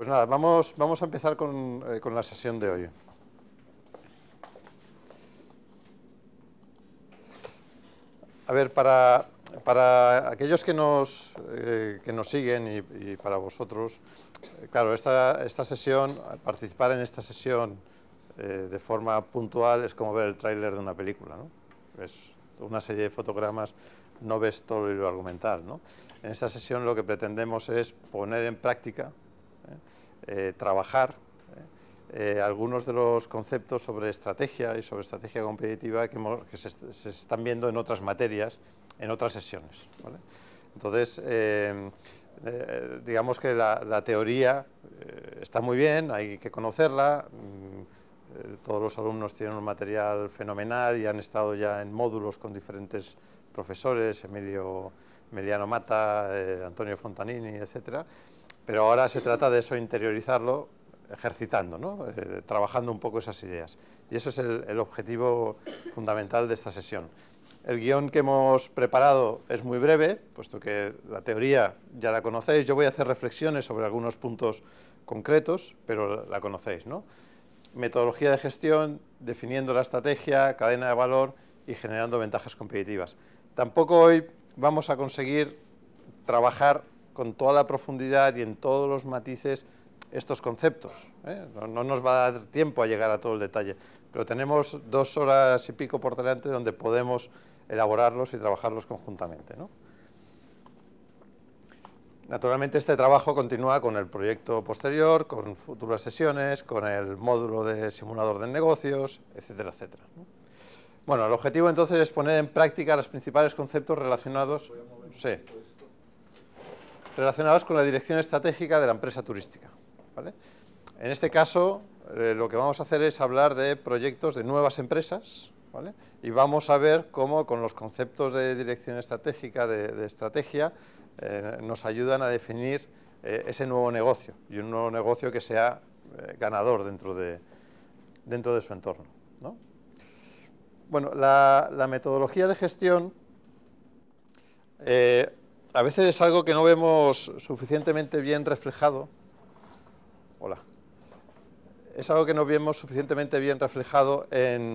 Pues nada, vamos a empezar con la sesión de hoy. A ver, para aquellos que nos siguen y para vosotros, claro, esta sesión, participar en esta sesión de forma puntual es como ver el tráiler de una película, ¿no? Es una serie de fotogramas, no ves todo el hilo argumental, ¿no? En esta sesión lo que pretendemos es poner en práctica, trabajar algunos de los conceptos sobre estrategia y sobre estrategia competitiva que se están viendo en otras materias, en otras sesiones, ¿vale? Entonces, digamos que la teoría está muy bien, hay que conocerla. Todos los alumnos tienen un material fenomenal y han estado ya en módulos con diferentes profesores, Emiliano Mata, Antonio Fontanini, etcétera. Pero ahora se trata de eso, interiorizarlo, ejercitando, ¿no? Trabajando un poco esas ideas. Y eso es el objetivo fundamental de esta sesión. El guión que hemos preparado es muy breve, puesto que la teoría ya la conocéis. Yo voy a hacer reflexiones sobre algunos puntos concretos, pero la conocéis, ¿no? Metodología de gestión, definiendo la estrategia, cadena de valor y generando ventajas competitivas. Tampoco hoy vamos a conseguir trabajar con toda la profundidad y en todos los matices estos conceptos, ¿eh? No nos va a dar tiempo a llegar a todo el detalle, pero tenemos 2 horas y pico por delante donde podemos elaborarlos y trabajarlos conjuntamente, ¿no? Naturalmente este trabajo continúa con el proyecto posterior, con futuras sesiones, con el módulo de simulador de negocios, etcétera, etcétera, ¿no? Bueno, el objetivo entonces es poner en práctica los principales conceptos relacionados con la dirección estratégica de la empresa turística, ¿vale? En este caso, lo que vamos a hacer es hablar de proyectos de nuevas empresas, ¿vale? Y vamos a ver cómo con los conceptos de dirección estratégica, de estrategia, nos ayudan a definir ese nuevo negocio, y un nuevo negocio que sea ganador dentro de su entorno, ¿no? Bueno, la metodología de gestión a veces es algo que no vemos suficientemente bien reflejado. Hola. Es algo que no vemos suficientemente bien reflejado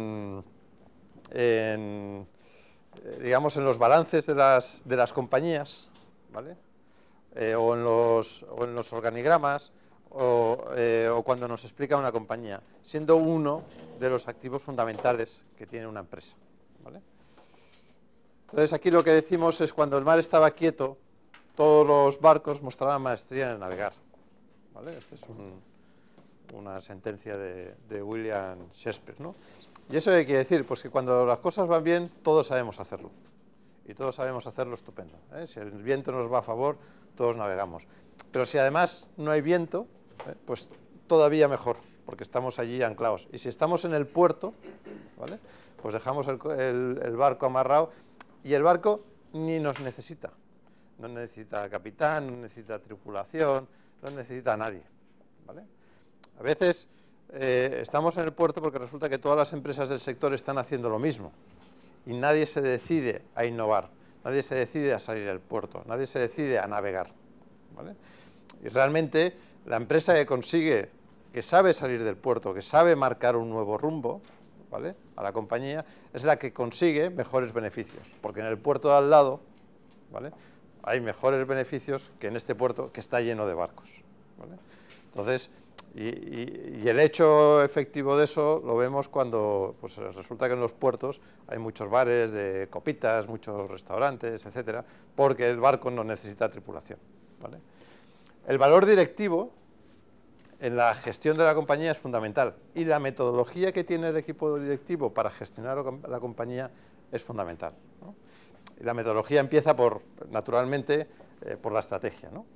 digamos, en los balances de las compañías, ¿vale? O en los organigramas, o cuando nos explica una compañía, siendo uno de los activos fundamentales que tiene una empresa, ¿vale? Entonces aquí lo que decimos es: cuando el mar estaba quieto, todos los barcos mostraban maestría en navegar, ¿vale? Esta es una sentencia de William Shakespeare, ¿no? ¿Y eso qué quiere decir? Pues que cuando las cosas van bien, todos sabemos hacerlo. Y todos sabemos hacerlo estupendo, ¿eh? Si el viento nos va a favor, todos navegamos. Pero si además no hay viento, pues todavía mejor, porque estamos allí anclados. Y si estamos en el puerto, ¿vale? Pues dejamos el barco amarrado, y el barco ni nos necesita. No necesita capitán, no necesita tripulación, no necesita a nadie, ¿vale? A veces estamos en el puerto porque resulta que todas las empresas del sector están haciendo lo mismo y nadie se decide a innovar, nadie se decide a salir del puerto, nadie se decide a navegar, ¿vale? Y realmente la empresa que consigue, que sabe salir del puerto, que sabe marcar un nuevo rumbo, ¿vale?, a la compañía, es la que consigue mejores beneficios, porque en el puerto de al lado, ¿vale?, hay mejores beneficios que en este puerto que está lleno de barcos, ¿vale? Entonces, y el hecho efectivo de eso lo vemos cuando pues resulta que en los puertos hay muchos bares de copitas, muchos restaurantes, etcétera, porque el barco no necesita tripulación, ¿vale? El valor directivo en la gestión de la compañía es fundamental, y la metodología que tiene el equipo directivo para gestionar la compañía es fundamental, ¿no? Y la metodología empieza naturalmente, por la estrategia, ¿no?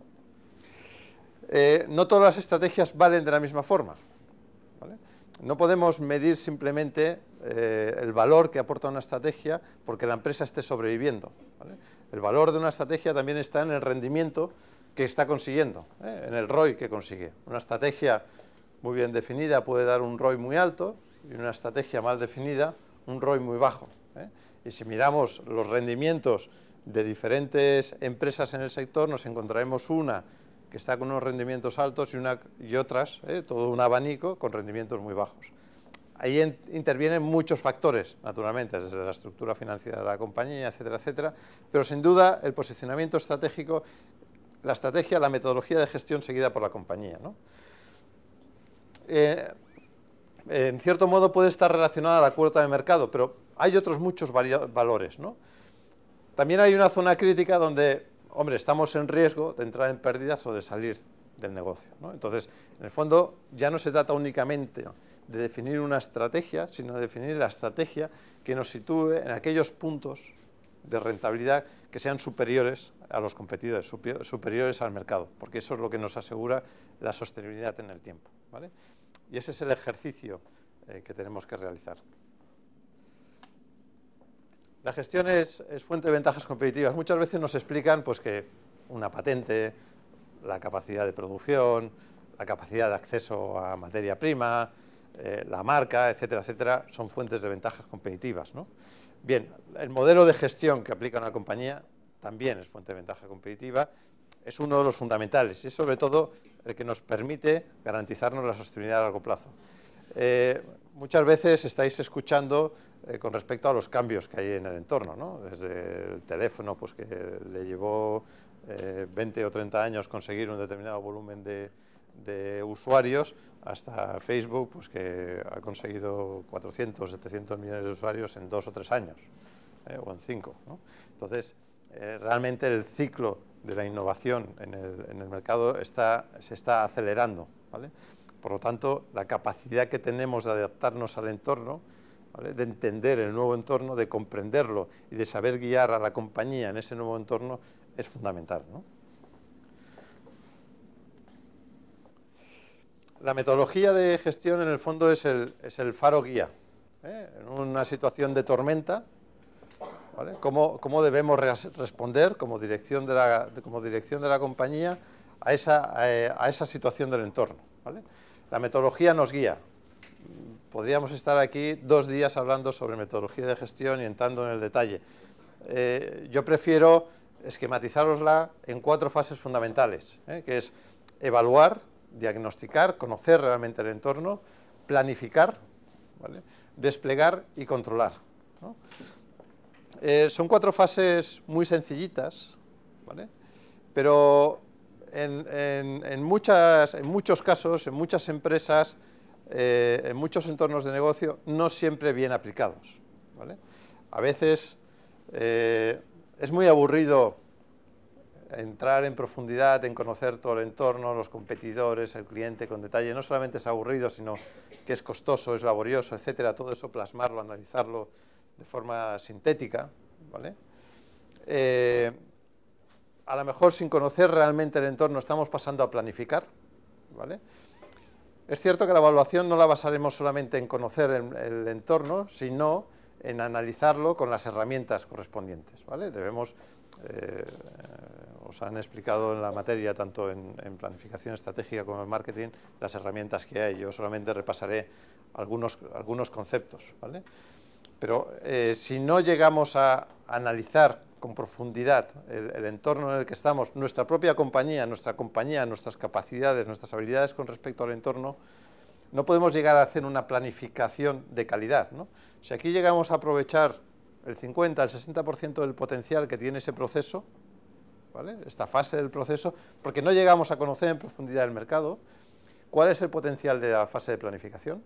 No todas las estrategias valen de la misma forma, ¿vale? No podemos medir simplemente el valor que aporta una estrategia porque la empresa esté sobreviviendo, ¿vale? El valor de una estrategia también está en el rendimiento que está consiguiendo, en el ROI que consigue. Una estrategia muy bien definida puede dar un ROI muy alto, y una estrategia mal definida un ROI muy bajo, ¿eh? Y si miramos los rendimientos de diferentes empresas en el sector, nos encontraremos una que está con unos rendimientos altos y otras, todo un abanico con rendimientos muy bajos. Ahí intervienen muchos factores, naturalmente, desde la estructura financiera de la compañía, etcétera, etcétera, pero sin duda el posicionamiento estratégico, la estrategia, la metodología de gestión seguida por la compañía, ¿no? En cierto modo puede estar relacionada a la cuota de mercado, pero hay otros muchos valores, ¿no? También hay una zona crítica donde, hombre, estamos en riesgo de entrar en pérdidas o de salir del negocio, ¿no? Entonces, en el fondo, ya no se trata únicamente de definir una estrategia, sino de definir la estrategia que nos sitúe en aquellos puntos de rentabilidad que sean superiores a los competidores, superiores al mercado, porque eso es lo que nos asegura la sostenibilidad en el tiempo, ¿vale? Y ese es el ejercicio que tenemos que realizar. La gestión es fuente de ventajas competitivas. Muchas veces nos explican pues, que una patente, la capacidad de producción, la capacidad de acceso a materia prima, la marca, etcétera, etcétera, son fuentes de ventajas competitivas, ¿no? Bien, el modelo de gestión que aplica una compañía también es fuente de ventaja competitiva, es uno de los fundamentales y es sobre todo el que nos permite garantizarnos la sostenibilidad a largo plazo. Muchas veces estáis escuchando con respecto a los cambios que hay en el entorno, ¿no? Desde el teléfono, pues que le llevó 20 o 30 años conseguir un determinado volumen de usuarios, hasta Facebook, pues que ha conseguido 400, 700 millones de usuarios en 2 o 3 años, o en 5, ¿no? Entonces, realmente el ciclo de la innovación en el mercado se está acelerando, ¿vale? Por lo tanto, la capacidad que tenemos de adaptarnos al entorno, ¿vale? De entender el nuevo entorno, de comprenderlo y de saber guiar a la compañía en ese nuevo entorno es fundamental, ¿no? La metodología de gestión, en el fondo, es el faro guía, en una situación de tormenta, ¿vale? ¿Cómo debemos responder como dirección de la compañía a esa situación del entorno, ¿vale? La metodología nos guía. Podríamos estar aquí 2 días hablando sobre metodología de gestión y entrando en el detalle. Yo prefiero esquematizárosla en 4 fases fundamentales, que es evaluar, diagnosticar, conocer realmente el entorno, planificar, ¿vale? Desplegar y controlar, ¿no? Son 4 fases muy sencillitas, ¿vale? Pero en muchos casos, en muchas empresas, en muchos entornos de negocio, no siempre bien aplicados, ¿vale? A veces es muy aburrido entrar en profundidad, en conocer todo el entorno, los competidores, el cliente con detalle. No solamente es aburrido, sino que es costoso, es laborioso, etcétera. Todo eso plasmarlo, analizarlo de forma sintética, ¿vale? A lo mejor sin conocer realmente el entorno estamos pasando a planificar, ¿vale? Es cierto que la evaluación no la basaremos solamente en conocer el entorno, sino en analizarlo con las herramientas correspondientes, ¿vale? Debemos, os han explicado en la materia, tanto en planificación estratégica como en marketing, las herramientas que hay. Yo solamente repasaré algunos conceptos, ¿vale? Pero si no llegamos a analizar con profundidad el entorno en el que estamos, nuestra propia compañía, nuestras capacidades, nuestras habilidades con respecto al entorno, no podemos llegar a hacer una planificación de calidad, ¿no? Si aquí llegamos a aprovechar el 50, el 60% del potencial que tiene ese proceso, ¿vale? Esta fase del proceso, porque no llegamos a conocer en profundidad el mercado, ¿cuál es el potencial de la fase de planificación?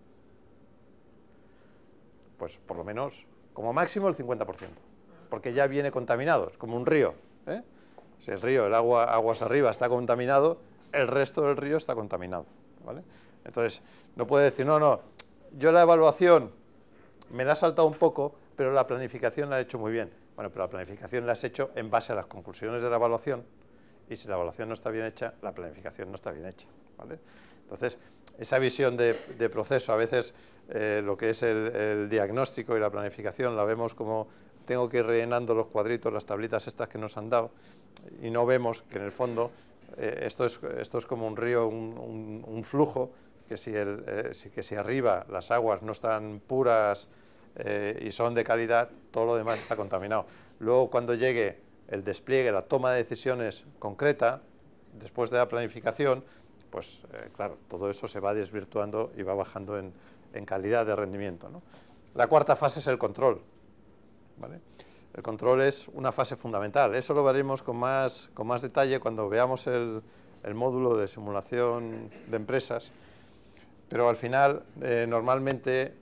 Pues por lo menos, como máximo, el 50%, porque ya viene contaminado, es como un río, ¿eh? Si el río, el aguas arriba está contaminado, el resto del río está contaminado, ¿vale? Entonces, no puede decir, no, yo la evaluación me la he saltado un poco, pero la planificación la he hecho muy bien. Bueno, pero la planificación la has hecho en base a las conclusiones de la evaluación, y si la evaluación no está bien hecha, la planificación no está bien hecha, ¿vale? Entonces, esa visión de proceso, a veces lo que es el diagnóstico y la planificación, la vemos como tengo que ir rellenando los cuadritos, las tablitas estas que nos han dado, y no vemos que en el fondo esto es como un río, un flujo, que si arriba las aguas no están puras y son de calidad, todo lo demás está contaminado. Luego, cuando llegue el despliegue, la toma de decisiones concreta, después de la planificación, pues claro, todo eso se va desvirtuando y va bajando en calidad de rendimiento, ¿no? La cuarta fase es el control, ¿vale? El control es una fase fundamental. Eso lo veremos con más detalle cuando veamos el módulo de simulación de empresas, pero al final normalmente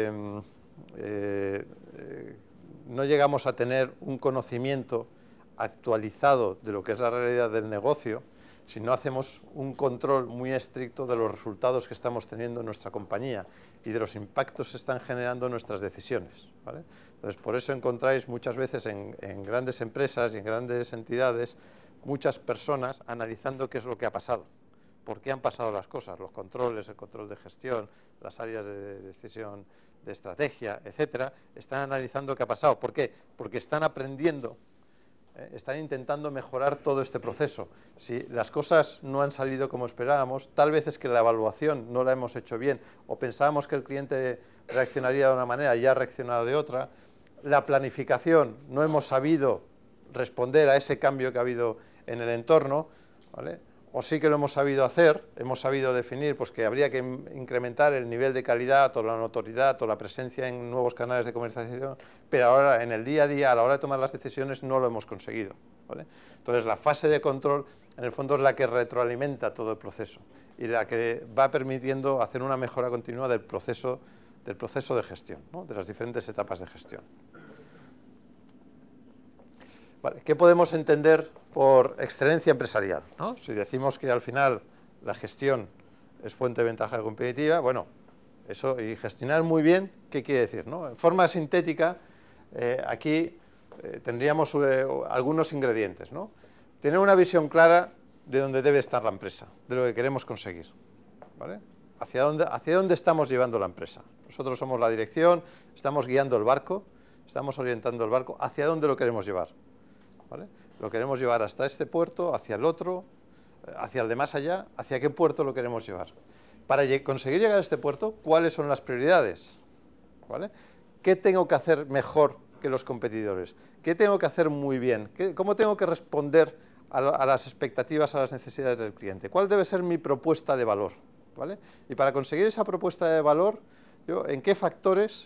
no llegamos a tener un conocimiento actualizado de lo que es la realidad del negocio si no hacemos un control muy estricto de los resultados que estamos teniendo en nuestra compañía y de los impactos que están generando nuestras decisiones, ¿vale? Entonces, por eso encontráis muchas veces en grandes empresas y en grandes entidades muchas personas analizando qué es lo que ha pasado, por qué han pasado las cosas, los controles, el control de gestión, las áreas de decisión de estrategia, etcétera, están analizando qué ha pasado. ¿Por qué? Porque están aprendiendo, están intentando mejorar todo este proceso. Si las cosas no han salido como esperábamos, tal vez es que la evaluación no la hemos hecho bien o pensábamos que el cliente reaccionaría de una manera y ha reaccionado de otra. La planificación, no hemos sabido responder a ese cambio que ha habido en el entorno, ¿vale? O sí que lo hemos sabido hacer, hemos sabido definir pues, que habría que incrementar el nivel de calidad o la notoriedad o la presencia en nuevos canales de comercialización, pero ahora en el día a día, a la hora de tomar las decisiones, no lo hemos conseguido, ¿vale? Entonces, la fase de control, en el fondo, es la que retroalimenta todo el proceso y la que va permitiendo hacer una mejora continua del proceso de gestión, ¿no? De las diferentes etapas de gestión. Vale, ¿qué podemos entender por excelencia empresarial, ¿no? Si decimos que al final la gestión es fuente de ventaja competitiva, bueno, eso, y gestionar muy bien, ¿qué quiere decir, no? En forma sintética, aquí tendríamos algunos ingredientes, ¿no? Tener una visión clara de dónde debe estar la empresa, de lo que queremos conseguir, ¿vale? ¿Hacia dónde estamos llevando la empresa? Nosotros somos la dirección, estamos guiando el barco, estamos orientando el barco, ¿hacia dónde lo queremos llevar? ¿Vale? Lo queremos llevar hasta este puerto, hacia el otro, hacia el de más allá, ¿hacia qué puerto lo queremos llevar? Para conseguir llegar a este puerto, ¿cuáles son las prioridades? ¿Vale? ¿Qué tengo que hacer mejor que los competidores? ¿Qué tengo que hacer muy bien? ¿Cómo tengo que responder a las expectativas, a las necesidades del cliente? ¿Cuál debe ser mi propuesta de valor? ¿Vale? Y para conseguir esa propuesta de valor, ¿en qué factores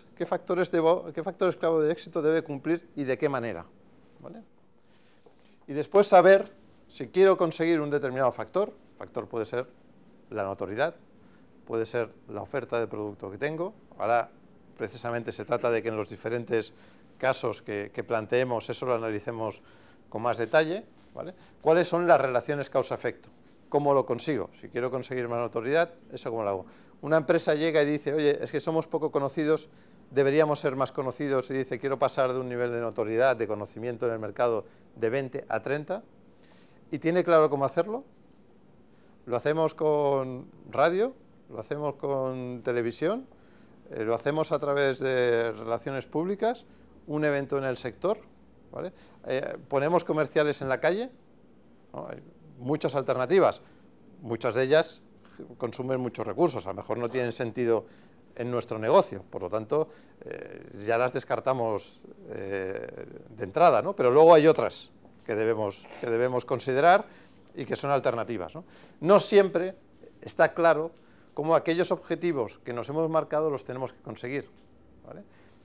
clave de éxito debe cumplir y de qué manera? ¿Vale? Y después saber si quiero conseguir un determinado factor puede ser la notoriedad, puede ser la oferta de producto que tengo. Ahora, precisamente, se trata de que en los diferentes casos que planteemos, eso lo analicemos con más detalle, ¿vale? ¿Cuáles son las relaciones causa-efecto? ¿Cómo lo consigo? Si quiero conseguir más notoriedad, ¿eso cómo lo hago? Una empresa llega y dice, oye, es que somos poco conocidos, deberíamos ser más conocidos, y dice, quiero pasar de un nivel de notoriedad, de conocimiento en el mercado de 20 a 30, y tiene claro cómo hacerlo. Lo hacemos con radio, lo hacemos con televisión, lo hacemos a través de relaciones públicas, un evento en el sector, ¿vale? Ponemos comerciales en la calle, ¿no? Hay muchas alternativas, muchas de ellas consumen muchos recursos, a lo mejor no tienen sentido en nuestro negocio, por lo tanto, ya las descartamos de entrada, ¿no? Pero luego hay otras que debemos considerar y que son alternativas, ¿no? No siempre está claro cómo aquellos objetivos que nos hemos marcado los tenemos que conseguir, ¿vale?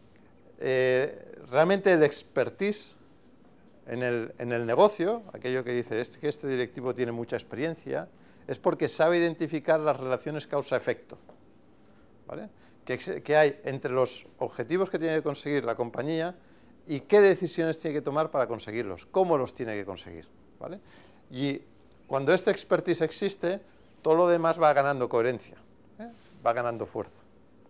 Realmente el expertise en el negocio, aquello que dice que este directivo tiene mucha experiencia, es porque sabe identificar las relaciones causa-efecto, ¿vale? Que hay entre los objetivos que tiene que conseguir la compañía y qué decisiones tiene que tomar para conseguirlos, cómo los tiene que conseguir, ¿vale? Y cuando este expertise existe, todo lo demás va ganando coherencia, va ganando fuerza.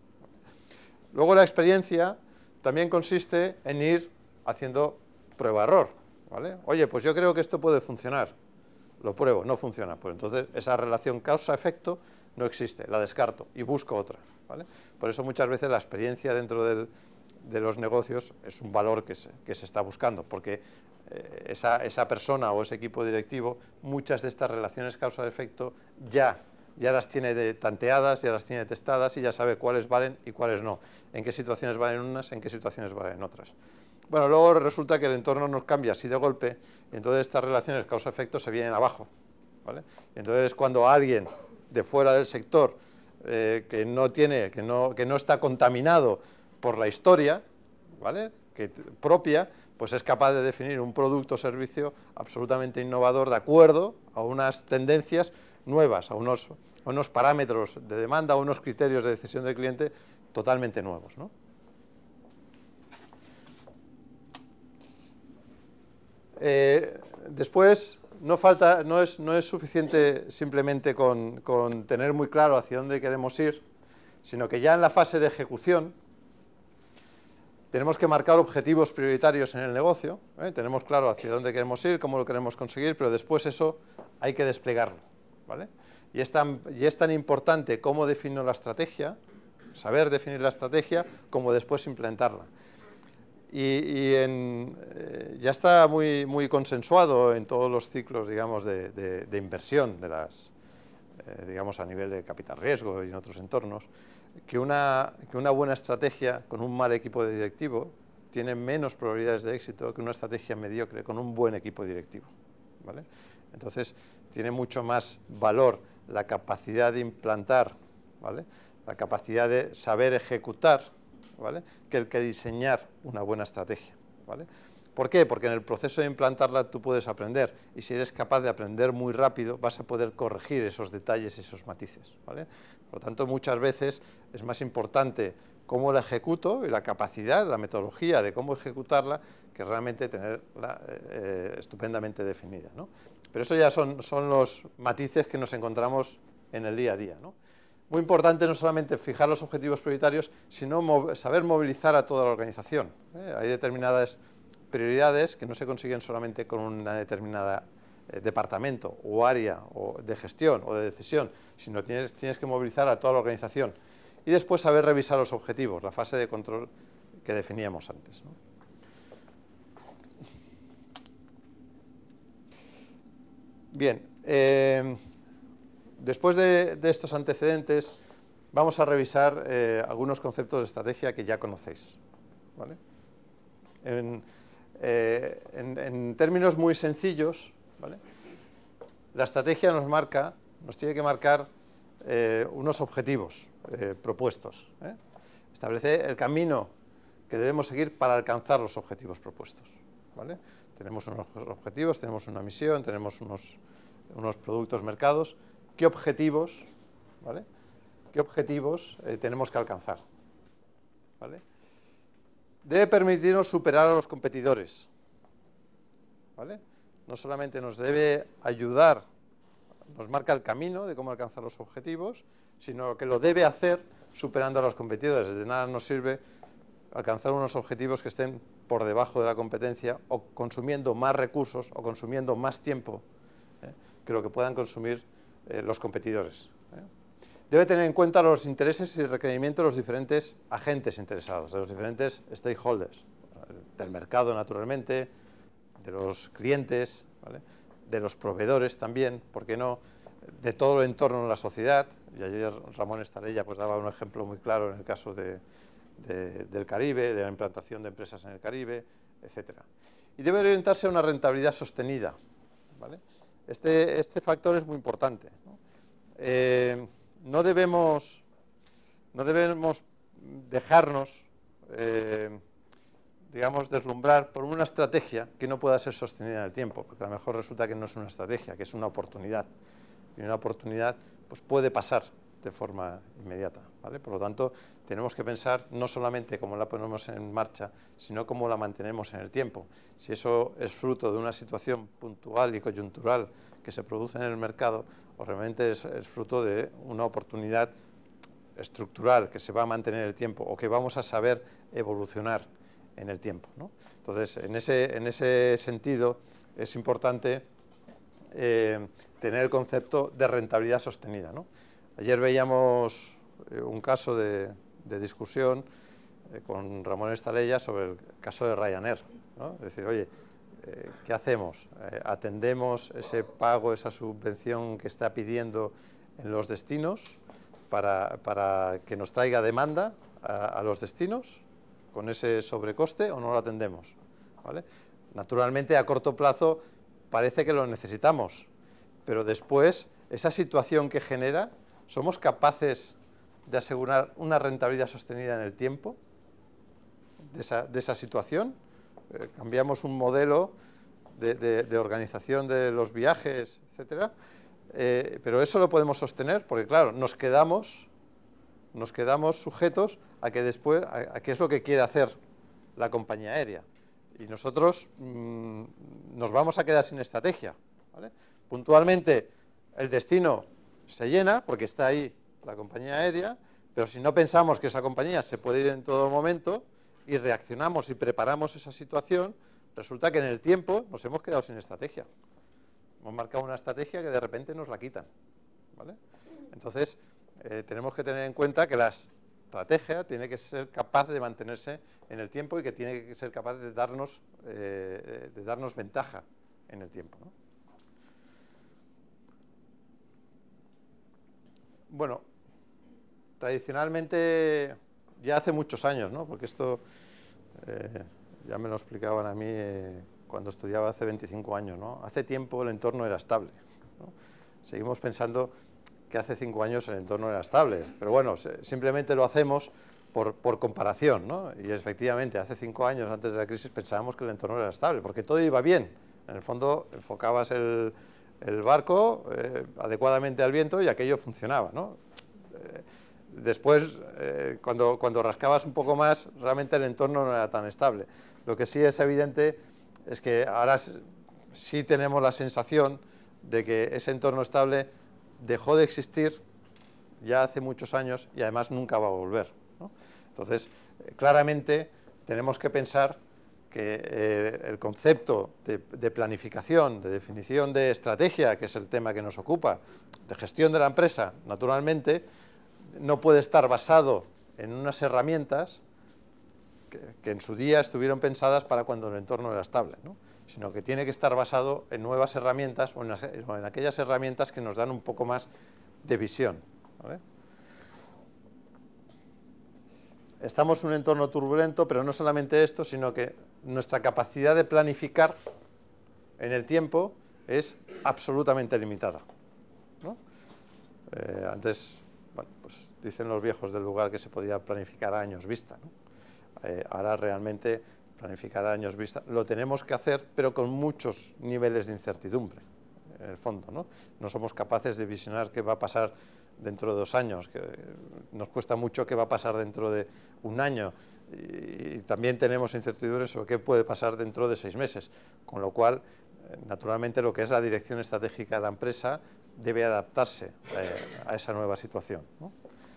Luego la experiencia también consiste en ir haciendo prueba-error, ¿vale? Oye, pues yo creo que esto puede funcionar, lo pruebo, no funciona, pues entonces esa relación causa-efecto no existe, la descarto y busco otra, ¿vale? Por eso muchas veces la experiencia dentro de los negocios es un valor que se está buscando, porque esa persona o ese equipo directivo, muchas de estas relaciones causa-efecto ya las tiene tanteadas, ya las tiene testadas y ya sabe cuáles valen y cuáles no, en qué situaciones valen unas, en qué situaciones valen otras. Bueno, luego resulta que el entorno nos cambia así de golpe y entonces estas relaciones causa-efecto se vienen abajo, ¿vale? Entonces, cuando alguien de fuera del sector que no está contaminado por la historia, ¿vale?, propia, pues es capaz de definir un producto o servicio absolutamente innovador de acuerdo a unas tendencias nuevas, a unos parámetros de demanda, a unos criterios de decisión del cliente totalmente nuevos, ¿no? Después, no es suficiente simplemente con tener muy claro hacia dónde queremos ir, sino que ya en la fase de ejecución tenemos que marcar objetivos prioritarios en el negocio, ¿eh? Tenemos claro hacia dónde queremos ir, cómo lo queremos conseguir, pero después eso hay que desplegarlo, ¿vale? Y es tan importante cómo defino la estrategia, saber definir la estrategia, como después implementarla. Ya está muy consensuado en todos los ciclos, digamos, de inversión, digamos, a nivel de capital riesgo y en otros entornos, que una buena estrategia con un mal equipo directivo tiene menos probabilidades de éxito que una estrategia mediocre con un buen equipo directivo, ¿vale? Entonces, tiene mucho más valor la capacidad de implantar, ¿vale?, la capacidad de saber ejecutar, ¿vale?, que el que diseñar una buena estrategia, ¿vale? ¿Por qué? Porque en el proceso de implantarla tú puedes aprender, y si eres capaz de aprender muy rápido vas a poder corregir esos detalles y esos matices, ¿vale? Por lo tanto, muchas veces es más importante cómo la ejecuto y la capacidad, la metodología de cómo ejecutarla, que realmente tenerla estupendamente definida, ¿no? Pero eso ya son los matices que nos encontramos en el día a día, ¿no? Muy importante no solamente fijar los objetivos prioritarios, sino saber movilizar a toda la organización, ¿eh? Hay determinadas prioridades que no se consiguen solamente con una determinada departamento o área o de gestión o de decisión, sino tienes que movilizar a toda la organización. Y después saber revisar los objetivos, la fase de control que definíamos antes, ¿no? Bien, después de estos antecedentes, vamos a revisar algunos conceptos de estrategia que ya conocéis, ¿vale? En términos muy sencillos, ¿vale?, la estrategia nos tiene que marcar unos objetivos propuestos, ¿eh? Establece el camino que debemos seguir para alcanzar los objetivos propuestos, ¿vale? Tenemos unos objetivos, tenemos una misión, tenemos unos productos, mercados. ¿Qué objetivos, ¿vale?, qué objetivos tenemos que alcanzar, ¿vale? Debe permitirnos superar a los competidores, ¿vale? No solamente nos debe ayudar, nos marca el camino de cómo alcanzar los objetivos, sino que lo debe hacer superando a los competidores. De nada nos sirve alcanzar unos objetivos que estén por debajo de la competencia o consumiendo más recursos o consumiendo más tiempo que lo que puedan consumir los competidores, ¿eh? Debe tener en cuenta los intereses y requerimientos de los diferentes agentes interesados, de los diferentes stakeholders, del mercado naturalmente, de los clientes, ¿vale?, de los proveedores también, ¿por qué no?, de todo el entorno de la sociedad. Y ayer Ramón Estalella pues daba un ejemplo muy claro en el caso del Caribe, de la implantación de empresas en el Caribe, etcétera. Y debe orientarse a una rentabilidad sostenida, ¿vale? Este factor es muy importante, ¿no? No debemos dejarnos, digamos, deslumbrar por una estrategia que no pueda ser sostenida en el tiempo, porque a lo mejor resulta que no es una estrategia, que es una oportunidad. Y una oportunidad pues puede pasar de forma inmediata, ¿vale? Por lo tanto, tenemos que pensar no solamente cómo la ponemos en marcha, sino cómo la mantenemos en el tiempo. Si eso es fruto de una situación puntual y coyuntural que se produce en el mercado, o realmente es fruto de una oportunidad estructural que se va a mantener en el tiempo o que vamos a saber evolucionar en el tiempo, ¿no? Entonces, en ese sentido, es importante tener el concepto de rentabilidad sostenida, ¿no? Ayer veíamos un caso de discusión con Ramón Estalella sobre el caso de Ryanair, ¿no? Es decir, oye, ¿qué hacemos? ¿Atendemos ese pago, esa subvención que está pidiendo en los destinos para que nos traiga demanda a los destinos con ese sobrecoste o no lo atendemos, ¿vale? Naturalmente, a corto plazo parece que lo necesitamos, pero después, esa situación que genera, ¿somos capaces de asegurar una rentabilidad sostenida en el tiempo de esa situación? Cambiamos un modelo de organización de los viajes, etcétera, pero eso lo podemos sostener porque, claro, nos quedamos sujetos a que después, a qué es lo que quiere hacer la compañía aérea. Y nosotros nos vamos a quedar sin estrategia, ¿vale? Puntualmente, el destino se llena porque está ahí la compañía aérea, pero si no pensamos que esa compañía se puede ir en todo momento y reaccionamos y preparamos esa situación, resulta que en el tiempo nos hemos quedado sin estrategia. Hemos marcado una estrategia que de repente nos la quitan, ¿vale? Entonces, tenemos que tener en cuenta que la estrategia tiene que ser capaz de mantenerse en el tiempo y que tiene que ser capaz de darnos ventaja en el tiempo, ¿no? Bueno, tradicionalmente, ya hace muchos años, ¿no? Porque esto ya me lo explicaban a mí cuando estudiaba hace 25 años, ¿no? Hace tiempo el entorno era estable, ¿no? Seguimos pensando que hace 5 años el entorno era estable, pero bueno, simplemente lo hacemos por comparación, ¿no? Y efectivamente, hace 5 años, antes de la crisis, pensábamos que el entorno era estable, porque todo iba bien. En el fondo, enfocabas el barco adecuadamente al viento y aquello funcionaba, ¿no? Después, cuando rascabas un poco más, realmente el entorno no era tan estable. Lo que sí es evidente es que ahora sí tenemos la sensación de que ese entorno estable dejó de existir ya hace muchos años y además nunca va a volver, ¿no? Entonces, claramente tenemos que pensar que el concepto de planificación, de definición de estrategia, que es el tema que nos ocupa, de gestión de la empresa, naturalmente, no puede estar basado en unas herramientas que en su día estuvieron pensadas para cuando el entorno era estable, ¿no? Sino que tiene que estar basado en nuevas herramientas o en aquellas herramientas que nos dan un poco más de visión, ¿vale? Estamos en un entorno turbulento, pero no solamente esto, sino que nuestra capacidad de planificar en el tiempo es absolutamente limitada, ¿no? Antes, bueno, pues dicen los viejos del lugar que se podía planificar a años vista, ¿no? Ahora realmente planificar a años vista lo tenemos que hacer, pero con muchos niveles de incertidumbre, en el fondo, ¿no? No somos capaces de visionar qué va a pasar dentro de 2 años, que nos cuesta mucho qué va a pasar dentro de 1 año, y también tenemos incertidumbre sobre qué puede pasar dentro de 6 meses, con lo cual, naturalmente, lo que es la dirección estratégica de la empresa debe adaptarse a esa nueva situación, ¿no?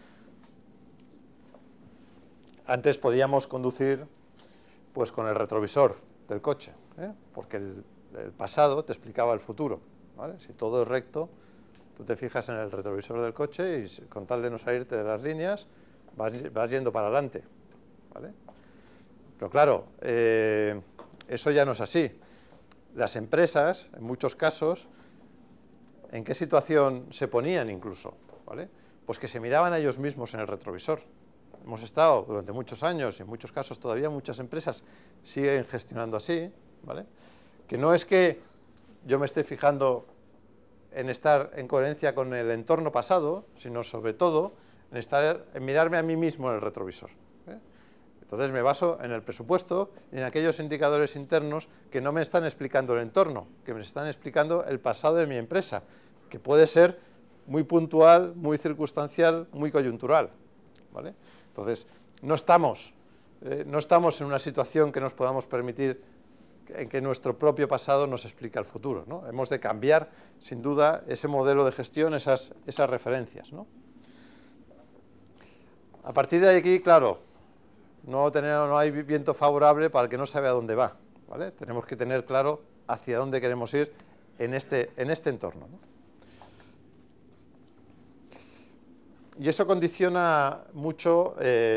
Antes podíamos conducir pues con el retrovisor del coche, porque el pasado te explicaba el futuro, ¿vale? Si todo es recto, tú te fijas en el retrovisor del coche y con tal de no salirte de las líneas, vas yendo para adelante, ¿vale? Pero claro, eso ya no es así. Las empresas, en muchos casos, ¿en qué situación se ponían incluso? ¿Vale? Pues que se miraban a ellos mismos en el retrovisor. Hemos estado durante muchos años, y en muchos casos todavía muchas empresas siguen gestionando así, ¿vale? Que no es que yo me esté fijando en estar en coherencia con el entorno pasado, sino sobre todo en mirarme a mí mismo en el retrovisor, ¿eh? Entonces me baso en el presupuesto y en aquellos indicadores internos que no me están explicando el entorno, que me están explicando el pasado de mi empresa, que puede ser muy puntual, muy circunstancial, muy coyuntural, ¿vale? Entonces, no estamos en una situación que nos podamos permitir en que nuestro propio pasado nos explica el futuro, ¿no? Hemos de cambiar, sin duda, ese modelo de gestión, esas referencias, ¿no? A partir de aquí, claro, no hay viento favorable para el que no sabe a dónde va, ¿vale? Tenemos que tener claro hacia dónde queremos ir en este entorno, ¿no? Y eso condiciona mucho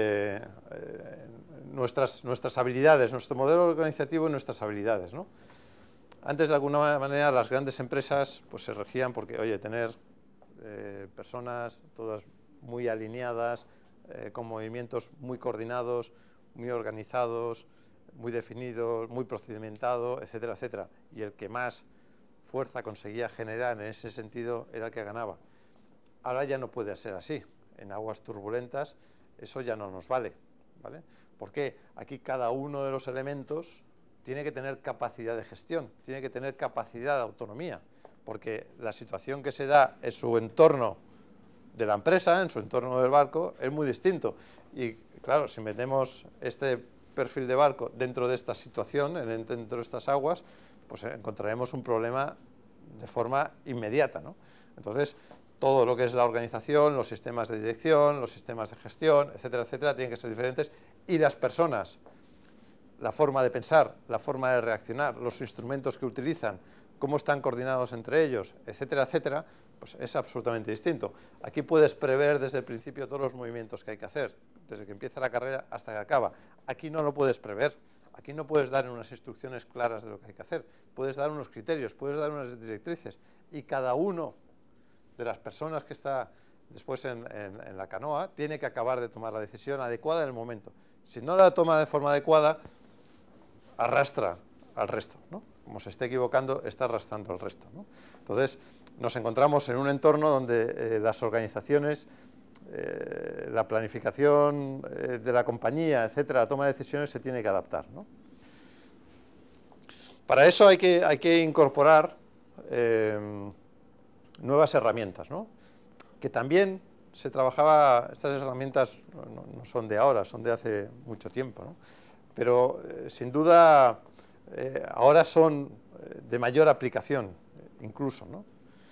nuestras habilidades, nuestro modelo organizativo y nuestras habilidades, ¿no? Antes, de alguna manera, las grandes empresas pues, se regían porque, oye, tener personas todas muy alineadas, con movimientos muy coordinados, muy organizados, muy definidos, muy procedimentado, etcétera, etcétera. Y el que más fuerza conseguía generar en ese sentido era el que ganaba. Ahora ya no puede ser así. En aguas turbulentas eso ya no nos vale, ¿vale? ¿Por qué? Aquí cada uno de los elementos tiene que tener capacidad de gestión, tiene que tener capacidad de autonomía, porque la situación que se da en su entorno de la empresa, en su entorno del barco, es muy distinto. Y claro, si metemos este perfil de barco dentro de esta situación, dentro de estas aguas, pues encontraremos un problema de forma inmediata, ¿no? Entonces, todo lo que es la organización, los sistemas de dirección, los sistemas de gestión, etcétera, etcétera, tienen que ser diferentes, y las personas, la forma de pensar, la forma de reaccionar, los instrumentos que utilizan, cómo están coordinados entre ellos, etcétera, etcétera, pues es absolutamente distinto. Aquí puedes prever desde el principio todos los movimientos que hay que hacer, desde que empieza la carrera hasta que acaba. Aquí no lo puedes prever, aquí no puedes dar unas instrucciones claras de lo que hay que hacer, puedes dar unos criterios, puedes dar unas directrices, y cada uno de las personas que está después en la canoa tiene que acabar de tomar la decisión adecuada en el momento. Si no la toma de forma adecuada, arrastra al resto, ¿no? Como se esté equivocando, está arrastrando al resto, ¿no? Entonces, nos encontramos en un entorno donde las organizaciones, la planificación de la compañía, etcétera, la toma de decisiones se tiene que adaptar, ¿no? Para eso hay que incorporar nuevas herramientas, ¿no? Que también se trabajaba, estas herramientas no son de ahora, son de hace mucho tiempo, ¿no? Pero sin duda ahora son de mayor aplicación incluso, ¿no?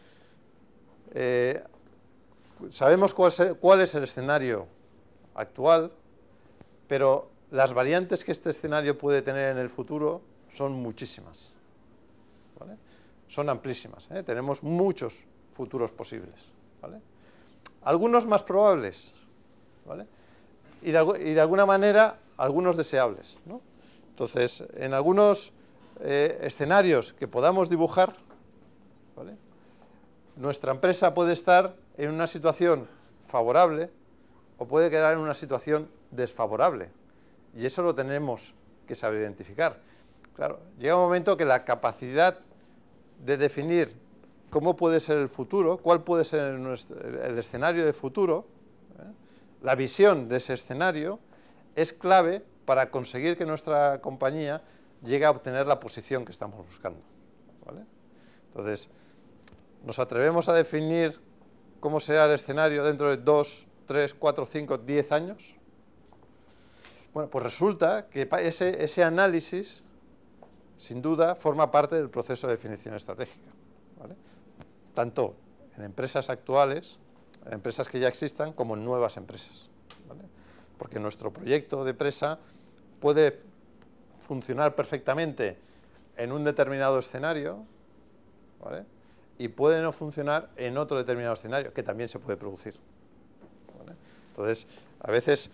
Sabemos cuál es el escenario actual, pero las variantes que este escenario puede tener en el futuro son muchísimas, ¿vale? Son amplísimas, ¿eh? Tenemos muchos futuros posibles, ¿vale? Algunos más probables, ¿vale? Y de alguna manera algunos deseables, ¿no? Entonces, en algunos escenarios que podamos dibujar, ¿vale?, nuestra empresa puede estar en una situación favorable o puede quedar en una situación desfavorable, y eso lo tenemos que saber identificar. Claro, llega un momento que la capacidad de definir cómo puede ser el futuro, cuál puede ser el escenario de futuro, la visión de ese escenario, es clave para conseguir que nuestra compañía llegue a obtener la posición que estamos buscando, ¿vale? Entonces, ¿nos atrevemos a definir cómo será el escenario dentro de 2, 3, 4, 5, 10 años? Bueno, pues resulta que ese análisis, sin duda, forma parte del proceso de definición estratégica, ¿vale? Tanto en empresas actuales, en empresas que ya existan, como en nuevas empresas, ¿vale? Porque nuestro proyecto de empresa puede funcionar perfectamente en un determinado escenario, ¿vale?, y puede no funcionar en otro determinado escenario, que también se puede producir, ¿vale? Entonces, a veces,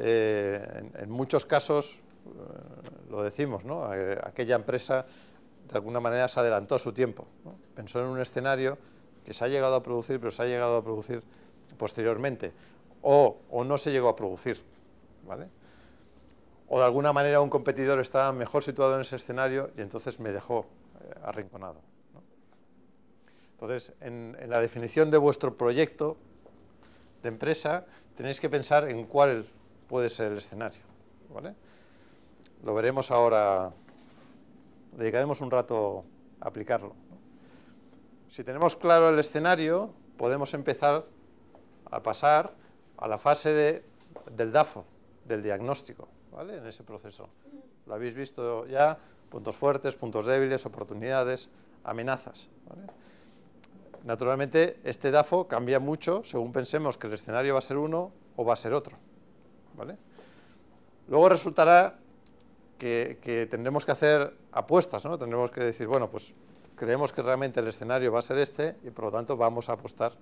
en muchos casos, lo decimos, ¿no?, aquella empresa de alguna manera se adelantó a su tiempo, ¿no? Pensó en un escenario que se ha llegado a producir, pero se ha llegado a producir posteriormente, o no se llegó a producir, ¿vale? O de alguna manera un competidor estaba mejor situado en ese escenario y entonces me dejó arrinconado, ¿no? Entonces, en la definición de vuestro proyecto de empresa, tenéis que pensar en cuál puede ser el escenario, ¿vale? Lo veremos ahora, dedicaremos un rato a aplicarlo, ¿no? Si tenemos claro el escenario, podemos empezar a pasar a la fase del DAFO, del diagnóstico, ¿vale?, en ese proceso. Lo habéis visto ya, puntos fuertes, puntos débiles, oportunidades, amenazas, ¿vale? Naturalmente, este DAFO cambia mucho según pensemos que el escenario va a ser uno o va a ser otro, ¿vale? Luego resultará que tendremos que hacer apuestas, ¿no? Tendremos que decir, bueno, pues creemos que realmente el escenario va a ser este y por lo tanto vamos a apostar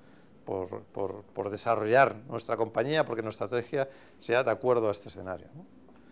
por desarrollar nuestra compañía porque nuestra estrategia sea de acuerdo a este escenario, ¿no?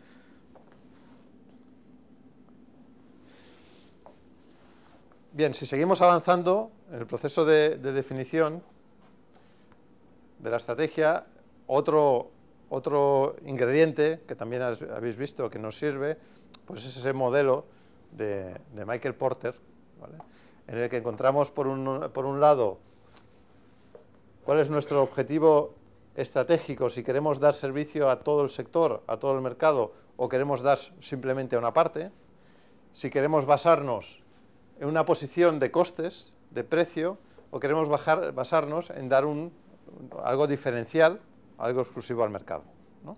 Bien, si seguimos avanzando en el proceso de definición de la estrategia, otro ingrediente que también habéis visto que nos sirve, pues es ese modelo de Michael Porter, ¿vale?, en el que encontramos por un lado cuál es nuestro objetivo estratégico, si queremos dar servicio a todo el sector, a todo el mercado, o queremos dar simplemente a una parte, si queremos basarnos en una posición de costes, de precio, o queremos basarnos en dar algo diferencial, algo exclusivo al mercado, ¿no?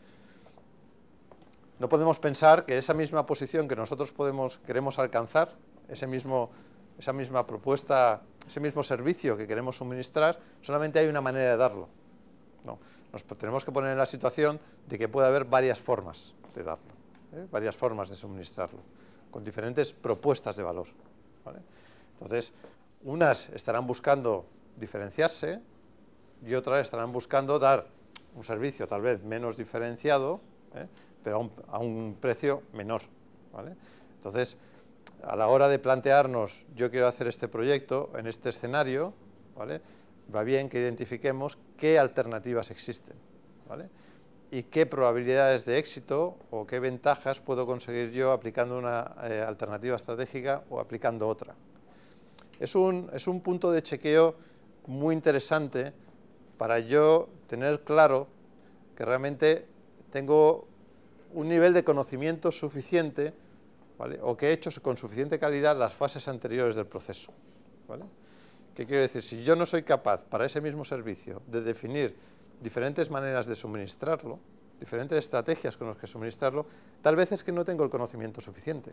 No podemos pensar que esa misma posición que nosotros queremos alcanzar, esa misma propuesta, ese mismo servicio que queremos suministrar, solamente hay una manera de darlo. No, nos tenemos que poner en la situación de que puede haber varias formas de darlo, varias formas de suministrarlo, con diferentes propuestas de valor, ¿vale? Entonces, unas estarán buscando diferenciarse y otras estarán buscando dar un servicio tal vez menos diferenciado, pero a un precio menor, ¿vale? Entonces, a la hora de plantearnos, yo quiero hacer este proyecto en este escenario, ¿vale?, va bien que identifiquemos qué alternativas existen, ¿vale?, y qué probabilidades de éxito o qué ventajas puedo conseguir yo aplicando una alternativa estratégica o aplicando otra. Es un punto de chequeo muy interesante para yo tener claro que realmente tengo un nivel de conocimiento suficiente, ¿vale?, o que he hecho con suficiente calidad las fases anteriores del proceso, ¿vale? ¿Qué quiero decir? Si yo no soy capaz para ese mismo servicio de definir diferentes maneras de suministrarlo, diferentes estrategias con las que suministrarlo, tal vez es que no tengo el conocimiento suficiente.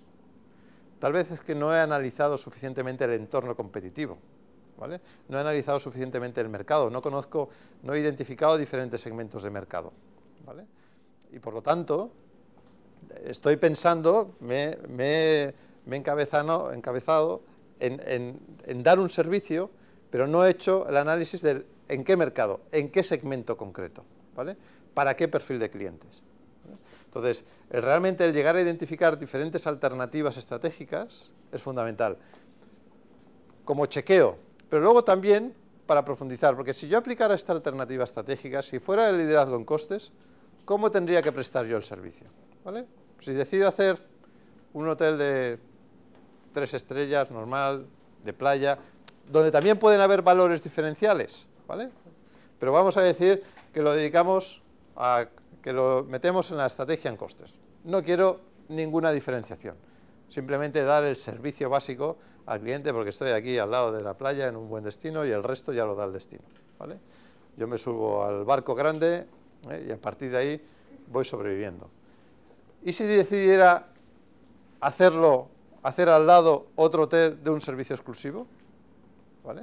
Tal vez es que no he analizado suficientemente el entorno competitivo, ¿vale? No he analizado suficientemente el mercado, no he identificado diferentes segmentos de mercado, ¿vale? Y por lo tanto, estoy pensando, me he encabezado en dar un servicio, pero no he hecho el análisis de en qué mercado, en qué segmento concreto, ¿vale?, para qué perfil de clientes, ¿vale? Entonces, realmente el llegar a identificar diferentes alternativas estratégicas es fundamental, como chequeo, pero luego también para profundizar, porque si yo aplicara esta alternativa estratégica, si fuera el liderazgo en costes, ¿cómo tendría que prestar yo el servicio? ¿Vale? Si decido hacer un hotel de 3 estrellas, normal, de playa, donde también pueden haber valores diferenciales, ¿vale?, pero vamos a decir que lo dedicamos que lo metemos en la estrategia en costes. No quiero ninguna diferenciación, simplemente dar el servicio básico al cliente porque estoy aquí al lado de la playa en un buen destino y el resto ya lo da el destino, ¿vale? Yo me subo al barco grande, y a partir de ahí voy sobreviviendo. ¿Y si decidiera hacer al lado otro hotel de un servicio exclusivo? ¿Vale?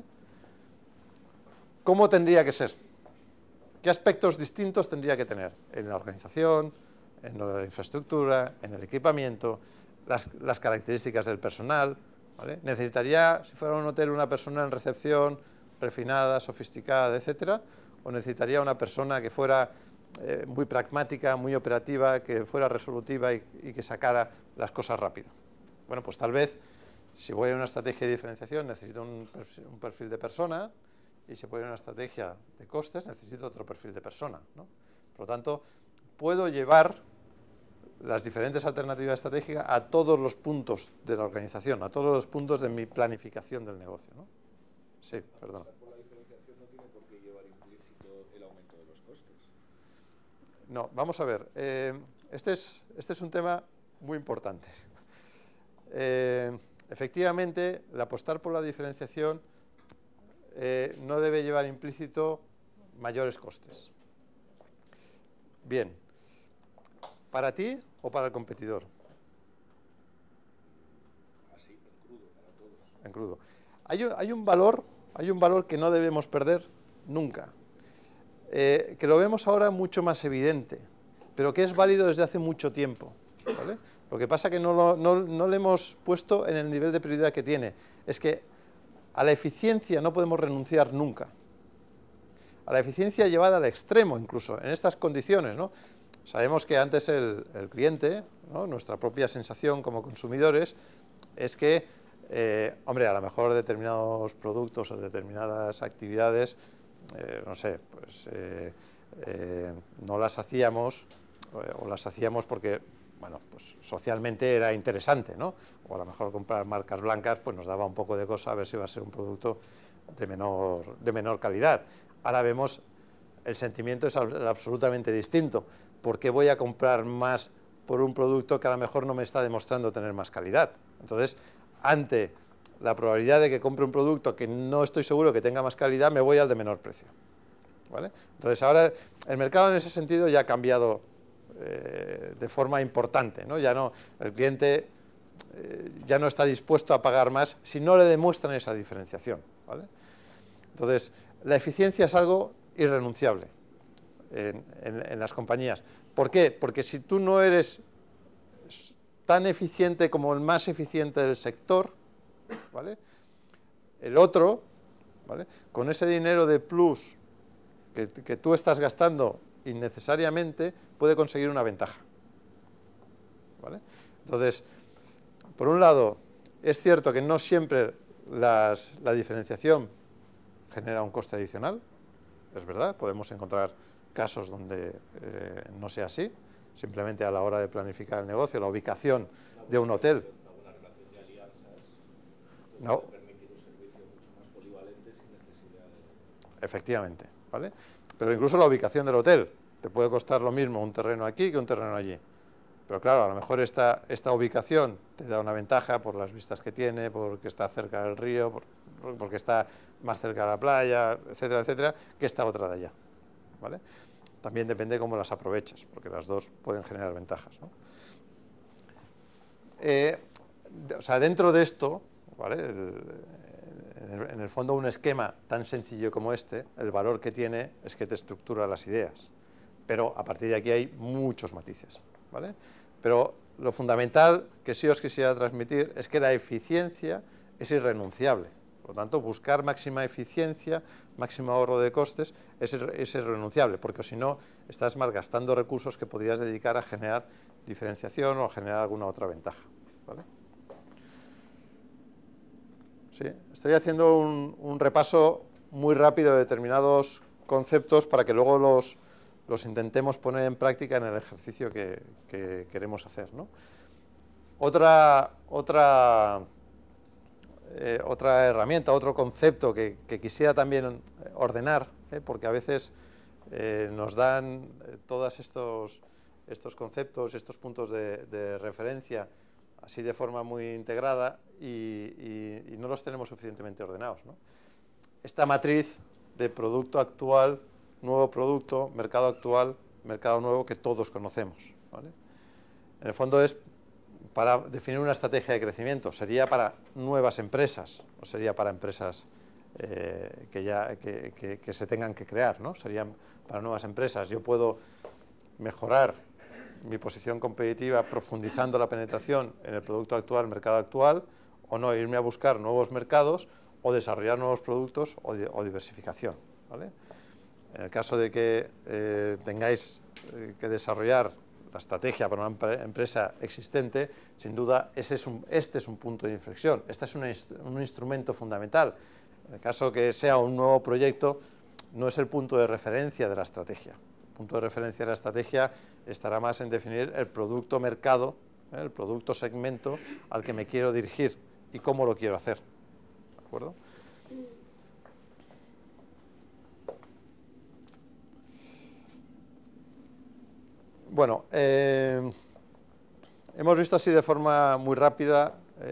¿Cómo tendría que ser? ¿Qué aspectos distintos tendría que tener? En la organización, en la infraestructura, en el equipamiento, las características del personal, ¿vale? ¿Necesitaría, si fuera un hotel, una persona en recepción refinada, sofisticada, etcétera? ¿O necesitaría una persona que fuera muy pragmática, muy operativa, que fuera resolutiva y que sacara las cosas rápido? Bueno, pues tal vez, si voy a una estrategia de diferenciación, necesito un perfil de persona, y si voy a una estrategia de costes, necesito otro perfil de persona, ¿no? Por lo tanto, puedo llevar las diferentes alternativas estratégicas a todos los puntos de la organización, a todos los puntos de mi planificación del negocio, ¿no? Sí, perdón. Por la diferenciación no tiene por qué llevar implícito el aumento de los costes. No, vamos a ver. Este es un tema muy importante. Efectivamente, el apostar por la diferenciación no debe llevar implícito mayores costes. Bien, ¿para ti o para el competidor? Así, en crudo, para todos. En crudo. Hay un valor que no debemos perder nunca, que lo vemos ahora mucho más evidente, pero que es válido desde hace mucho tiempo, ¿vale? Lo que pasa es que no le hemos puesto en el nivel de prioridad que tiene. Es que a la eficiencia no podemos renunciar nunca. A la eficiencia llevada al extremo, incluso, en estas condiciones, ¿no? Sabemos que antes el cliente, ¿no?, nuestra propia sensación como consumidores, es que, hombre, a lo mejor determinados productos o determinadas actividades, no sé, pues no las hacíamos, o las hacíamos porque bueno, pues socialmente era interesante, ¿no? O a lo mejor comprar marcas blancas pues nos daba un poco de cosa a ver si iba a ser un producto de menor calidad. Ahora vemos el sentimiento es absolutamente distinto. ¿Por qué voy a comprar más por un producto que a lo mejor no me está demostrando tener más calidad? Entonces, ante la probabilidad de que compre un producto que no estoy seguro que tenga más calidad, me voy al de menor precio, ¿vale? Entonces, ahora el mercado en ese sentido ya ha cambiado de forma importante, ¿no? Ya no, el cliente ya no está dispuesto a pagar más si no le demuestran esa diferenciación, ¿vale? Entonces, la eficiencia es algo irrenunciable en las compañías. ¿Por qué? Porque si tú no eres tan eficiente como el más eficiente del sector, ¿vale? El otro, ¿vale?, con ese dinero de plus que tú estás gastando innecesariamente, puede conseguir una ventaja, ¿vale? Entonces, por un lado, es cierto que no siempre la diferenciación genera un coste adicional, es verdad, podemos encontrar casos donde no sea así, simplemente a la hora de planificar el negocio, la ubicación de un hotel. Una buena relación de alianzas No. puede permitir un servicio mucho más polivalente sin necesidad de... Efectivamente, ¿vale? Pero incluso la ubicación del hotel, te puede costar lo mismo un terreno aquí que un terreno allí. Pero claro, a lo mejor esta ubicación te da una ventaja por las vistas que tiene, porque está cerca del río, porque está más cerca de la playa, etcétera, etcétera, que esta otra de allá, ¿vale? También depende cómo las aproveches, porque las dos pueden generar ventajas, ¿no? O sea, dentro de esto, ¿vale?, en el fondo un esquema tan sencillo como este, el valor que tiene es que te estructura las ideas, pero a partir de aquí hay muchos matices, ¿vale? Pero lo fundamental que sí os quisiera transmitir es que la eficiencia es irrenunciable. Por lo tanto, buscar máxima eficiencia, máximo ahorro de costes es irrenunciable, porque si no, estás malgastando recursos que podrías dedicar a generar diferenciación o a generar alguna otra ventaja, ¿vale? Sí, estoy haciendo un repaso muy rápido de determinados conceptos para que luego los intentemos poner en práctica en el ejercicio que queremos hacer, ¿no? Otra herramienta, otro concepto que quisiera también ordenar, porque a veces nos dan todos estos conceptos, estos puntos de referencia así de forma muy integrada y no los tenemos suficientemente ordenados, ¿no? Esta matriz de producto actual, nuevo producto, mercado actual, mercado nuevo que todos conocemos, ¿vale? En el fondo es para definir una estrategia de crecimiento, sería para nuevas empresas, o sería para empresas que se tengan que crear, ¿no? Serían para nuevas empresas. Yo puedo mejorar mi posición competitiva profundizando la penetración en el producto actual, mercado actual, o no, irme a buscar nuevos mercados o desarrollar nuevos productos o diversificación, ¿vale? En el caso de que tengáis que desarrollar la estrategia para una empresa existente, sin duda este es un punto de inflexión, este es un instrumento fundamental. En el caso que sea un nuevo proyecto, no es el punto de referencia de la estrategia. El punto de referencia de la estrategia estará más en definir el producto mercado, el producto segmento al que me quiero dirigir y cómo lo quiero hacer, ¿de acuerdo? Bueno, hemos visto así de forma muy rápida,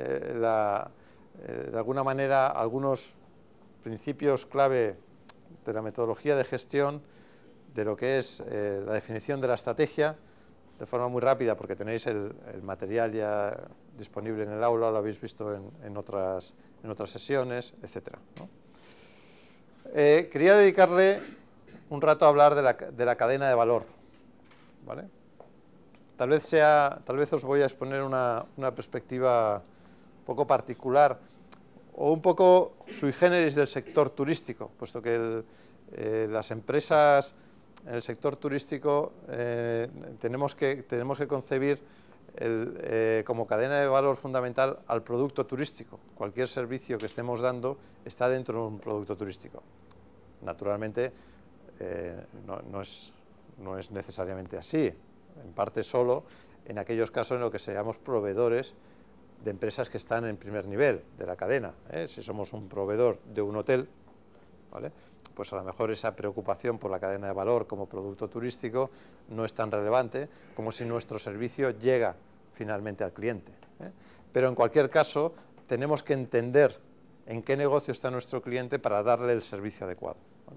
de alguna manera, algunos principios clave de la metodología de gestión, de lo que es la definición de la estrategia, de forma muy rápida, porque tenéis el material ya disponible en el aula, lo habéis visto en otras sesiones, etc., ¿no? Quería dedicarle un rato a hablar de la cadena de valor, ¿vale? Tal vez os voy a exponer una perspectiva un poco particular o un poco sui generis del sector turístico, puesto que las empresas en el sector turístico tenemos que concebir como cadena de valor fundamental al producto turístico. Cualquier servicio que estemos dando está dentro de un producto turístico. Naturalmente, no es necesariamente así, en parte solo en aquellos casos en los que seamos proveedores de empresas que están en primer nivel de la cadena. Si somos un proveedor de un hotel, ¿vale?, pues a lo mejor esa preocupación por la cadena de valor como producto turístico no es tan relevante como si nuestro servicio llega finalmente al cliente. Pero en cualquier caso tenemos que entender en qué negocio está nuestro cliente para darle el servicio adecuado, ¿vale?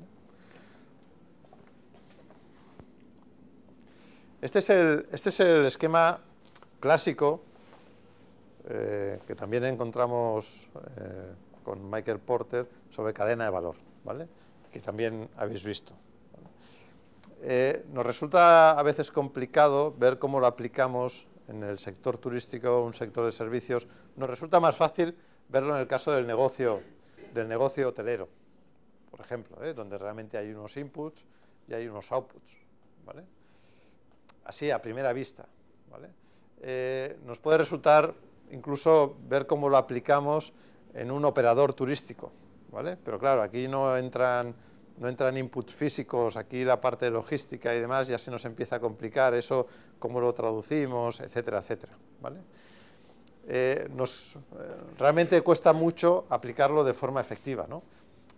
Este es el esquema clásico que también encontramos con Michael Porter sobre cadena de valor, ¿vale?, que también habéis visto. Nos resulta a veces complicado ver cómo lo aplicamos en el sector turístico, un sector de servicios. Nos resulta más fácil verlo en el caso del negocio hotelero, por ejemplo, donde realmente hay unos inputs y hay unos outputs, ¿vale?, así a primera vista, ¿vale? Nos puede resultar incluso ver cómo lo aplicamos en un operador turístico, ¿vale? Pero claro, aquí no entran inputs físicos, aquí la parte de logística y demás ya se nos empieza a complicar, eso cómo lo traducimos, etcétera, etcétera, ¿vale? Realmente cuesta mucho aplicarlo de forma efectiva, ¿no?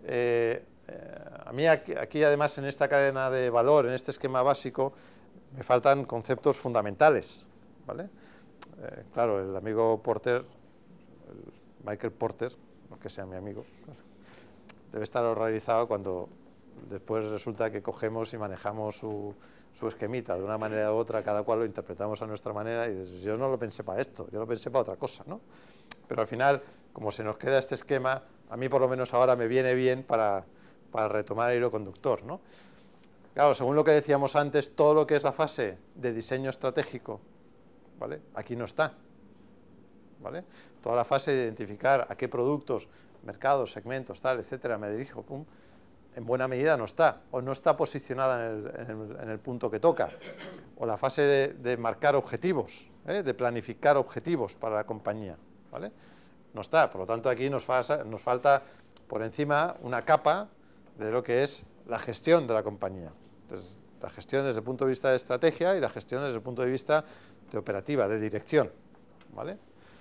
A mí aquí además en esta cadena de valor, en este esquema básico, me faltan conceptos fundamentales, ¿vale? Claro, el amigo Porter, Michael Porter, no que sea mi amigo, debe estar horrorizado cuando después resulta que cogemos y manejamos su esquemita de una manera u otra, cada cual lo interpretamos a nuestra manera y dices, yo no lo pensé para esto, yo lo pensé para otra cosa, ¿no? Pero al final, como se nos queda este esquema, a mí por lo menos ahora me viene bien para retomar el hilo conductor, ¿no? Claro, según lo que decíamos antes, todo lo que es la fase de diseño estratégico, ¿vale?, aquí no está, ¿vale? Toda la fase de identificar a qué productos, mercados, segmentos, tal, etcétera, me dirijo, pum, en buena medida no está, o no está posicionada en el punto que toca, o la fase de marcar objetivos, de planificar objetivos para la compañía, ¿vale?, no está. Por lo tanto, aquí nos falta por encima una capa de lo que es la gestión de la compañía. Entonces, la gestión desde el punto de vista de estrategia y la gestión desde el punto de vista de operativa, de dirección, ¿vale?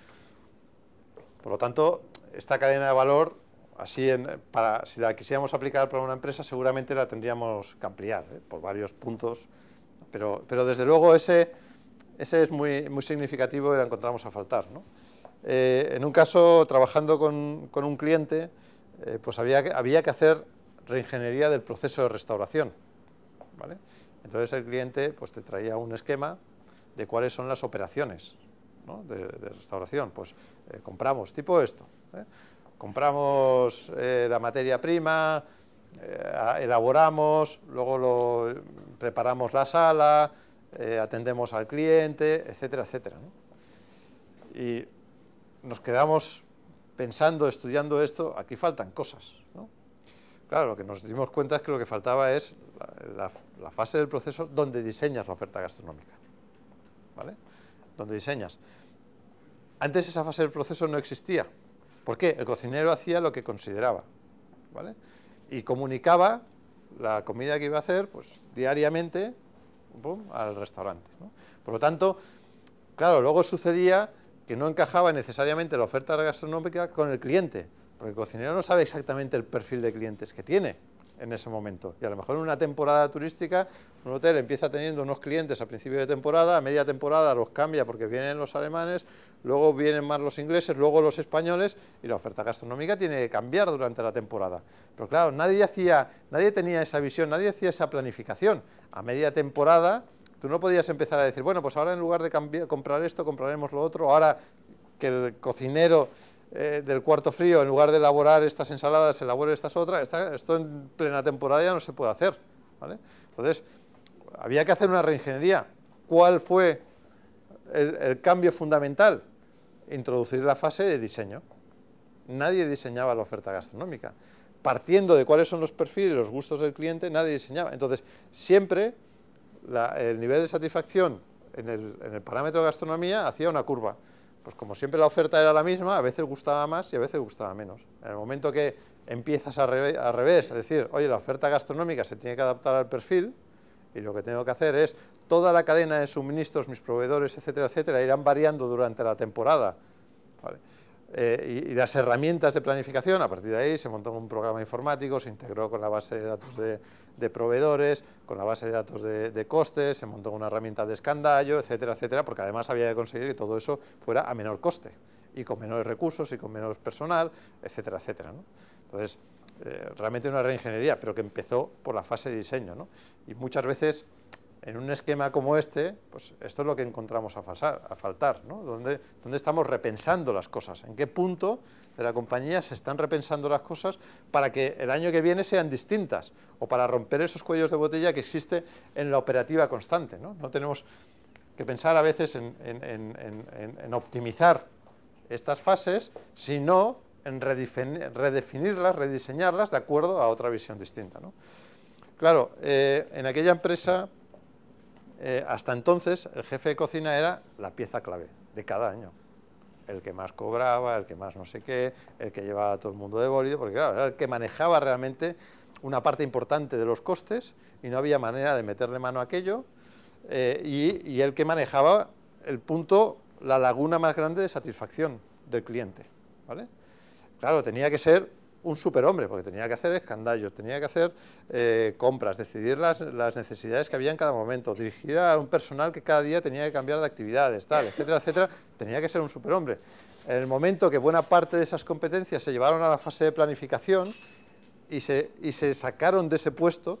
Por lo tanto, esta cadena de valor, así si la quisiéramos aplicar para una empresa, seguramente la tendríamos que ampliar, por varios puntos, pero desde luego ese es muy, muy significativo y la encontramos a faltar, ¿no? En un caso, trabajando con un cliente, pues había que hacer reingeniería del proceso de restauración, ¿vale? Entonces el cliente pues te traía un esquema de cuáles son las operaciones, ¿no?, de restauración. Pues compramos tipo esto, compramos la materia prima, elaboramos, luego preparamos la sala, atendemos al cliente, etcétera, etcétera, ¿no? Y nos quedamos pensando, estudiando esto, aquí faltan cosas, ¿no? Claro, lo que nos dimos cuenta es que lo que faltaba es la fase del proceso donde diseñas la oferta gastronómica, ¿vale? Donde diseñas. Antes esa fase del proceso no existía. ¿Por qué? El cocinero hacía lo que consideraba, ¿vale?, y comunicaba la comida que iba a hacer, pues, diariamente, pum, al restaurante, ¿no? Por lo tanto, claro, luego sucedía que no encajaba necesariamente la oferta gastronómica con el cliente, porque el cocinero no sabe exactamente el perfil de clientes que tiene en ese momento. Y a lo mejor en una temporada turística, un hotel empieza teniendo unos clientes a principio de temporada, a media temporada los cambia porque vienen los alemanes, luego vienen más los ingleses, luego los españoles, y la oferta gastronómica tiene que cambiar durante la temporada. Pero claro, nadie tenía esa visión, nadie hacía esa planificación. A media temporada tú no podías empezar a decir, bueno, pues ahora en lugar de comprar esto, compraremos lo otro, ahora que el cocinero del cuarto frío, en lugar de elaborar estas ensaladas, elabore estas otras, esto en plena temporada ya no se puede hacer, ¿vale? Entonces, había que hacer una reingeniería. ¿Cuál fue el cambio fundamental? Introducir la fase de diseño. Nadie diseñaba la oferta gastronómica. Partiendo de cuáles son los perfiles y los gustos del cliente, nadie diseñaba. Entonces, siempre el nivel de satisfacción en el parámetro de gastronomía hacía una curva. Pues como siempre la oferta era la misma, a veces gustaba más y a veces gustaba menos. En el momento que empiezas al revés, es decir, oye, la oferta gastronómica se tiene que adaptar al perfil y lo que tengo que hacer es toda la cadena de suministros, mis proveedores, etcétera, etcétera, irán variando durante la temporada, ¿vale? Y las herramientas de planificación, a partir de ahí se montó un programa informático, se integró con la base de datos de proveedores, con la base de datos de costes, se montó una herramienta de escandallo, etcétera, etcétera, porque además había que conseguir que todo eso fuera a menor coste, y con menores recursos, y con menos personal, etcétera, etcétera, ¿no? Entonces, realmente una reingeniería, pero que empezó por la fase de diseño, ¿no? Y muchas veces, en un esquema como este, pues esto es lo que encontramos a faltar, ¿no? ¿Dónde estamos repensando las cosas? ¿En qué punto de la compañía se están repensando las cosas para que el año que viene sean distintas? O para romper esos cuellos de botella que existe en la operativa constante, ¿no? No tenemos que pensar a veces en optimizar estas fases, sino en redefinirlas, rediseñarlas de acuerdo a otra visión distinta, ¿no? Claro, en aquella empresa, hasta entonces, el jefe de cocina era la pieza clave de cada año. El que más cobraba, el que más no sé qué, el que llevaba a todo el mundo de bólido, porque claro, era el que manejaba realmente una parte importante de los costes y no había manera de meterle mano a aquello, y el que manejaba el punto, la laguna más grande de satisfacción del cliente, ¿vale? Claro, tenía que ser un superhombre, porque tenía que hacer escandallos, tenía que hacer compras, decidir las necesidades que había en cada momento, dirigir a un personal que cada día tenía que cambiar de actividades, tal, etcétera, etcétera. Tenía que ser un superhombre. En el momento que buena parte de esas competencias se llevaron a la fase de planificación y se sacaron de ese puesto,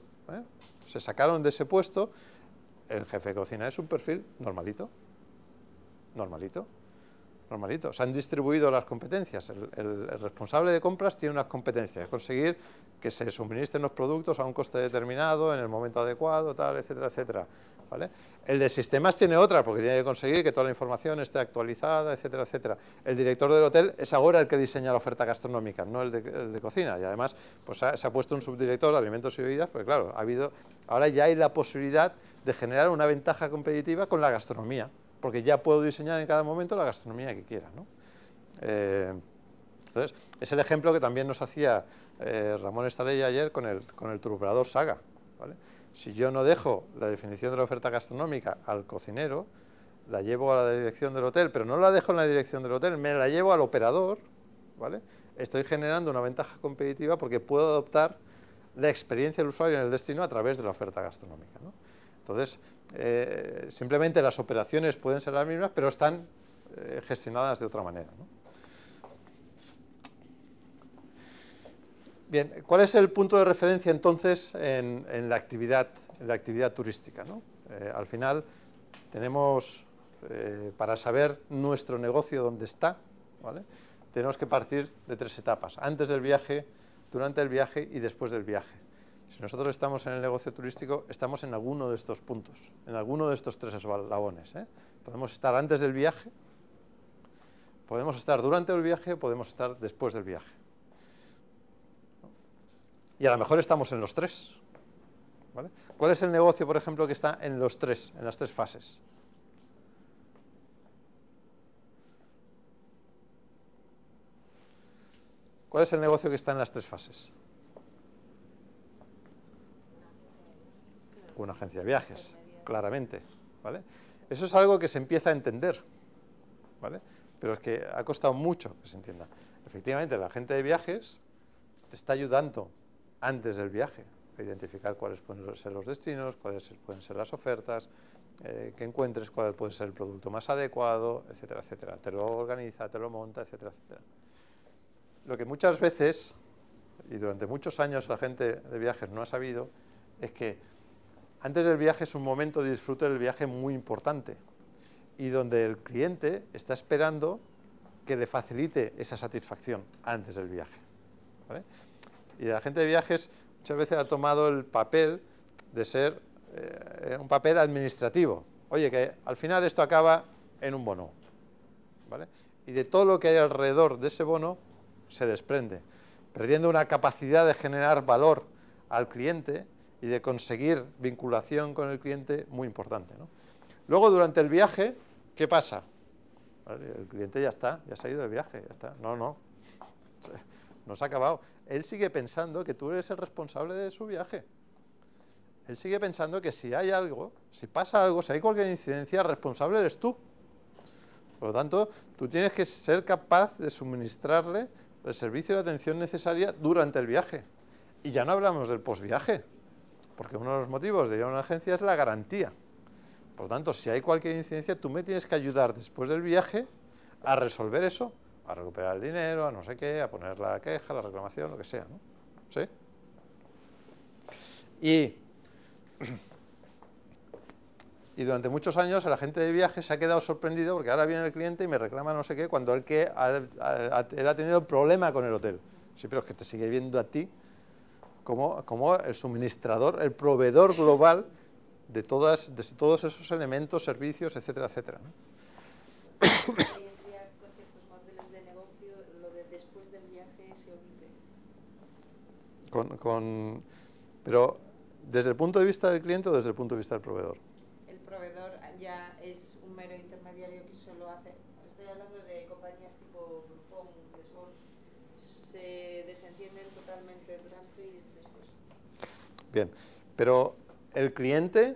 el jefe de cocina es un perfil normalito, normalito. Se han distribuido las competencias. El responsable de compras tiene unas competencias, es conseguir que se suministren los productos a un coste determinado, en el momento adecuado, tal, etcétera, etcétera, ¿vale? El de sistemas tiene otra, porque tiene que conseguir que toda la información esté actualizada, etcétera, etcétera. El director del hotel es ahora el que diseña la oferta gastronómica, no el de cocina, y además pues se ha puesto un subdirector de alimentos y bebidas, porque claro, ahora ya hay la posibilidad de generar una ventaja competitiva con la gastronomía, porque ya puedo diseñar en cada momento la gastronomía que quiera, ¿no? Entonces, es el ejemplo que también nos hacía Ramón Estalella ayer con el turoperador Saga, ¿vale? Si yo no dejo la definición de la oferta gastronómica al cocinero, la llevo a la dirección del hotel, pero no la dejo en la dirección del hotel, me la llevo al operador, ¿vale? Estoy generando una ventaja competitiva porque puedo adoptar la experiencia del usuario en el destino a través de la oferta gastronómica, ¿no? Entonces, simplemente las operaciones pueden ser las mismas, pero están gestionadas de otra manera, ¿no? Bien, ¿cuál es el punto de referencia entonces en la actividad turística, ¿no? Al final tenemos, para saber nuestro negocio dónde está, ¿vale?, tenemos que partir de 3 etapas: antes del viaje, durante el viaje y después del viaje. Si nosotros estamos en el negocio turístico, estamos en alguno de estos puntos, en alguno de estos 3 eslabones, ¿eh? Podemos estar antes del viaje, podemos estar durante el viaje, podemos estar después del viaje. Y a lo mejor estamos en los 3, ¿vale? ¿Cuál es el negocio, por ejemplo, que está en las 3 fases? ¿Cuál es el negocio que está en las 3 fases? Una agencia de viajes, claramente, ¿vale? Eso es algo que se empieza a entender, ¿vale? Pero es que ha costado mucho que se entienda. Efectivamente, la agente de viajes te está ayudando antes del viaje a identificar cuáles pueden ser los destinos, cuáles pueden ser las ofertas, que encuentres cuál puede ser el producto más adecuado, etcétera, etcétera. Te lo organiza, te lo monta, etcétera, etcétera. Lo que muchas veces, y durante muchos años la gente de viajes no ha sabido, es que antes del viaje es un momento de disfrute del viaje muy importante y donde el cliente está esperando que le facilite esa satisfacción antes del viaje, ¿vale? Y la gente de viajes muchas veces ha tomado el papel de ser un papel administrativo. Oye, que al final esto acaba en un bono, ¿vale? Y de todo lo que hay alrededor de ese bono se desprende, perdiendo una capacidad de generar valor al cliente y de conseguir vinculación con el cliente muy importante, ¿no? Luego, durante el viaje, ¿qué pasa? El cliente ya está, ya se ha ido de viaje, ya está. No se ha acabado. Él sigue pensando que tú eres el responsable de su viaje. él sigue pensando que si hay algo, si pasa algo, si hay cualquier incidencia, el responsable eres tú. Por lo tanto, tú tienes que ser capaz de suministrarle el servicio de atención necesaria durante el viaje. Y ya no hablamos del posviaje, porque uno de los motivos de ir a una agencia es la garantía. Por lo tanto, si hay cualquier incidencia, tú me tienes que ayudar después del viaje a resolver eso, a recuperar el dinero, a no sé qué, a poner la queja, la reclamación, lo que sea, ¿no? ¿Sí? Y durante muchos años el agente de viajes se ha quedado sorprendido porque ahora viene el cliente y me reclama no sé qué, cuando él ha tenido problema con el hotel. Sí, pero es que te sigue viendo a ti como el suministrador, el proveedor global de todos esos elementos, servicios, etcétera, etcétera, ¿no? Hoy en día, con ciertos modelos de negocio, lo de después del viaje se omite. Pero, ¿desde el punto de vista del cliente o desde el punto de vista del proveedor? El proveedor ya es un mero intermediario que solo hace... Estoy hablando de compañías tipo Groupon, que se desentienden totalmente durante y después. Bien, pero ¿el cliente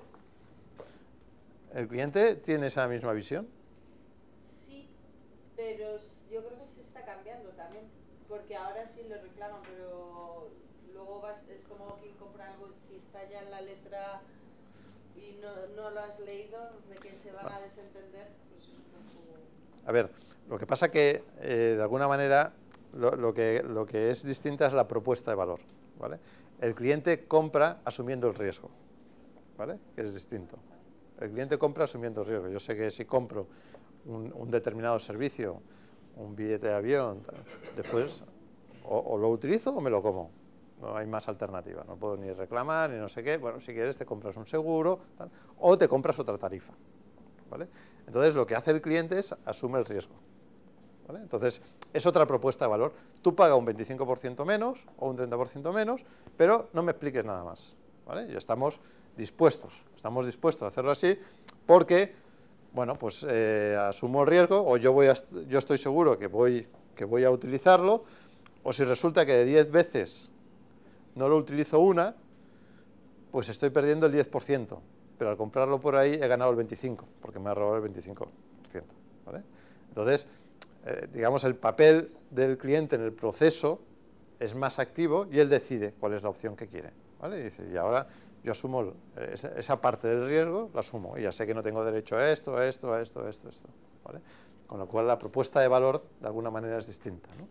tiene esa misma visión? Sí, pero yo creo que se está cambiando también, porque ahora sí lo reclaman, pero luego es como quien compra algo, si está ya en la letra y no lo has leído, de que se van a desentender, pues es un poco... A ver, lo que pasa que, de alguna manera, lo que es distinta es la propuesta de valor, ¿vale? El cliente compra asumiendo el riesgo, ¿vale? Que es distinto. El cliente compra asumiendo el riesgo. Yo sé que si compro un determinado servicio, un billete de avión, después o lo utilizo o me lo como. No hay más alternativa. No puedo ni reclamar ni no sé qué. Bueno, si quieres te compras un seguro, tal, o te compras otra tarifa, ¿vale? Entonces lo que hace el cliente es asume el riesgo, ¿vale? Entonces es otra propuesta de valor. Tú pagas un 25% menos o un 30% menos, pero no me expliques nada más, ¿vale? Y estamos dispuestos a hacerlo así porque, bueno, pues asumo el riesgo, o yo estoy seguro que voy a utilizarlo, o si resulta que de 10 veces no lo utilizo una, pues estoy perdiendo el 10%, pero al comprarlo por ahí he ganado el 25%, porque me ha robado el 25%, ¿vale? Entonces, digamos, el papel del cliente en el proceso es más activo y él decide cuál es la opción que quiere, ¿vale? Y dice, y ahora yo asumo esa parte del riesgo, la asumo, y ya sé que no tengo derecho a esto, ¿vale? Con lo cual la propuesta de valor de alguna manera es distinta, ¿no?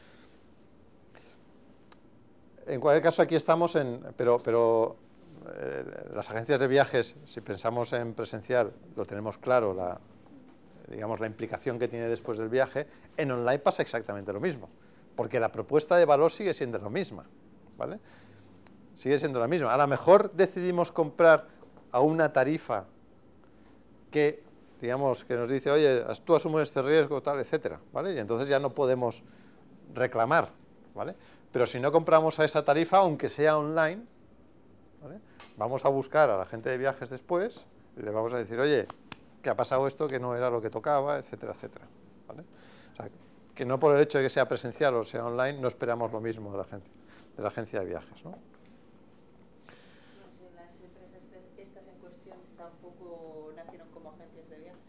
En cualquier caso, aquí estamos pero las agencias de viajes, si pensamos en presencial, lo tenemos claro, digamos, la implicación que tiene después del viaje. En online pasa exactamente lo mismo, porque la propuesta de valor sigue siendo la misma, ¿vale? Sigue siendo la misma. A lo mejor decidimos comprar a una tarifa que, digamos, que nos dice, oye, tú asumes este riesgo, tal, etcétera, ¿vale? Y entonces ya no podemos reclamar, ¿vale? Pero si no compramos a esa tarifa, aunque sea online, ¿vale?, vamos a buscar a la gente de viajes después y le vamos a decir, oye, que ha pasado esto, que no era lo que tocaba, etcétera, etcétera, ¿vale? O sea, que no por el hecho de que sea presencial o sea online, no esperamos lo mismo de la agencia de viajes, ¿no? Las empresas estas en cuestión tampoco nacieron como agencias de viajes.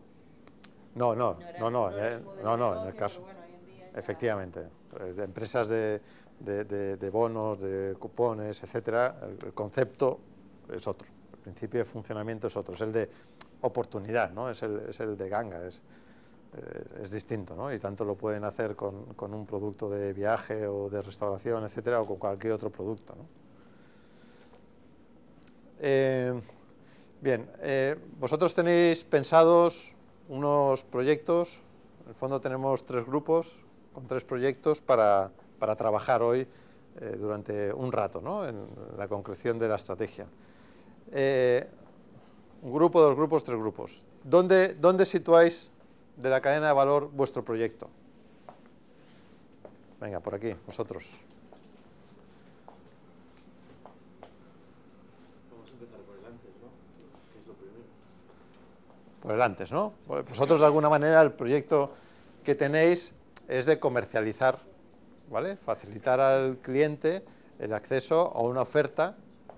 No, en el caso, bueno, hoy en día efectivamente, de empresas de bonos, de cupones, etcétera, el concepto es otro, el principio de funcionamiento es otro, es el de oportunidad, ¿no? Es el de ganga, es distinto, ¿no? Y tanto lo pueden hacer con un producto de viaje o de restauración, etcétera, o con cualquier otro producto, ¿no? Bien, vosotros tenéis pensados unos proyectos. En el fondo tenemos 3 grupos con 3 proyectos para trabajar hoy durante un rato, ¿no?, en la concreción de la estrategia. Un grupo, 2 grupos, 3 grupos. ¿Dónde situáis de la cadena de valor vuestro proyecto? Venga, por aquí, vosotros. Vamos a empezar por el antes, ¿no? Que es lo primero. Por el antes, ¿no? Vosotros, de alguna manera, el proyecto que tenéis es de comercializar, ¿vale? Facilitar al cliente el acceso a una oferta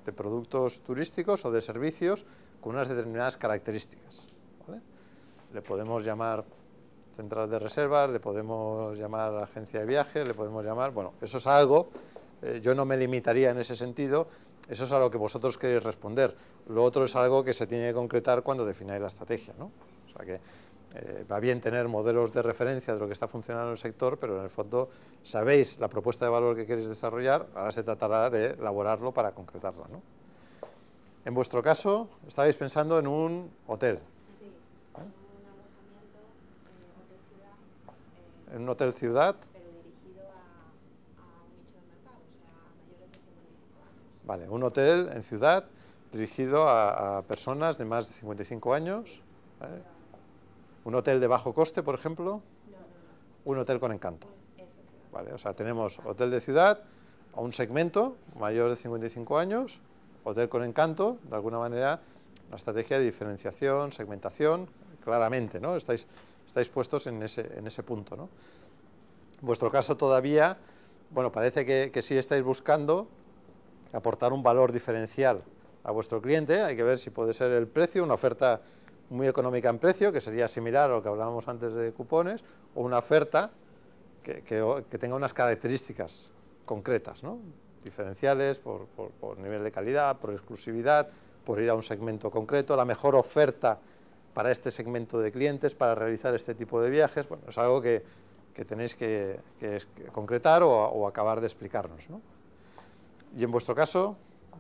de productos turísticos o de servicios con unas determinadas características, ¿vale? Le podemos llamar central de reservas, le podemos llamar agencia de viajes, le podemos llamar... Bueno, eso es algo, yo no me limitaría en ese sentido, eso es a lo que vosotros queréis responder. Lo otro es algo que se tiene que concretar cuando defináis la estrategia, ¿no? O sea que va bien tener modelos de referencia de lo que está funcionando en el sector, pero en el fondo sabéis la propuesta de valor que queréis desarrollar, ahora se tratará de elaborarlo para concretarla, ¿no? En vuestro caso, estabais pensando en un hotel. Sí, ¿vale? un alojamiento, hotel ciudad, En un hotel ciudad. pero dirigido a un nicho de mercado, o sea, a mayores de 55 años. Vale, un hotel en ciudad dirigido a personas de más de 55 años. ¿Vale? Un hotel de bajo coste, por ejemplo. No. Un hotel con encanto. Efectivamente. ¿Vale? O sea, tenemos hotel de ciudad a un segmento mayor de 55 años, hotel con encanto, de alguna manera, una estrategia de diferenciación, segmentación, claramente, ¿no? Estáis puestos en ese punto, ¿no? En vuestro caso todavía, bueno, parece que sí estáis buscando aportar un valor diferencial a vuestro cliente. Hay que ver si puede ser el precio, una oferta muy económica en precio, que sería similar a lo que hablábamos antes de cupones, o una oferta que tenga unas características concretas, ¿no? Diferenciales por nivel de calidad, por exclusividad, por ir a un segmento concreto, la mejor oferta para este segmento de clientes, para realizar este tipo de viajes. Bueno, es algo que tenéis que concretar o acabar de explicarnos, ¿no? Y en vuestro caso...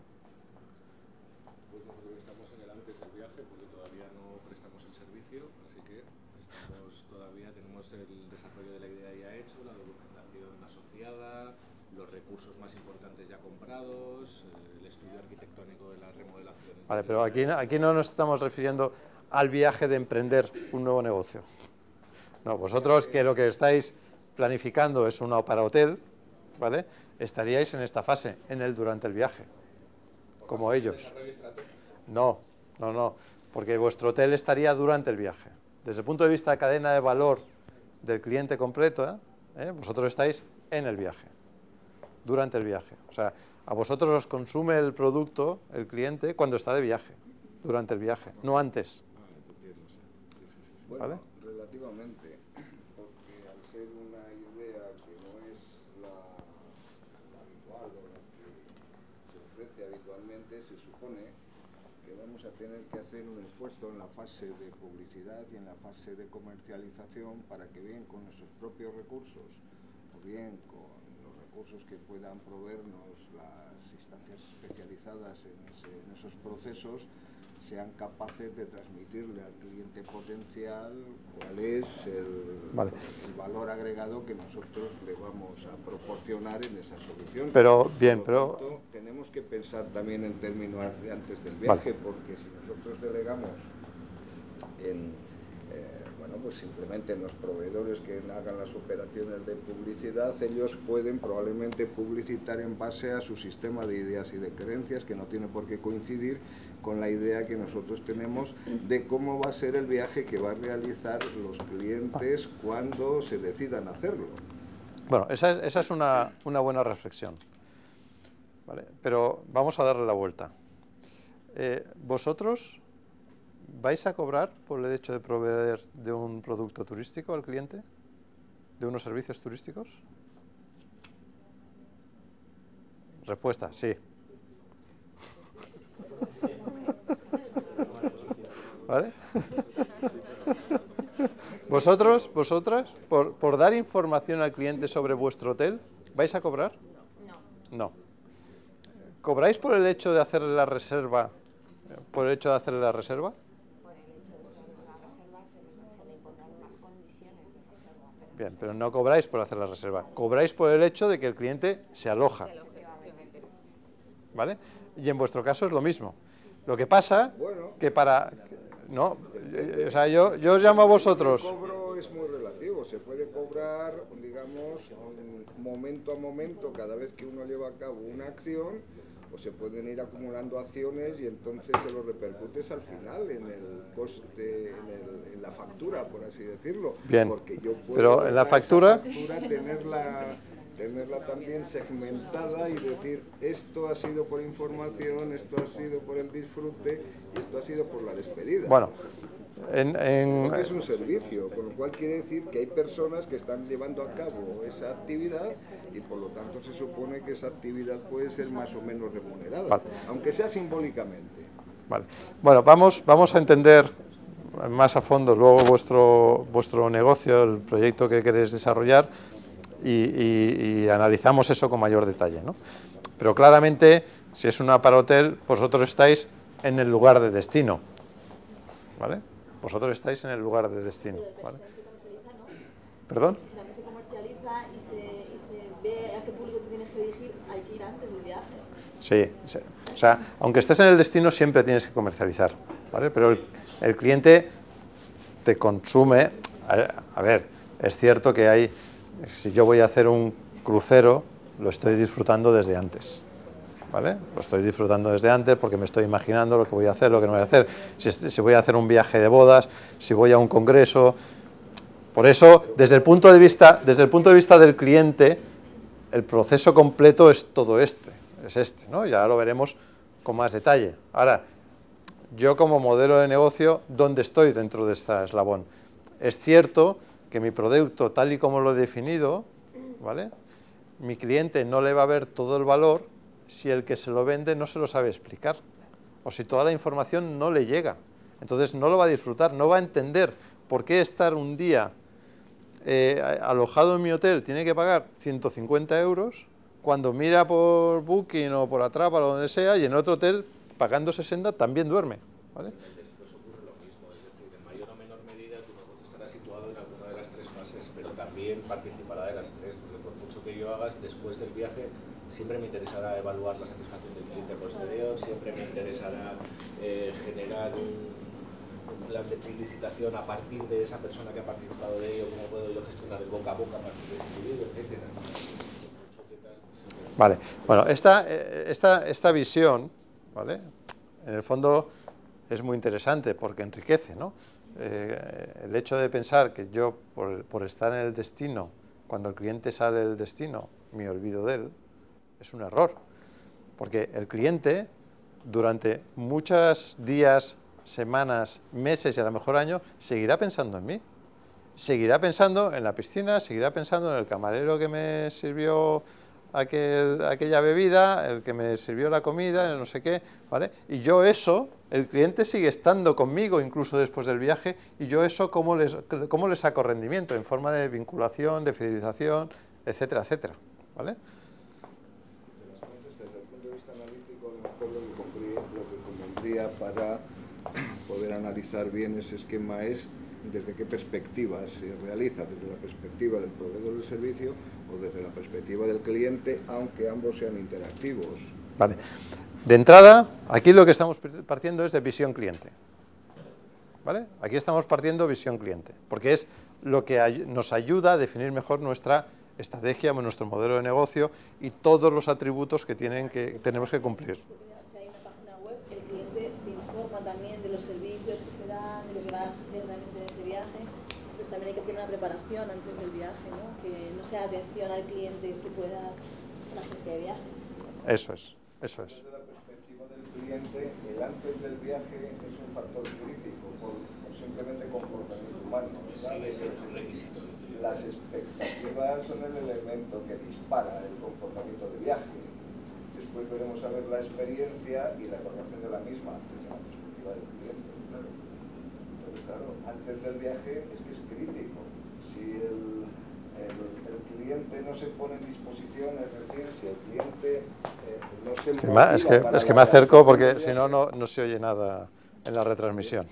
Pues nosotros estamos en el antes del viaje porque todavía no prestamos el servicio, así que tenemos el desarrollo de la idea ya hecho, la documentación asociada, los recursos más importantes ya comprados, el estudio arquitectónico de la remodelación. Vale, pero aquí no nos estamos refiriendo al viaje de emprender un nuevo negocio. No, vosotros que lo que estáis planificando es una para hotel, ¿vale? Estaríais en esta fase, durante el viaje, como ellos. No, porque vuestro hotel estaría durante el viaje. Desde el punto de vista de cadena de valor del cliente completo, vosotros estáis en el viaje, durante el viaje. O sea, a vosotros os consume el producto, el cliente, cuando está de viaje, durante el viaje, no antes. Bueno, ¿Vale? relativamente, porque al ser una idea que no es la habitual o la que se ofrece habitualmente, se supone que vamos a tener que hacer un esfuerzo en la fase de publicidad y en la fase de comercialización para que bien con nuestros propios recursos o bien con los recursos que puedan proveernos las instancias especializadas en esos procesos, sean capaces de transmitirle al cliente potencial cuál es el valor agregado que nosotros le vamos a proporcionar en esa solución. Pero, bien, Por lo tanto, tenemos que pensar también en términos de antes del viaje, porque si nosotros delegamos en pues simplemente en los proveedores que hagan las operaciones de publicidad, ellos pueden probablemente publicitar en base a su sistema de ideas y de creencias, que no tiene por qué coincidir con la idea que nosotros tenemos de cómo va a ser el viaje que va a realizar los clientes cuando se decidan hacerlo. Bueno, esa es una buena reflexión, ¿vale? Pero vamos a darle la vuelta. ¿Vosotros vais a cobrar por el hecho de proveer de un producto turístico al cliente? ¿De unos servicios turísticos? Respuesta, sí. ¿Vale? ¿Vosotras, por dar información al cliente sobre vuestro hotel, vais a cobrar? No. ¿Cobráis por el hecho de hacerle la reserva? ¿Por el hecho de hacerle la reserva? Bien, pero no cobráis por hacer la reserva, cobráis por el hecho de que el cliente se aloja. ¿Vale? Y en vuestro caso es lo mismo. Lo que pasa que para... No, o sea, yo os llamo a vosotros... El cobro es muy relativo, se puede cobrar, digamos, momento a momento, cada vez que uno lleva a cabo una acción, pues se pueden ir acumulando acciones y entonces se lo repercutes al final en el coste, en la factura, por así decirlo. Bien, porque yo puedo pero en la factura tenerla tenerla también segmentada y decir, esto ha sido por información, esto ha sido por el disfrute y esto ha sido por la despedida. Bueno, Porque es un servicio, con lo cual quiere decir que hay personas que están llevando a cabo esa actividad y por lo tanto se supone que esa actividad puede ser más o menos remunerada, vale, aunque sea simbólicamente. vale. Bueno, vamos a entender más a fondo luego vuestro negocio, el proyecto que queréis desarrollar y analizamos eso con mayor detalle, ¿no? Pero claramente, si es una para hotel, vosotros estáis en el lugar de destino, ¿vale? Vosotros estáis en el lugar de destino, ¿vale? Se comercializa, ¿no? ¿Perdón? Si también se comercializa y se ve a qué público te tienes que dirigir, hay que ir antes del viaje. Sí, sí. O sea, aunque estés en el destino, siempre tienes que comercializar, ¿vale? Pero el cliente te consume. A ver, es cierto que hay, si yo voy a hacer un crucero, lo estoy disfrutando desde antes, ¿vale? Lo estoy disfrutando desde antes porque me estoy imaginando lo que voy a hacer, lo que no voy a hacer, si voy a hacer un viaje de bodas, si voy a un congreso. Por eso, desde el punto de vista del cliente, el proceso completo es todo es este, ¿no? Ya lo veremos con más detalle. Ahora, yo como modelo de negocio, ¿dónde estoy dentro de este eslabón? Es cierto que mi producto, tal y como lo he definido, ¿vale? Mi cliente no le va a ver todo el valor si el que se lo vende no se lo sabe explicar, o si toda la información no le llega. Entonces no lo va a disfrutar, no va a entender por qué estar un día alojado en mi hotel tiene que pagar 150 euros, cuando mira por Booking o por Atrapa o donde sea, y en otro hotel, pagando 60, también duerme, ¿vale? Después ocurre lo mismo, es decir, en mayor o menor medida tu negocio estará situado en alguna de las tres fases, pero también participará de las tres, porque por mucho que yo hagas, después del viaje, siempre me interesará evaluar la satisfacción del cliente posterior, siempre me interesará generar un plan de publicitación a partir de esa persona que ha participado de ello, cómo puedo yo gestionar el boca a boca a partir de ese individuo, etcétera. Vale, bueno, esta visión, ¿vale? En el fondo es muy interesante porque enriquece, ¿no? El hecho de pensar que yo, por estar en el destino, cuando el cliente sale del destino, me olvido de él, es un error. Porque el cliente, durante muchos días, semanas, meses y a lo mejor años, seguirá pensando en mí. Seguirá pensando en la piscina, seguirá pensando en el camarero que me sirvió aquella bebida, el que me sirvió la comida, el no sé qué, ¿vale? Y yo eso, el cliente sigue estando conmigo incluso después del viaje, y yo eso cómo les saco rendimiento en forma de vinculación, de fidelización, etcétera, etcétera, ¿vale? Desde el punto de vista analítico, a lo mejor lo que convendría para poder analizar bien ese esquema es desde qué perspectiva se realiza, desde la perspectiva del proveedor del servicio o desde la perspectiva del cliente, aunque ambos sean interactivos. Vale. De entrada, aquí lo que estamos partiendo es de visión cliente, ¿vale? Aquí estamos partiendo visión cliente, porque es lo que nos ayuda a definir mejor nuestra estrategia, nuestro modelo de negocio y todos los atributos que tenemos que cumplir. Si hay una página web, el cliente se informa también de los servicios que se dan, de lo que va a hacer realmente en ese viaje. Pues también hay que tener una preparación antes del viaje, ¿no? Que no sea atención al cliente que pueda una agencia de viajes. Eso es, eso es. Desde la perspectiva del cliente, el antes del viaje es un factor crítico por simplemente comportamiento humano. Sigue siendo un requisito. Las expectativas son el elemento que dispara el comportamiento de viaje. Después veremos a ver la experiencia y la evaluación de la misma desde la perspectiva del cliente. Claro. Entonces, claro, antes del viaje es que es crítico. Si el cliente no se pone en disposición, es decir, si el cliente no se motiva es que me acerco porque si no, no se oye nada en la retransmisión.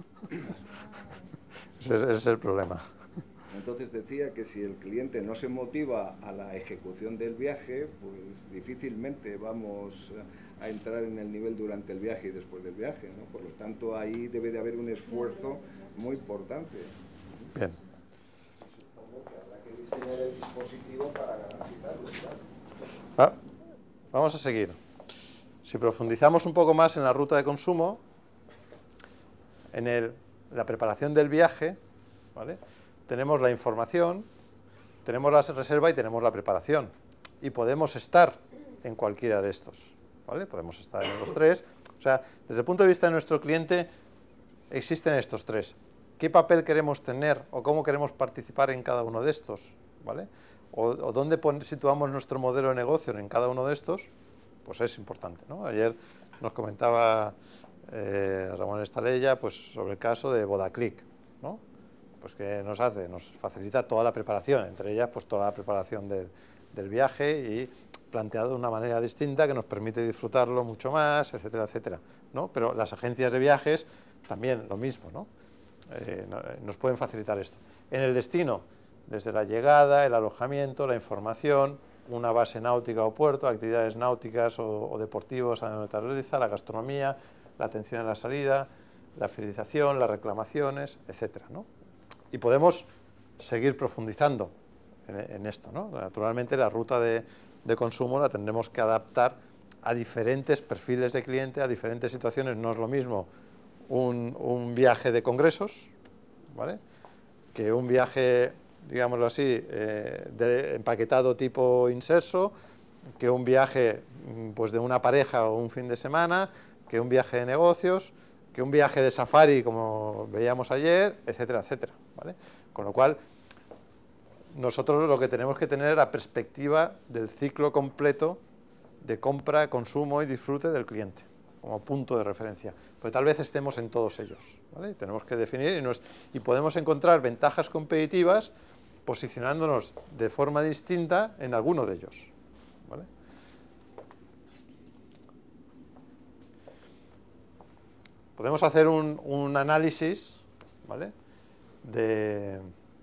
Ese es el problema. Entonces decía que si el cliente no se motiva a la ejecución del viaje, pues difícilmente vamos a entrar en el nivel durante el viaje y después del viaje, ¿no? Por lo tanto, ahí debe de haber un esfuerzo muy importante. Bien. Supongo que habrá que diseñar el dispositivo para garantizarlo, ¿verdad? Vamos a seguir. Si profundizamos un poco más en la ruta de consumo, en la preparación del viaje, ¿vale? Tenemos la información, tenemos la reserva y tenemos la preparación. Y podemos estar en cualquiera de estos, ¿vale? Podemos estar en los tres. O sea, desde el punto de vista de nuestro cliente, existen estos tres. ¿Qué papel queremos tener o cómo queremos participar en cada uno de estos? ¿Vale? O dónde situamos nuestro modelo de negocio en cada uno de estos, pues es importante, ¿no? Ayer nos comentaba Ramón Estalella pues, sobre el caso de Vodaclick, ¿no? Pues que nos hace, nos facilita toda la preparación, entre ellas pues toda la preparación del viaje y planteado de una manera distinta que nos permite disfrutarlo mucho más, etcétera, etcétera, ¿no? Pero las agencias de viajes también lo mismo, ¿no? Nos pueden facilitar esto. En el destino, desde la llegada, el alojamiento, la información, una base náutica o puerto, actividades náuticas o deportivos a donde te realiza, la gastronomía, la atención en la salida, la fidelización, las reclamaciones, etcétera, ¿no? Y podemos seguir profundizando en esto, ¿no? Naturalmente la ruta de consumo la tendremos que adaptar a diferentes perfiles de cliente, a diferentes situaciones. No es lo mismo un viaje de congresos, ¿vale?, que un viaje, digámoslo así, de empaquetado tipo inserso, que un viaje pues de una pareja o un fin de semana, que un viaje de negocios, que un viaje de safari, como veíamos ayer, etcétera, etcétera, ¿vale? Con lo cual, nosotros lo que tenemos que tener es la perspectiva del ciclo completo de compra, consumo y disfrute del cliente, como punto de referencia. Pero tal vez estemos en todos ellos, ¿vale? Tenemos que definir y podemos encontrar ventajas competitivas posicionándonos de forma distinta en alguno de ellos, ¿vale? Podemos hacer un análisis, ¿vale?, de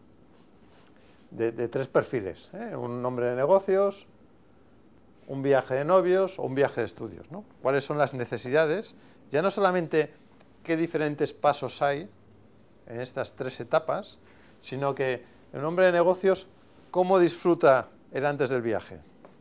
tres perfiles, ¿eh? Un hombre de negocios, un viaje de novios o un viaje de estudios, ¿no? ¿Cuáles son las necesidades? Ya no solamente qué diferentes pasos hay en estas tres etapas, sino que un hombre de negocios, ¿cómo disfruta el antes del viaje?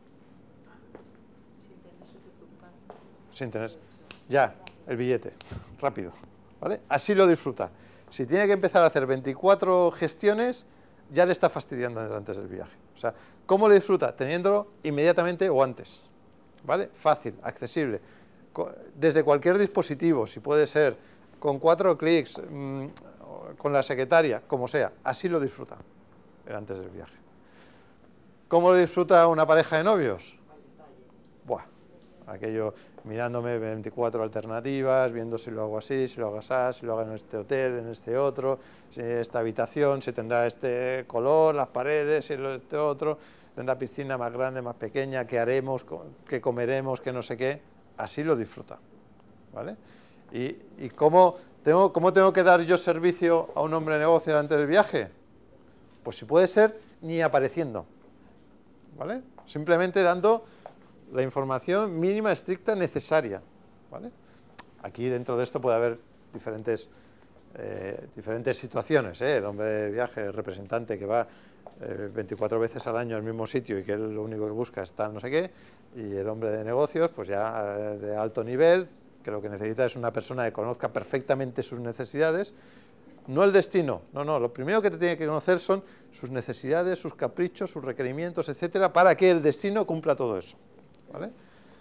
Sin tener, ya, el billete, rápido, ¿vale? Así lo disfruta. Si tiene que empezar a hacer 24 gestiones, ya le está fastidiando antes del viaje. O sea, ¿cómo lo disfruta? Teniéndolo inmediatamente o antes, ¿vale? Fácil, accesible, desde cualquier dispositivo, si puede ser, con 4 clics, con la secretaria, como sea, así lo disfruta el antes del viaje. ¿Cómo lo disfruta una pareja de novios? Buah, aquello mirándome 24 alternativas, viendo si lo hago así, si lo hago así, si lo hago en este hotel, en este otro, si esta habitación, si tendrá este color, las paredes, si este otro, tendrá piscina más grande, más pequeña, qué haremos, qué comeremos, qué no sé qué, así lo disfruta, ¿vale? ¿Y cómo tengo que dar yo servicio a un hombre de negocio antes del viaje? Pues si puede ser, ni apareciendo, ¿vale? Simplemente dando la información mínima, estricta, necesaria, ¿vale? Aquí dentro de esto puede haber diferentes situaciones, ¿eh? El hombre de viaje, el representante que va 24 veces al año al mismo sitio y que él lo único que busca es tal no sé qué, y el hombre de negocios, pues ya de alto nivel, que lo que necesita es una persona que conozca perfectamente sus necesidades, no el destino, no, lo primero que te tiene que conocer son sus necesidades, sus caprichos, sus requerimientos, etcétera, para que el destino cumpla todo eso, ¿vale?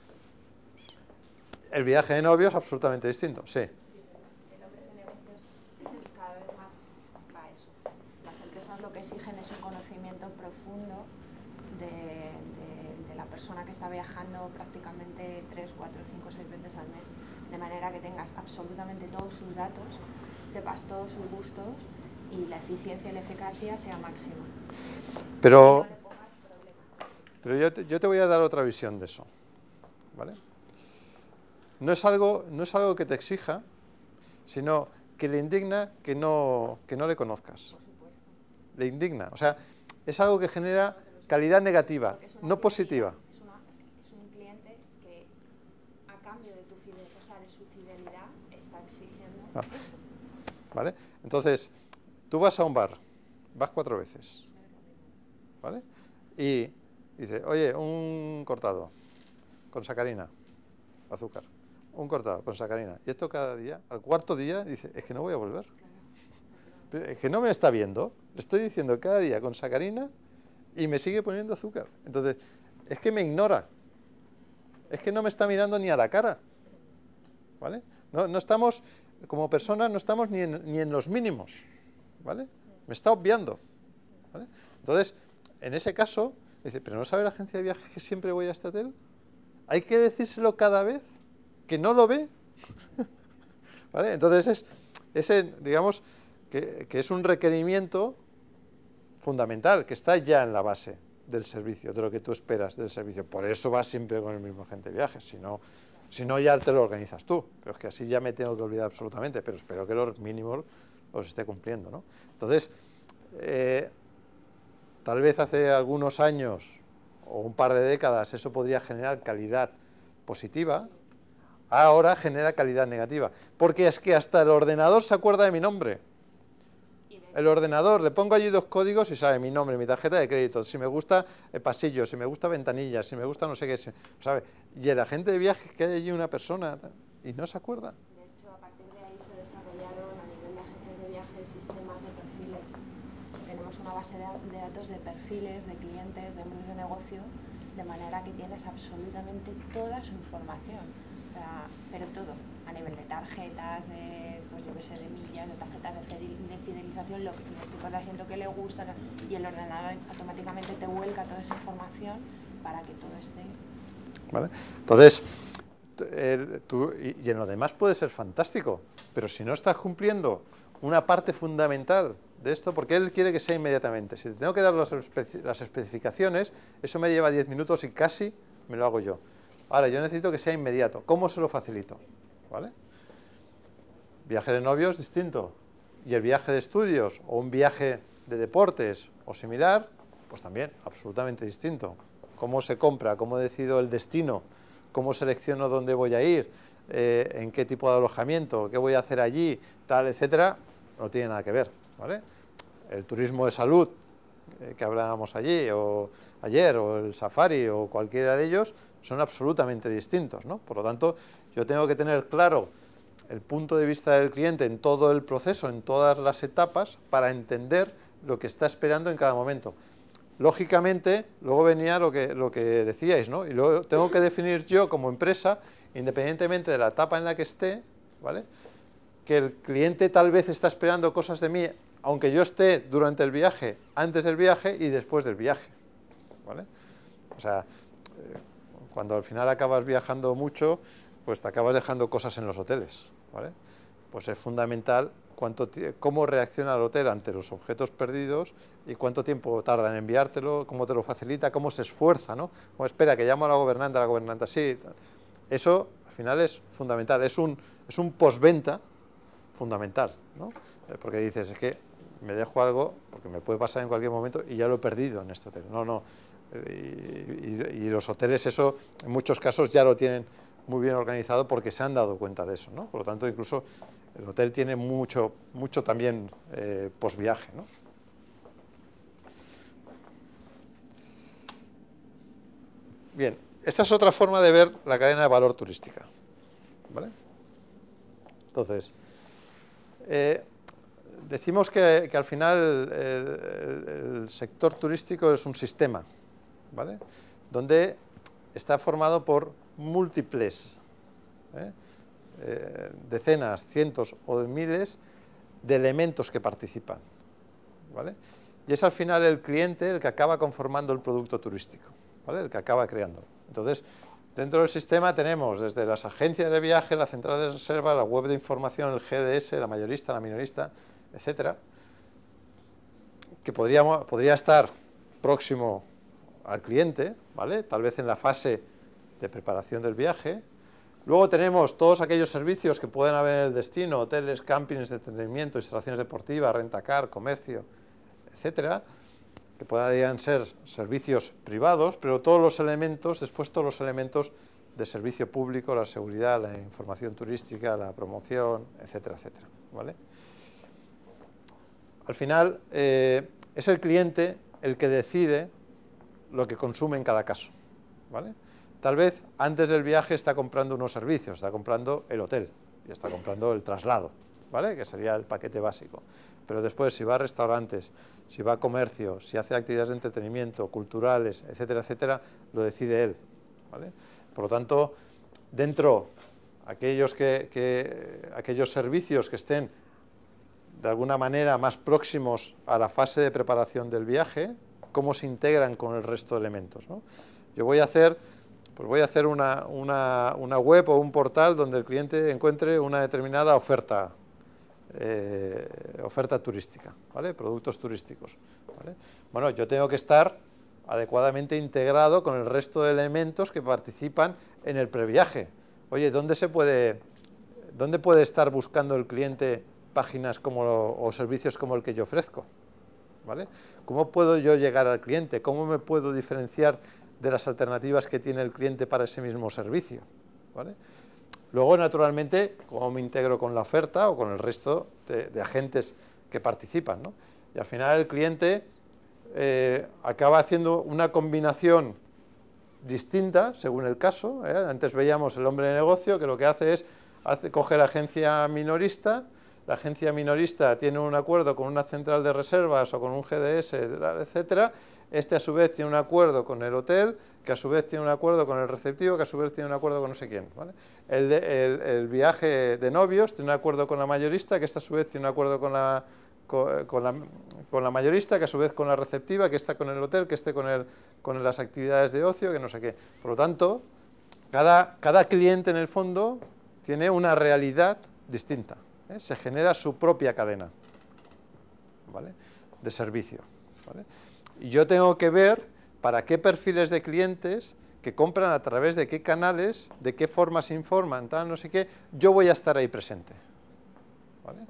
El viaje de novios absolutamente distinto, sí. El hombre de negocios cada vez más va a eso. Las empresas lo que exigen es un conocimiento profundo de la persona que está viajando prácticamente 3, 4, 5, 6 veces al mes, de manera que tengas absolutamente todos sus datos, sepas todos sus gustos y la eficiencia y la eficacia sea máxima. Pero yo te voy a dar otra visión de eso, ¿vale? No es algo que te exija, sino que le indigna que no le conozcas. Por supuesto. Le indigna, o sea, es algo que genera calidad negativa, no positiva. Es un cliente que a cambio de tu fidelidad, o sea, de su fidelidad, está exigiendo eso. ¿Vale? Entonces, tú vas a un bar, vas 4 veces, ¿vale? Y dice, oye, un cortado con sacarina, azúcar, un cortado con sacarina. Y esto cada día, al cuarto día, dice, es que no voy a volver. Es que no me está viendo, le estoy diciendo cada día con sacarina y me sigue poniendo azúcar. Entonces, es que me ignora. Es que no me está mirando ni a la cara. ¿Vale? No estamos, como personas, no estamos ni en los mínimos. ¿Vale? Me está obviando. ¿Vale? Entonces, en ese caso, dice, ¿pero no sabe la agencia de viajes que siempre voy a este hotel? ¿Hay que decírselo cada vez? ¿Que no lo ve? ¿Vale? Entonces, digamos, que es un requerimiento fundamental, que está ya en la base del servicio, de lo que tú esperas del servicio. Por eso vas siempre con el mismo agente de viajes, si no ya te lo organizas tú. Pero es que así ya me tengo que olvidar absolutamente, pero espero que los mínimos los esté cumpliendo, ¿no? Entonces, tal vez hace algunos años o un par de décadas eso podría generar calidad positiva, ahora genera calidad negativa, porque es que hasta el ordenador se acuerda de mi nombre. El ordenador, le pongo allí 2 códigos y sabe mi nombre, mi tarjeta de crédito, si me gusta el pasillo, si me gusta ventanillas, si me gusta no sé qué, ¿sabe? Y el agente de viajes, que hay allí una persona, y no se acuerda. De hecho, a partir de ahí se desarrollaron a nivel de agencias de viajes sistemas de perfiles. Tenemos una base de datos de perfiles, de clientes, de hombres de negocio, de manera que tienes absolutamente toda su información. O sea, pero todo, a nivel de tarjetas, de, pues yo qué sé, de millas, de tarjetas de fidelización, los tipos de asiento que le gustan, y el ordenador automáticamente te vuelca toda esa información para que todo esté. ¿Vale? Entonces, y en lo demás puede ser fantástico, pero si no estás cumpliendo una parte fundamental de esto, porque él quiere que sea inmediatamente. Si te tengo que dar las especificaciones, eso me lleva 10 minutos y casi me lo hago yo. Ahora, yo necesito que sea inmediato. ¿Cómo se lo facilito? ¿Vale? Viaje de novios, distinto. Y el viaje de estudios o un viaje de deportes o similar, pues también absolutamente distinto. ¿Cómo se compra? ¿Cómo decido el destino? ¿Cómo selecciono dónde voy a ir? ¿En qué tipo de alojamiento? ¿Qué voy a hacer allí? Tal, etcétera. No tiene nada que ver. ¿Vale? El turismo de salud que hablábamos allí o ayer, o el safari o cualquiera de ellos, son absolutamente distintos, ¿no? Por lo tanto, yo tengo que tener claro el punto de vista del cliente en todo el proceso, en todas las etapas, para entender lo que está esperando en cada momento. Lógicamente, luego venía lo que decíais, ¿no? Y luego tengo que definir yo como empresa, independientemente de la etapa en la que esté, ¿vale?, que el cliente tal vez está esperando cosas de mí, aunque yo esté durante el viaje, antes del viaje y después del viaje, ¿vale? O sea, cuando al final acabas viajando mucho, pues te acabas dejando cosas en los hoteles, ¿vale? Pues es fundamental cómo reacciona el hotel ante los objetos perdidos y cuánto tiempo tarda en enviártelo, cómo te lo facilita, cómo se esfuerza, ¿no? Como espera, que llamo a la gobernanta sí. Eso, al final, es fundamental. Es un postventa fundamental, ¿no? Porque dices, es que me dejo algo, porque me puede pasar en cualquier momento y ya lo he perdido en este hotel. No. Y los hoteles eso, en muchos casos, ya lo tienen muy bien organizado porque se han dado cuenta de eso, ¿no? Por lo tanto, incluso el hotel tiene mucho también posviaje, ¿no? Bien, esta es otra forma de ver la cadena de valor turística, ¿vale? Entonces, decimos que al final el sector turístico es un sistema, ¿vale?, donde está formado por múltiples, decenas, cientos o miles de elementos que participan, ¿vale? Y es al final el cliente el que acaba conformando el producto turístico, ¿vale?, el que acaba creándolo. Entonces, dentro del sistema tenemos desde las agencias de viaje, la central de reserva, la web de información, el GDS, la mayorista, la minorista, etcétera, que podría estar próximo al cliente, ¿vale?, tal vez en la fase de preparación del viaje. Luego tenemos todos aquellos servicios que pueden haber en el destino, hoteles, campings de entretenimiento, instalaciones deportivas, rentacar, comercio, etcétera, que podrían ser servicios privados, pero todos los elementos de servicio público, la seguridad, la información turística, la promoción, etcétera, etcétera, ¿vale? Al final, es el cliente el que decide lo que consume en cada caso, ¿vale? Tal vez antes del viaje está comprando unos servicios, está comprando el hotel y está comprando el traslado, ¿vale? Que sería el paquete básico. Pero después, si va a restaurantes, si va a comercio, si hace actividades de entretenimiento, culturales, etcétera, etcétera, lo decide él, ¿vale? Por lo tanto, dentro aquellos servicios que estén de alguna manera más próximos a la fase de preparación del viaje, cómo se integran con el resto de elementos, ¿no? Yo voy a hacer una web o un portal donde el cliente encuentre una determinada oferta turística, ¿vale? Productos turísticos, ¿vale? Bueno, yo tengo que estar adecuadamente integrado con el resto de elementos que participan en el previaje. Oye, ¿dónde puede estar buscando el cliente páginas o servicios como el que yo ofrezco? ¿Vale? ¿Cómo puedo yo llegar al cliente? ¿Cómo me puedo diferenciar de las alternativas que tiene el cliente para ese mismo servicio? ¿Vale? Luego, naturalmente, cómo me integro con la oferta o con el resto de agentes que participan, ¿no? Y al final el cliente acaba haciendo una combinación distinta según el caso, ¿eh? Antes veíamos el hombre de negocio que lo que hace es coge la agencia minorista. La agencia minorista tiene un acuerdo con una central de reservas o con un GDS, etcétera. Este a su vez tiene un acuerdo con el hotel, que a su vez tiene un acuerdo con el receptivo, que a su vez tiene un acuerdo con no sé quién, ¿vale? El viaje de novios tiene un acuerdo con la mayorista, que esta a su vez tiene un acuerdo con la mayorista, que a su vez con la receptiva, que está con el hotel, que esté con las actividades de ocio, que no sé qué. Por lo tanto, cada cliente en el fondo tiene una realidad distinta, ¿eh? Se genera su propia cadena, ¿vale?, de servicio, ¿vale? Y yo tengo que ver para qué perfiles de clientes que compran a través de qué canales, de qué formas se informan, tal, no sé qué, yo voy a estar ahí presente, ¿vale?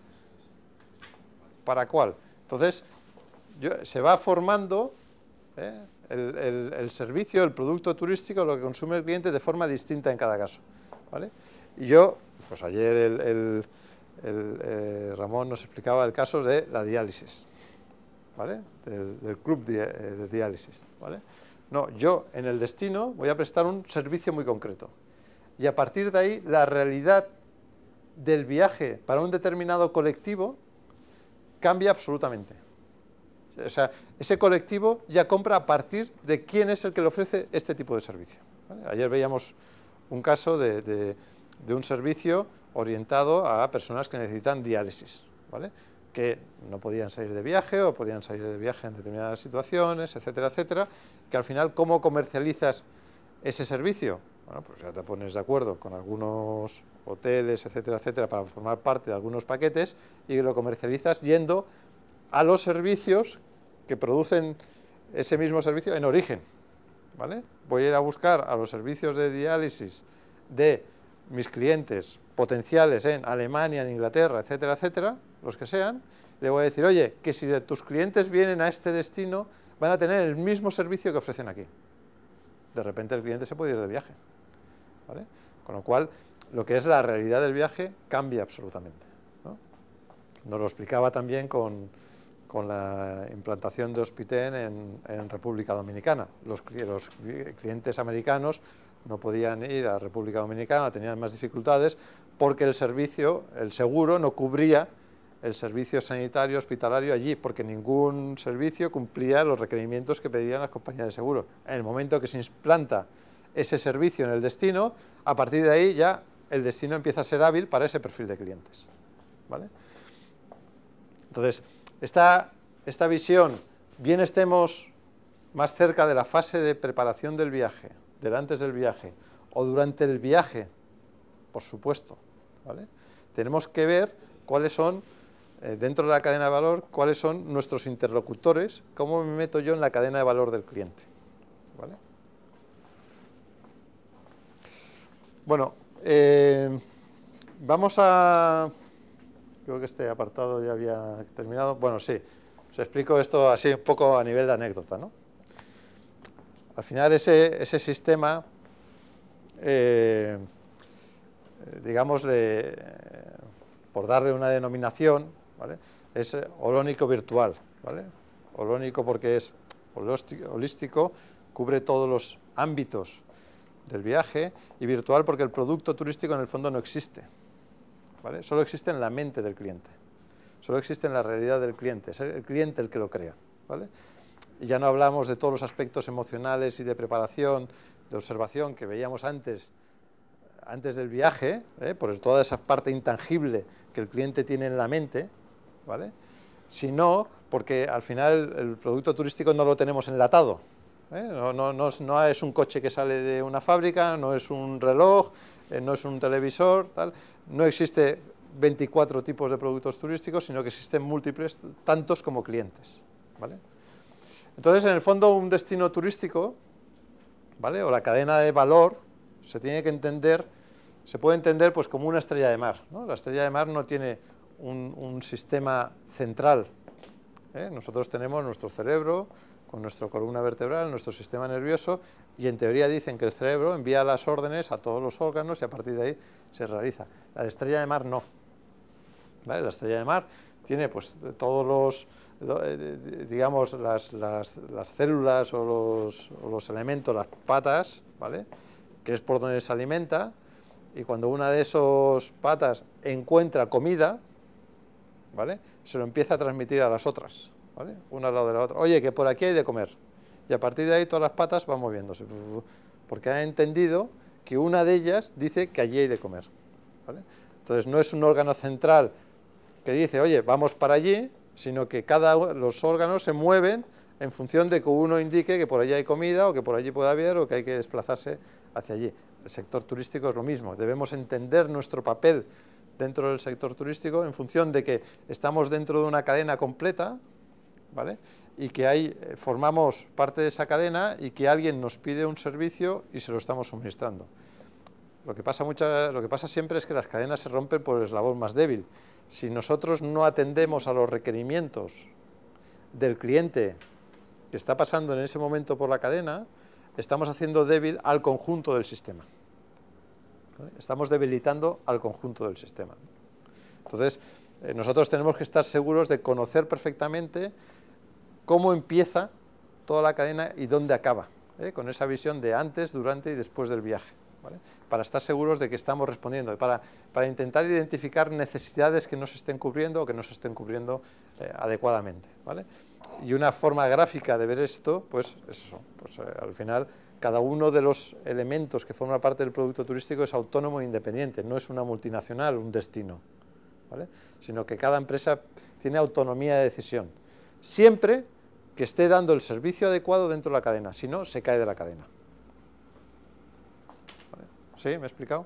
¿Para cuál? Entonces, se va formando el servicio, el producto turístico, lo que consume el cliente de forma distinta en cada caso, ¿vale? Y yo, pues ayer Ramón nos explicaba el caso de la diálisis, ¿vale? Del club de diálisis, ¿vale? No, yo en el destino voy a prestar un servicio muy concreto y a partir de ahí la realidad del viaje para un determinado colectivo cambia absolutamente. O sea, ese colectivo ya compra a partir de quién es el que le ofrece este tipo de servicio, ¿vale? Ayer veíamos un caso de un servicio orientado a personas que necesitan diálisis, ¿vale?, que no podían salir de viaje o podían salir de viaje en determinadas situaciones, etcétera, etcétera, que al final, ¿cómo comercializas ese servicio? Bueno, pues ya te pones de acuerdo con algunos hoteles, etcétera, etcétera, para formar parte de algunos paquetes y lo comercializas yendo a los servicios que producen ese mismo servicio en origen, ¿vale? Voy a ir a buscar a los servicios de diálisis de mis clientes potenciales en Alemania, en Inglaterra, etcétera, etcétera, los que sean, le voy a decir, oye, que si de tus clientes vienen a este destino, van a tener el mismo servicio que ofrecen aquí. De repente el cliente se puede ir de viaje, ¿vale? Con lo cual, lo que es la realidad del viaje cambia absolutamente, ¿no? Nos lo explicaba también con la implantación de Hospiten en República Dominicana. Los clientes americanos no podían ir a República Dominicana, tenían más dificultades porque el seguro no cubría el servicio sanitario hospitalario allí, porque ningún servicio cumplía los requerimientos que pedían las compañías de seguro. En el momento que se implanta ese servicio en el destino, a partir de ahí ya el destino empieza a ser hábil para ese perfil de clientes, ¿vale? Entonces, esta visión, bien estemos más cerca de la fase de preparación del viaje, del antes del viaje, o durante el viaje, por supuesto, ¿vale? Tenemos que ver cuáles son, dentro de la cadena de valor, cuáles son nuestros interlocutores, cómo me meto yo en la cadena de valor del cliente, ¿vale? Bueno, vamos a... Creo que este apartado ya había terminado. Bueno, sí, os explico esto así un poco a nivel de anécdota, ¿no? Al final ese sistema, digamos, por darle una denominación, ¿vale?, es holónico virtual, ¿vale? Holónico porque es holístico, cubre todos los ámbitos del viaje, y virtual porque el producto turístico en el fondo no existe, ¿vale? Solo existe en la mente del cliente, solo existe en la realidad del cliente, es el cliente el que lo crea, ¿vale? Y ya no hablamos de todos los aspectos emocionales y de preparación, de observación que veíamos antes del viaje, por toda esa parte intangible que el cliente tiene en la mente, ¿vale? Sino porque al final el producto turístico no lo tenemos enlatado, no es un coche que sale de una fábrica, no es un reloj, no es un televisor, tal. No existe 24 tipos de productos turísticos, sino que existen múltiples, tantos como clientes, ¿vale? Entonces, en el fondo, un destino turístico, ¿vale? O la cadena de valor se tiene que entender, se puede entender pues como una estrella de mar, ¿no? La estrella de mar no tiene un sistema central, Nosotros tenemos nuestro cerebro con nuestra columna vertebral, nuestro sistema nervioso, y en teoría dicen que el cerebro envía las órdenes a todos los órganos y a partir de ahí se realiza. La estrella de mar no, ¿vale? La estrella de mar tiene pues todos digamos las células o los elementos, las patas, ¿vale? Que es por donde se alimenta, y cuando una de esas patas encuentra comida, ¿vale? Se lo empieza a transmitir a las otras, ¿vale? Una al lado de la otra. Oye, que por aquí hay de comer. Y a partir de ahí todas las patas van moviéndose, porque han entendido que una de ellas dice que allí hay de comer, ¿vale? Entonces no es un órgano central que dice, oye, vamos para allí, sino que los órganos se mueven en función de que uno indique que por allí hay comida, o que por allí puede haber, o que hay que desplazarse hacia allí. El sector turístico es lo mismo. Debemos entender nuestro papel dentro del sector turístico en función de que estamos dentro de una cadena completa, ¿vale? Y que formamos parte de esa cadena y que alguien nos pide un servicio y se lo estamos suministrando. Lo que pasa siempre es que las cadenas se rompen por el eslabón más débil. Si nosotros no atendemos a los requerimientos del cliente que está pasando en ese momento por la cadena, estamos haciendo débil al conjunto del sistema, ¿vale? Estamos debilitando al conjunto del sistema. Entonces, nosotros tenemos que estar seguros de conocer perfectamente cómo empieza toda la cadena y dónde acaba, con esa visión de antes, durante y después del viaje, ¿vale? Para estar seguros de que estamos respondiendo, para intentar identificar necesidades que no se estén cubriendo o que no se estén cubriendo adecuadamente, ¿vale? Y una forma gráfica de ver esto, pues es eso, pues al final cada uno de los elementos que forman parte del producto turístico es autónomo e independiente, no es una multinacional, un destino, ¿vale? Sino que cada empresa tiene autonomía de decisión, siempre que esté dando el servicio adecuado dentro de la cadena, si no, se cae de la cadena. ¿Vale? ¿Sí? ¿Me he explicado?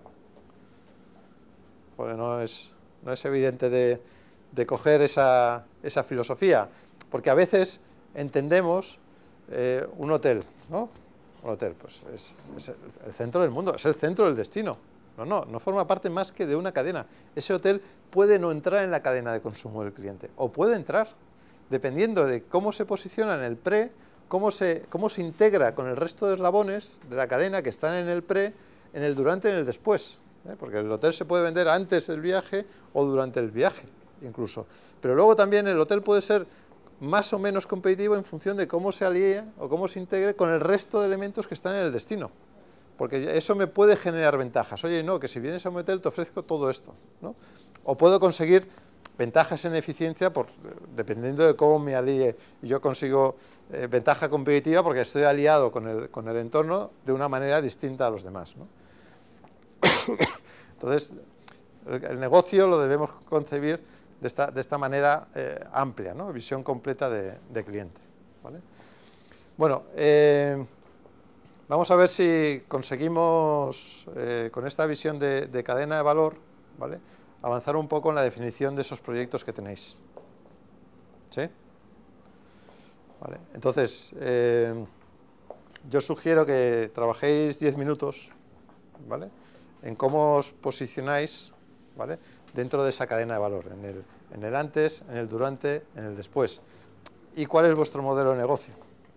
Porque no es evidente de coger esa filosofía, porque a veces entendemos un hotel, ¿no? Un hotel, pues es el centro del mundo, es el centro del destino. No forma parte más que de una cadena. Ese hotel puede no entrar en la cadena de consumo del cliente, o puede entrar, dependiendo de cómo se posiciona en el pre, cómo se integra con el resto de eslabones de la cadena que están en el pre, en el durante y en el después, porque el hotel se puede vender antes del viaje o durante el viaje, incluso. Pero luego también el hotel puede ser más o menos competitivo en función de cómo se alíe o cómo se integre con el resto de elementos que están en el destino, porque eso me puede generar ventajas. Oye, no, que si vienes a un hotel te ofrezco todo esto, ¿no? O puedo conseguir ventajas en eficiencia dependiendo de cómo me alíe, y yo consigo ventaja competitiva porque estoy aliado con el entorno de una manera distinta a los demás, ¿no? Entonces, el negocio lo debemos concebir de esta manera amplia, ¿no? Visión completa de cliente, ¿vale? Bueno, vamos a ver si conseguimos, con esta visión de cadena de valor, ¿vale?, avanzar un poco en la definición de esos proyectos que tenéis. ¿Sí? Vale. Entonces, yo sugiero que trabajéis 10 minutos, ¿vale?, en cómo os posicionáis, ¿vale?, dentro de esa cadena de valor, en el antes, en el durante, en el después. ¿Y cuál es vuestro modelo de negocio?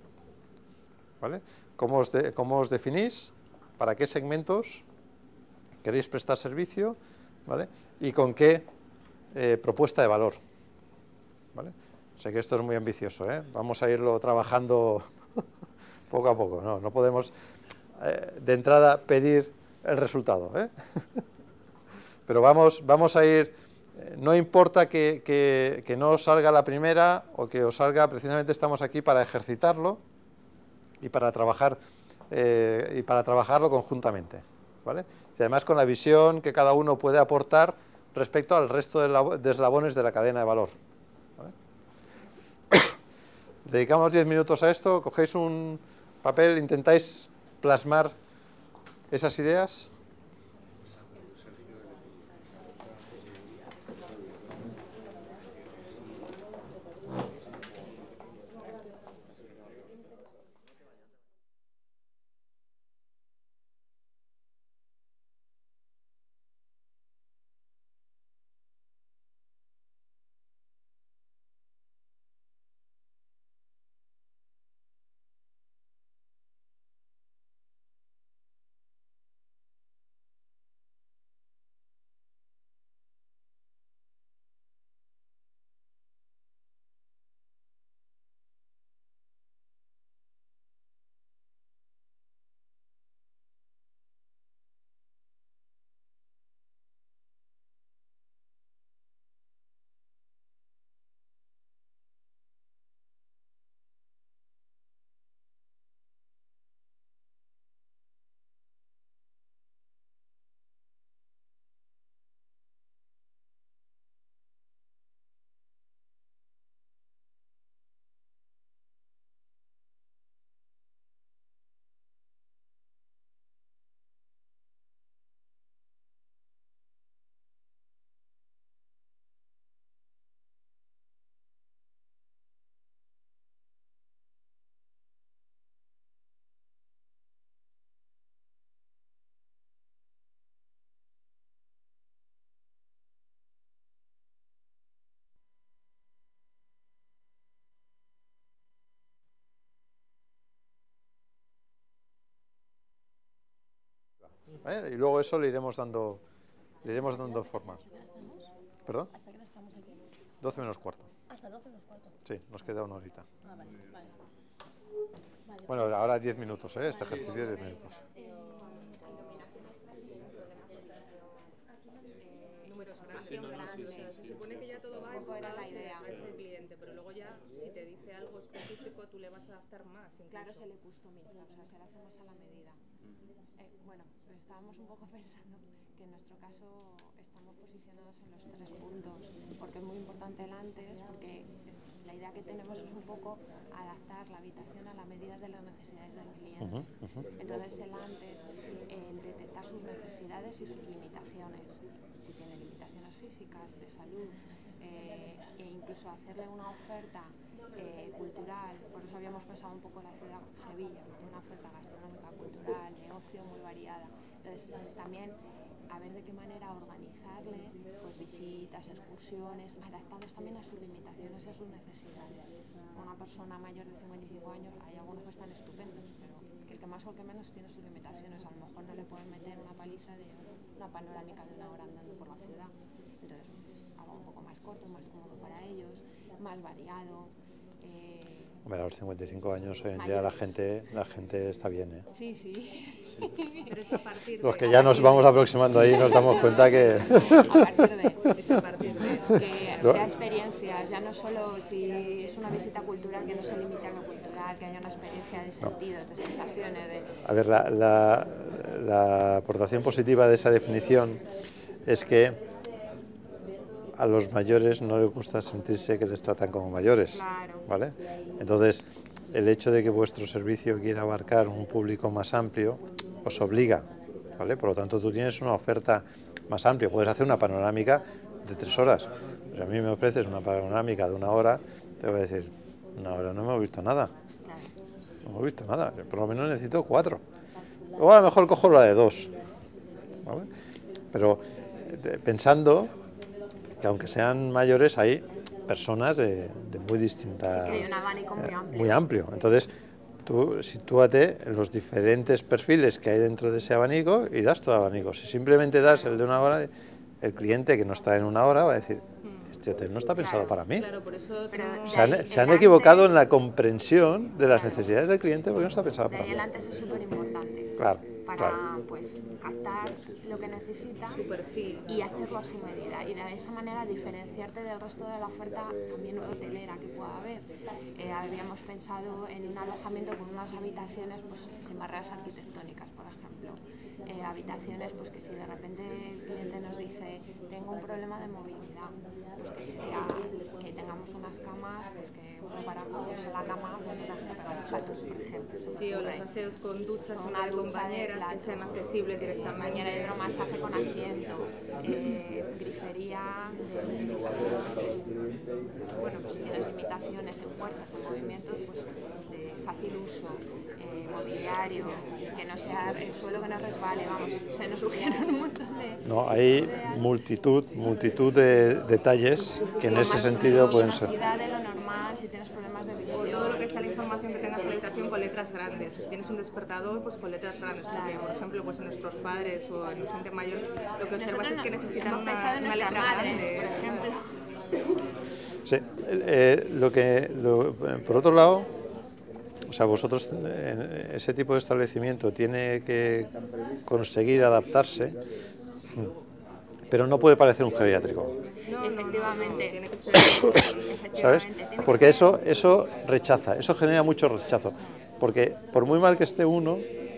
¿Vale? ¿Cómo os definís? ¿Para qué segmentos queréis prestar servicio? ¿Vale? ¿Y con qué propuesta de valor? ¿Vale? Sé que esto es muy ambicioso, ¿eh? Vamos a irlo trabajando poco a poco. No podemos de entrada pedir el resultado, ¿eh? pero vamos a ir, no importa que no os salga la primera o que os salga, precisamente estamos aquí para ejercitarlo y para trabajarlo conjuntamente, ¿vale? Y además con la visión que cada uno puede aportar respecto al resto de eslabones de la cadena de valor, ¿vale? Dedicamos 10 minutos a esto, cogéis un papel, intentáis plasmar esas ideas. ¿Vale? Y luego eso le iremos dando forma. ¿Perdón? ¿Hasta qué hora estamos aquí? 12 menos cuarto. ¿Hasta 12 menos cuarto? Sí, nos queda una horita. Ah, vale, vale. Vale, Bueno, ahora 10 minutos, este ejercicio 10 minutos. Números grandes, se supone que ya todo va enfocado a ese cliente, pero luego ya si te dice algo específico tú le vas a adaptar más. Incluso. Claro, se le customiza, o sea, se le hace más a la medida. Bueno, estábamos un poco pensando que en nuestro caso estamos posicionados en los 3 puntos, porque es muy importante el antes, porque la idea que tenemos es un poco adaptar la habitación a la medida de las necesidades del cliente. Entonces el antes, el detectar sus necesidades y sus limitaciones, si tiene limitaciones físicas, de salud, e incluso hacerle una oferta cultural. Por eso habíamos pensado un poco en la ciudad Sevilla, que tiene una oferta gastronómica, cultural, de ocio muy variada. Entonces también a ver de qué manera organizarle pues visitas, excursiones, adaptados también a sus limitaciones y a sus necesidades. Una persona mayor de 55 años, hay algunos que están estupendos, pero el que más o el que menos tiene sus limitaciones. A lo mejor no le pueden meter una paliza de una panorámica de 1 hora andando por la ciudad. Entonces algo un poco más corto, más cómodo para ellos, más variado. Hombre, a los 55 años hoy en día la gente está bien, ¿eh? Sí, sí. Pero es a partir de... Los que ya nos vamos aproximando ahí nos damos cuenta que... Es a partir de que sea experiencias, ya no solo si es una visita cultural, que no se limite a lo cultural, que haya una experiencia de sentidos, de sensaciones. A ver, la aportación positiva de esa definición es que a los mayores no les gusta sentirse que les tratan como mayores, Claro. ¿vale? Entonces, el hecho de que vuestro servicio quiera abarcar un público más amplio os obliga, ¿vale? Por lo tanto, tú tienes una oferta más amplia. Puedes hacer una panorámica de 3 horas. Si a mí me ofreces una panorámica de 1 hora, te voy a decir, 1 hora no hemos visto nada. No hemos visto nada. Por lo menos necesito 4. Luego a lo mejor cojo la de 2. ¿Vale? Pero pensando que aunque sean mayores hay personas de muy distintas, Sí, hay un abanico muy amplio. muy amplio. Entonces, tú sitúate en los diferentes perfiles que hay dentro de ese abanico y das todo el abanico. Si simplemente das el de 1 hora, el cliente que no está en 1 hora va a decir, este hotel no está pensado para mí. Claro, por eso Se han equivocado en la comprensión de las necesidades del cliente porque no está pensado De para ahí mí. el antes es súper importante. Claro. para pues captar lo que necesita Su perfil. y hacerlo a su medida, y de esa manera diferenciarte del resto de la oferta también hotelera que pueda haber. Habíamos pensado en un alojamiento con unas habitaciones pues sin barreras arquitectónicas, por ejemplo. Habitaciones pues que si de repente el cliente nos dice tengo un problema de movilidad, pues que sería que tengamos unas camas pues que uno para ponerse en la cama pues no tenga que pegar un salto, por ejemplo. Sí, o los aseos con duchas Con una de ducha compañeras plato, que sean accesibles directamente. bañera de hidromasaje con asiento, grifería de utilización, bueno, pues si tienes limitaciones en fuerzas, en movimientos, pues de fácil uso, mobiliario, que no sea el suelo que no resbale, vamos, se nos surgieron un montón de... No, hay multitud de detalles que en ese sentido pueden ser. De lo normal, si tienes problemas de visión. Todo lo que sea la información que tengas en la habitación con letras grandes. Si tienes un despertador, pues con letras grandes. Porque, por ejemplo, pues en nuestros padres o en gente mayor, lo que observas es que necesitan una letra grande. Por ejemplo. Sí, por otro lado, o sea, vosotros, ese tipo de establecimiento tiene que conseguir adaptarse, pero no puede parecer un geriátrico. No, efectivamente. Tiene que ser... ¿Sabes? Porque eso rechaza, eso genera mucho rechazo. Porque por muy mal que esté uno,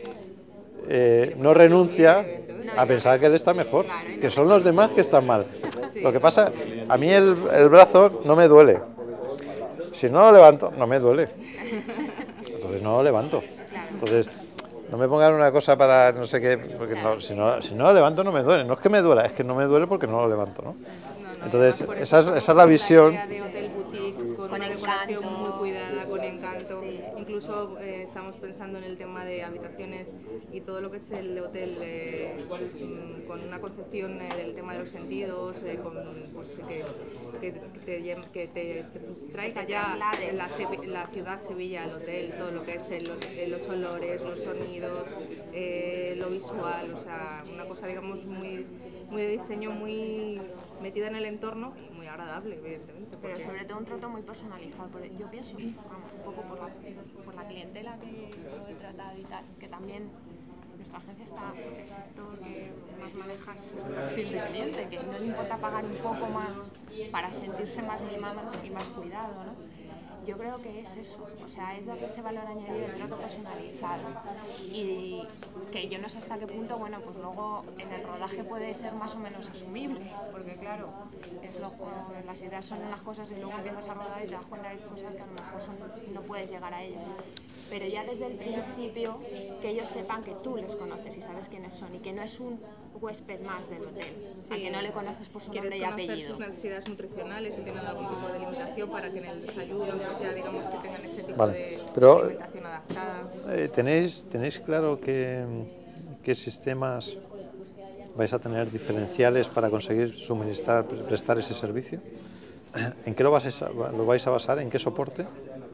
no renuncia a pensar que él está mejor, que son los demás que están mal. Lo que pasa, a mí el brazo no me duele. Si no lo levanto, no me duele. Entonces no lo levanto. Entonces, no me pongan una cosa para no sé qué, porque si no lo levanto no me duele. No es que me duela, es que no me duele porque no lo levanto, ¿no? Entonces, esa es la visión. De hotel boutique, con una decoración muy cuidada, con encanto. Sí. Incluso estamos pensando en el tema de habitaciones y todo lo que es el hotel, con una concepción del tema de los sentidos, pues, que te traiga ya la ciudad Sevilla al hotel, todo lo que es los olores, los sonidos, lo visual, o sea, una cosa digamos muy de diseño, muy metida en el entorno y muy agradable, evidentemente. Pero sobre todo un trato muy personalizado. Yo pienso, vamos, un poco por la clientela que lo he tratado y tal, que también nuestra agencia está, porque el sector que más maneja es el perfil de cliente, que no le importa pagar un poco más para sentirse más mimado y más cuidado, ¿no? Yo creo que es eso, o sea, es darle ese valor añadido del trato personalizado y que yo no sé hasta qué punto, bueno, pues luego en el rodaje puede ser más o menos asumible, porque claro, las ideas son unas cosas y luego empiezas a rodar y te das cuenta que hay cosas que a lo mejor no puedes llegar a ellas. Pero ya desde el principio que ellos sepan que tú les conoces y sabes quiénes son y que no es un huésped más del hotel, sí, a que no le conoces por su nombre y apellido. Quieres conocer sus necesidades nutricionales, si tienen algún tipo de limitación para que en el desayuno ya digamos que tengan ese tipo de alimentación adaptada. ¿Tenéis claro qué sistemas vais a tener diferenciales para conseguir prestar ese servicio? ¿En qué lo vais a basar? ¿En qué soporte?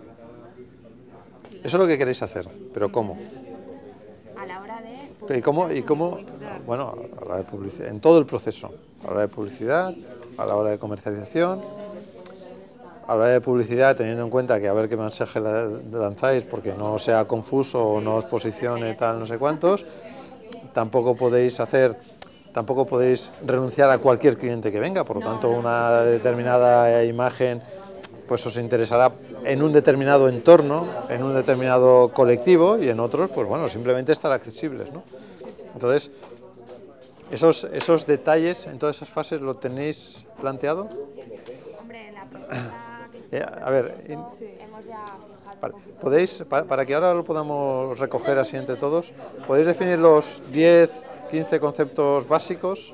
Eso es lo que queréis hacer, pero ¿cómo? A la hora de... ¿Y cómo? Bueno, a la hora de publicidad, en todo el proceso. A la hora de publicidad, a la hora de comercialización, a la hora de publicidad, teniendo en cuenta que a ver qué mensaje lanzáis, porque no sea confuso o no os posicione tal no sé cuántos, tampoco podéis renunciar a cualquier cliente que venga, por lo tanto una determinada imagen pues os interesará en un determinado entorno, en un determinado colectivo y en otros, pues bueno, simplemente estar accesibles, ¿no? Entonces, esos detalles en todas esas fases lo tenéis planteado. Hombre, la propuesta a ver, hemos ya vale, podéis, para que ahora lo podamos recoger así entre todos, podéis definir los 10, 15 conceptos básicos.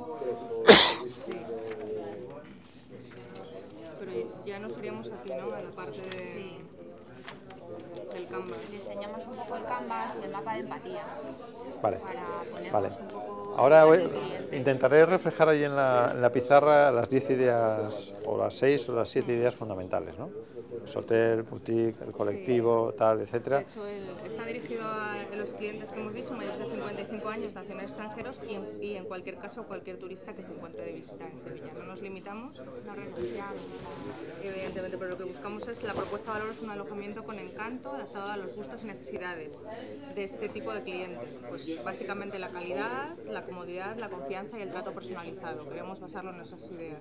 Del Canvas. Diseñamos un poco el Canvas y el mapa de empatía. Vale, vale. Ahora intentaré reflejar ahí en la pizarra las 10 ideas o las 6 o las 7 ideas fundamentales, ¿no? El hotel, boutique, el colectivo, tal, etcétera. De hecho, está dirigido a los clientes que hemos dicho, mayores de 55 años, nacionales extranjeros y en cualquier caso cualquier turista que se encuentre de visita en Sevilla. No nos limitamos, No renunciamos. evidentemente, pero lo que buscamos es la propuesta de valor es un alojamiento con encanto, adaptado a los gustos y necesidades de este tipo de cliente. Pues básicamente la calidad, la comodidad, la confianza y el trato personalizado. Queremos basarlo en esas ideas.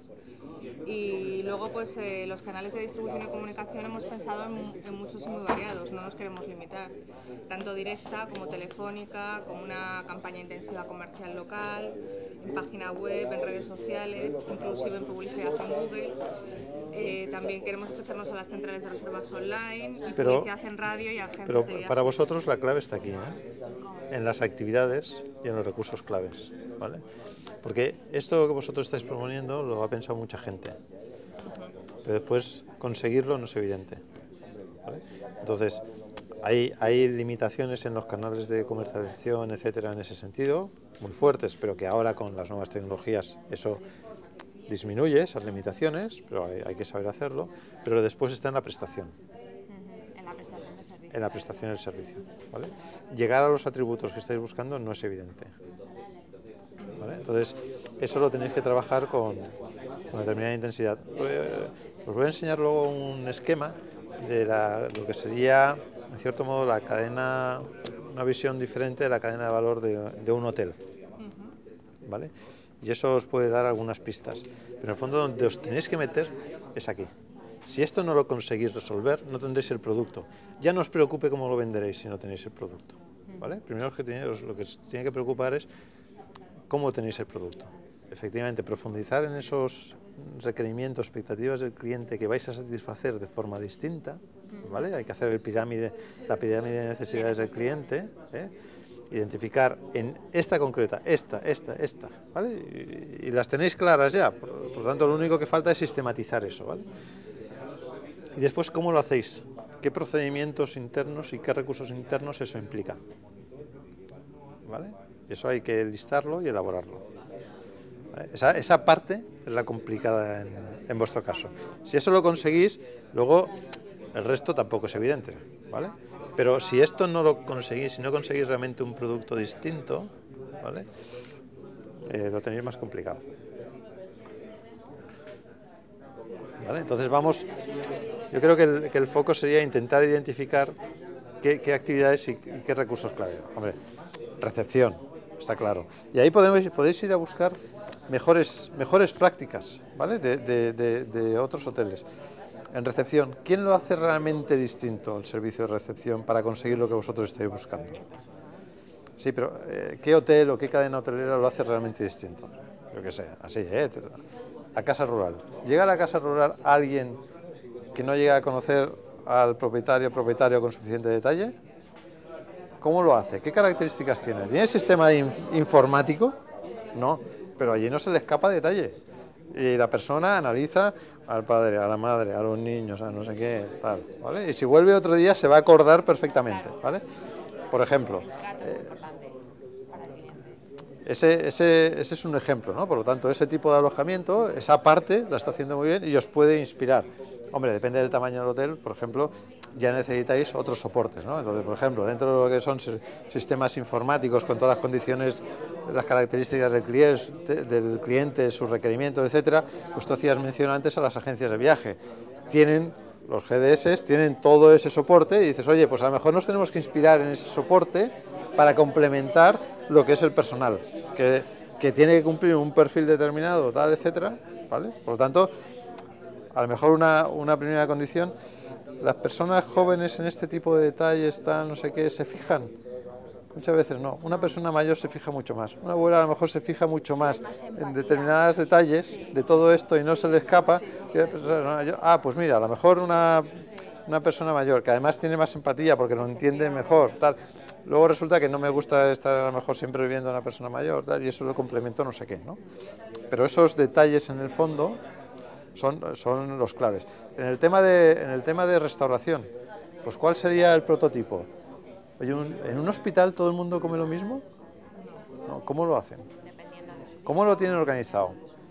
Y luego pues los canales de distribución y comunicación hemos pensado en muchos y muy variados, no nos queremos limitar, tanto directa como telefónica, como una campaña intensiva comercial local, en página web, en redes sociales, inclusive en publicidad en Google. También queremos ofrecernos a las centrales de reservas online, y publicidad en radio y agencias Pero de viajes. para vosotros la clave está aquí, ¿eh? En las actividades y en los recursos claves, ¿vale? Porque esto que vosotros estáis proponiendo lo ha pensado mucha gente, pero después conseguirlo no es evidente, ¿vale? Entonces, hay limitaciones en los canales de comercialización, etcétera, en ese sentido, muy fuertes, pero que ahora con las nuevas tecnologías eso disminuye, esas limitaciones, pero hay que saber hacerlo, pero después está en la prestación. En la prestación de servicio. En la prestación del servicio, ¿vale? Llegar a los atributos que estáis buscando no es evidente, ¿vale? Entonces, eso lo tenéis que trabajar con determinada intensidad. Os voy a enseñar luego un esquema de lo que sería, en cierto modo, la cadena, una visión diferente de la cadena de valor de un hotel, ¿vale? Y eso os puede dar algunas pistas. Pero en el fondo donde os tenéis que meter es aquí. Si esto no lo conseguís resolver, no tendréis el producto. Ya no os preocupe cómo lo venderéis si no tenéis el producto, ¿vale? Primero lo que os tiene que preocupar es cómo tenéis el producto. Efectivamente, profundizar en esos requerimientos, expectativas del cliente que vais a satisfacer de forma distinta, ¿vale? Hay que hacer la pirámide de necesidades del cliente, ¿eh? Identificar en esta concreta, esta, ¿vale? Y las tenéis claras ya, por lo tanto lo único que falta es sistematizar eso, ¿vale? Y después, ¿cómo lo hacéis? ¿Qué procedimientos internos y qué recursos internos eso implica? ¿Vale? Eso hay que listarlo y elaborarlo. ¿Vale? Esa parte es la complicada en vuestro caso. Si eso lo conseguís, luego el resto tampoco es evidente, ¿vale? Pero si esto no lo conseguís, si no conseguís realmente un producto distinto, ¿vale? Lo tenéis más complicado. ¿Vale? Entonces yo creo que el foco sería intentar identificar qué actividades y qué recursos clave. Hombre, recepción, está claro. Y ahí podéis ir a buscar mejores prácticas, ¿vale? de otros hoteles. En recepción, ¿quién lo hace realmente distinto el servicio de recepción para conseguir lo que vosotros estáis buscando? Sí, pero ¿qué hotel o qué cadena hotelera lo hace realmente distinto? Yo qué sé, así, la casa rural. ¿Llega a la casa rural alguien que no llega a conocer al propietario con suficiente detalle? ¿Cómo lo hace? ¿Qué características tiene? ¿Tiene sistema informático? No, pero allí no se le escapa detalle. Y la persona analiza al padre, a la madre, a los niños, a no sé qué, tal, ¿vale? Y si vuelve otro día se va a acordar perfectamente, ¿vale? Por ejemplo, ese es un ejemplo, ¿no? Por lo tanto, ese tipo de alojamiento, esa parte la está haciendo muy bien y os puede inspirar. Hombre, depende del tamaño del hotel, por ejemplo, ya necesitáis otros soportes, ¿no? Entonces, por ejemplo, dentro de lo que son sistemas informáticos con todas las condiciones, las características del cliente, sus requerimientos, etcétera, pues tú hacías mención antes a las agencias de viaje. Los GDS tienen todo ese soporte y dices, oye, pues a lo mejor nos tenemos que inspirar en ese soporte para complementar lo que es el personal, que tiene que cumplir un perfil determinado, tal, etcétera, ¿vale? Por lo tanto, a lo mejor una primera condición, las personas jóvenes en este tipo de detalles, tal, no sé qué, ¿se fijan? Muchas veces no. Una persona mayor se fija mucho más. Una abuela a lo mejor se fija mucho más en determinados detalles de todo esto y no se le escapa. Pues mira, a lo mejor una persona mayor, que además tiene más empatía porque lo entiende mejor, tal. Luego resulta que no me gusta estar a lo mejor siempre viviendo a una persona mayor, tal, y eso lo complemento no sé qué, ¿no? Pero esos detalles en el fondo son los claves. En el tema de restauración, pues ¿cuál sería el prototipo? Oye, ¿en un hospital todo el mundo come lo mismo? No, ¿cómo lo hacen? ¿Cómo lo tienen organizado?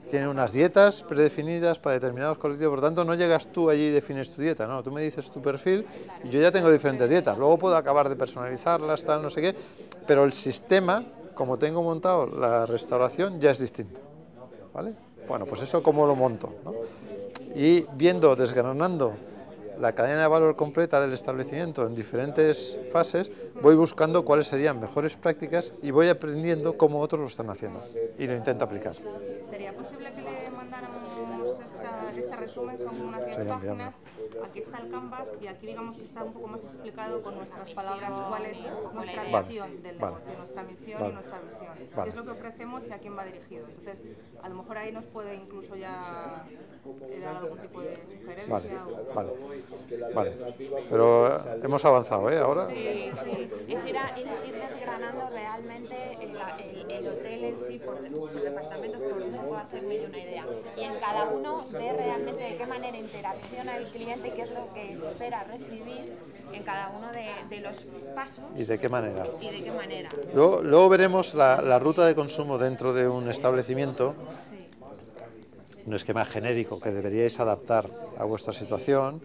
tienen unas dietas predefinidas para determinados colectivos, por lo tanto no llegas tú allí y defines tu dieta, no, tú me dices tu perfil y yo ya tengo diferentes dietas, luego puedo acabar de personalizarlas, tal, no sé qué, pero el sistema, como tengo montado la restauración, ya es distinto, ¿vale? Bueno, pues eso cómo lo monto, ¿no? Y viendo, desgranando la cadena de valor completa del establecimiento en diferentes fases, voy buscando cuáles serían mejores prácticas y voy aprendiendo cómo otros lo están haciendo y lo intento aplicar. ¿Sería posible que le mandáramos este resumen? Son unas 10 páginas. Aquí está el Canvas y aquí digamos que está un poco más explicado con nuestras palabras cuál es nuestra visión del negocio, nuestra misión y nuestra visión. Qué es lo que ofrecemos y a quién va dirigido. Entonces, a lo mejor ahí nos puede incluso ya dar algún tipo de sugerencia. Vale. Pero hemos avanzado, ¿eh? Ahora. Sí. Es ir desgranando realmente el hotel en sí por departamentos, por un poco hacerme una idea. Y en cada uno ver realmente de qué manera interacciona el cliente, qué es lo que espera recibir en cada uno de los pasos. ¿Y de qué manera? Luego veremos la ruta de consumo dentro de un establecimiento, un esquema genérico que deberíais adaptar a vuestra situación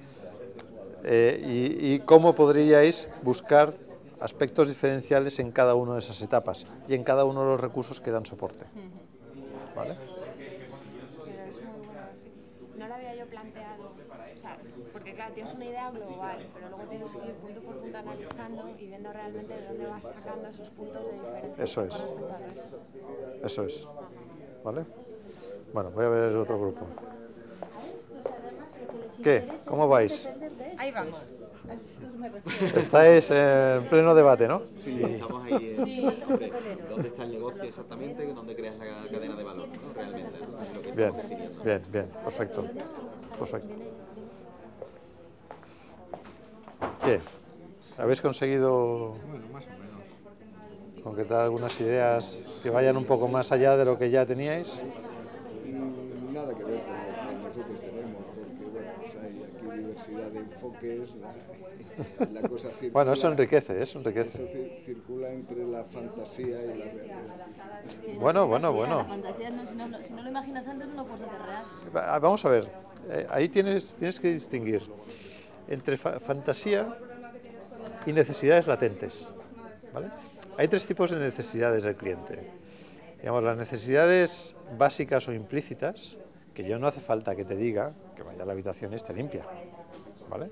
y cómo podríais buscar aspectos diferenciales en cada una de esas etapas y en cada uno de los recursos que dan soporte. ¿Vale? No lo había yo planteado, o sea, porque claro, tienes una idea global, pero luego tienes que ir punto por punto analizando y viendo realmente de dónde vas sacando esos puntos de diferencia Eso es. con respecto al resto. Eso es. ¿Vale? Bueno, voy a ver el otro grupo. ¿Qué? ¿Cómo vais? Ahí vamos. Estáis en pleno debate, ¿no? Sí, estamos ahí dónde está el negocio exactamente, dónde creas la cadena de valor, ¿no? Realmente, ¿no? Es lo que estamos definiendo. Bien, perfecto. ¿Qué? ¿Habéis conseguido concretar algunas ideas que vayan un poco más allá de lo que ya teníais? Nada que ver con lo que nosotros tenemos, porque bueno, pues hay aquí diversidad de enfoques, la cosa circula, bueno, eso enriquece. Eso circula entre la fantasía y la realidad. Bueno. La fantasía, si no lo imaginas antes, no lo puedes hacer real. Vamos a ver, ahí tienes que distinguir entre fantasía y necesidades latentes, ¿vale? Hay tres tipos de necesidades del cliente. Digamos, las necesidades básicas o implícitas, que yo no hace falta que te diga que vaya a la habitación y esté limpia, ¿vale?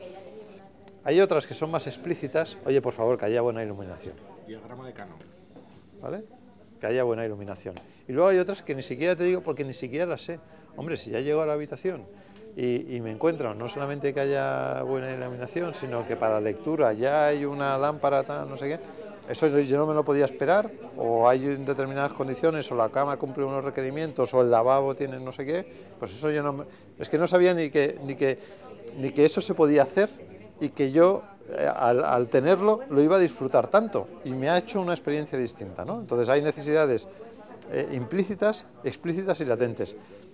Hay otras que son más explícitas, oye, por favor, que haya buena iluminación. Diagrama de Cannon. ¿Vale? Que haya buena iluminación. Y luego hay otras que ni siquiera te digo porque ni siquiera las sé. Hombre, si ya llego a la habitación y me encuentro no solamente que haya buena iluminación, sino que para lectura ya hay una lámpara, tal, no sé qué, eso yo no me lo podía esperar, o hay en determinadas condiciones, o la cama cumple unos requerimientos, o el lavabo tiene no sé qué, pues eso yo no... Es que no sabía ni que eso se podía hacer y que yo, al tenerlo, lo iba a disfrutar tanto, y me ha hecho una experiencia distinta, ¿no? Entonces hay necesidades implícitas, explícitas y latentes.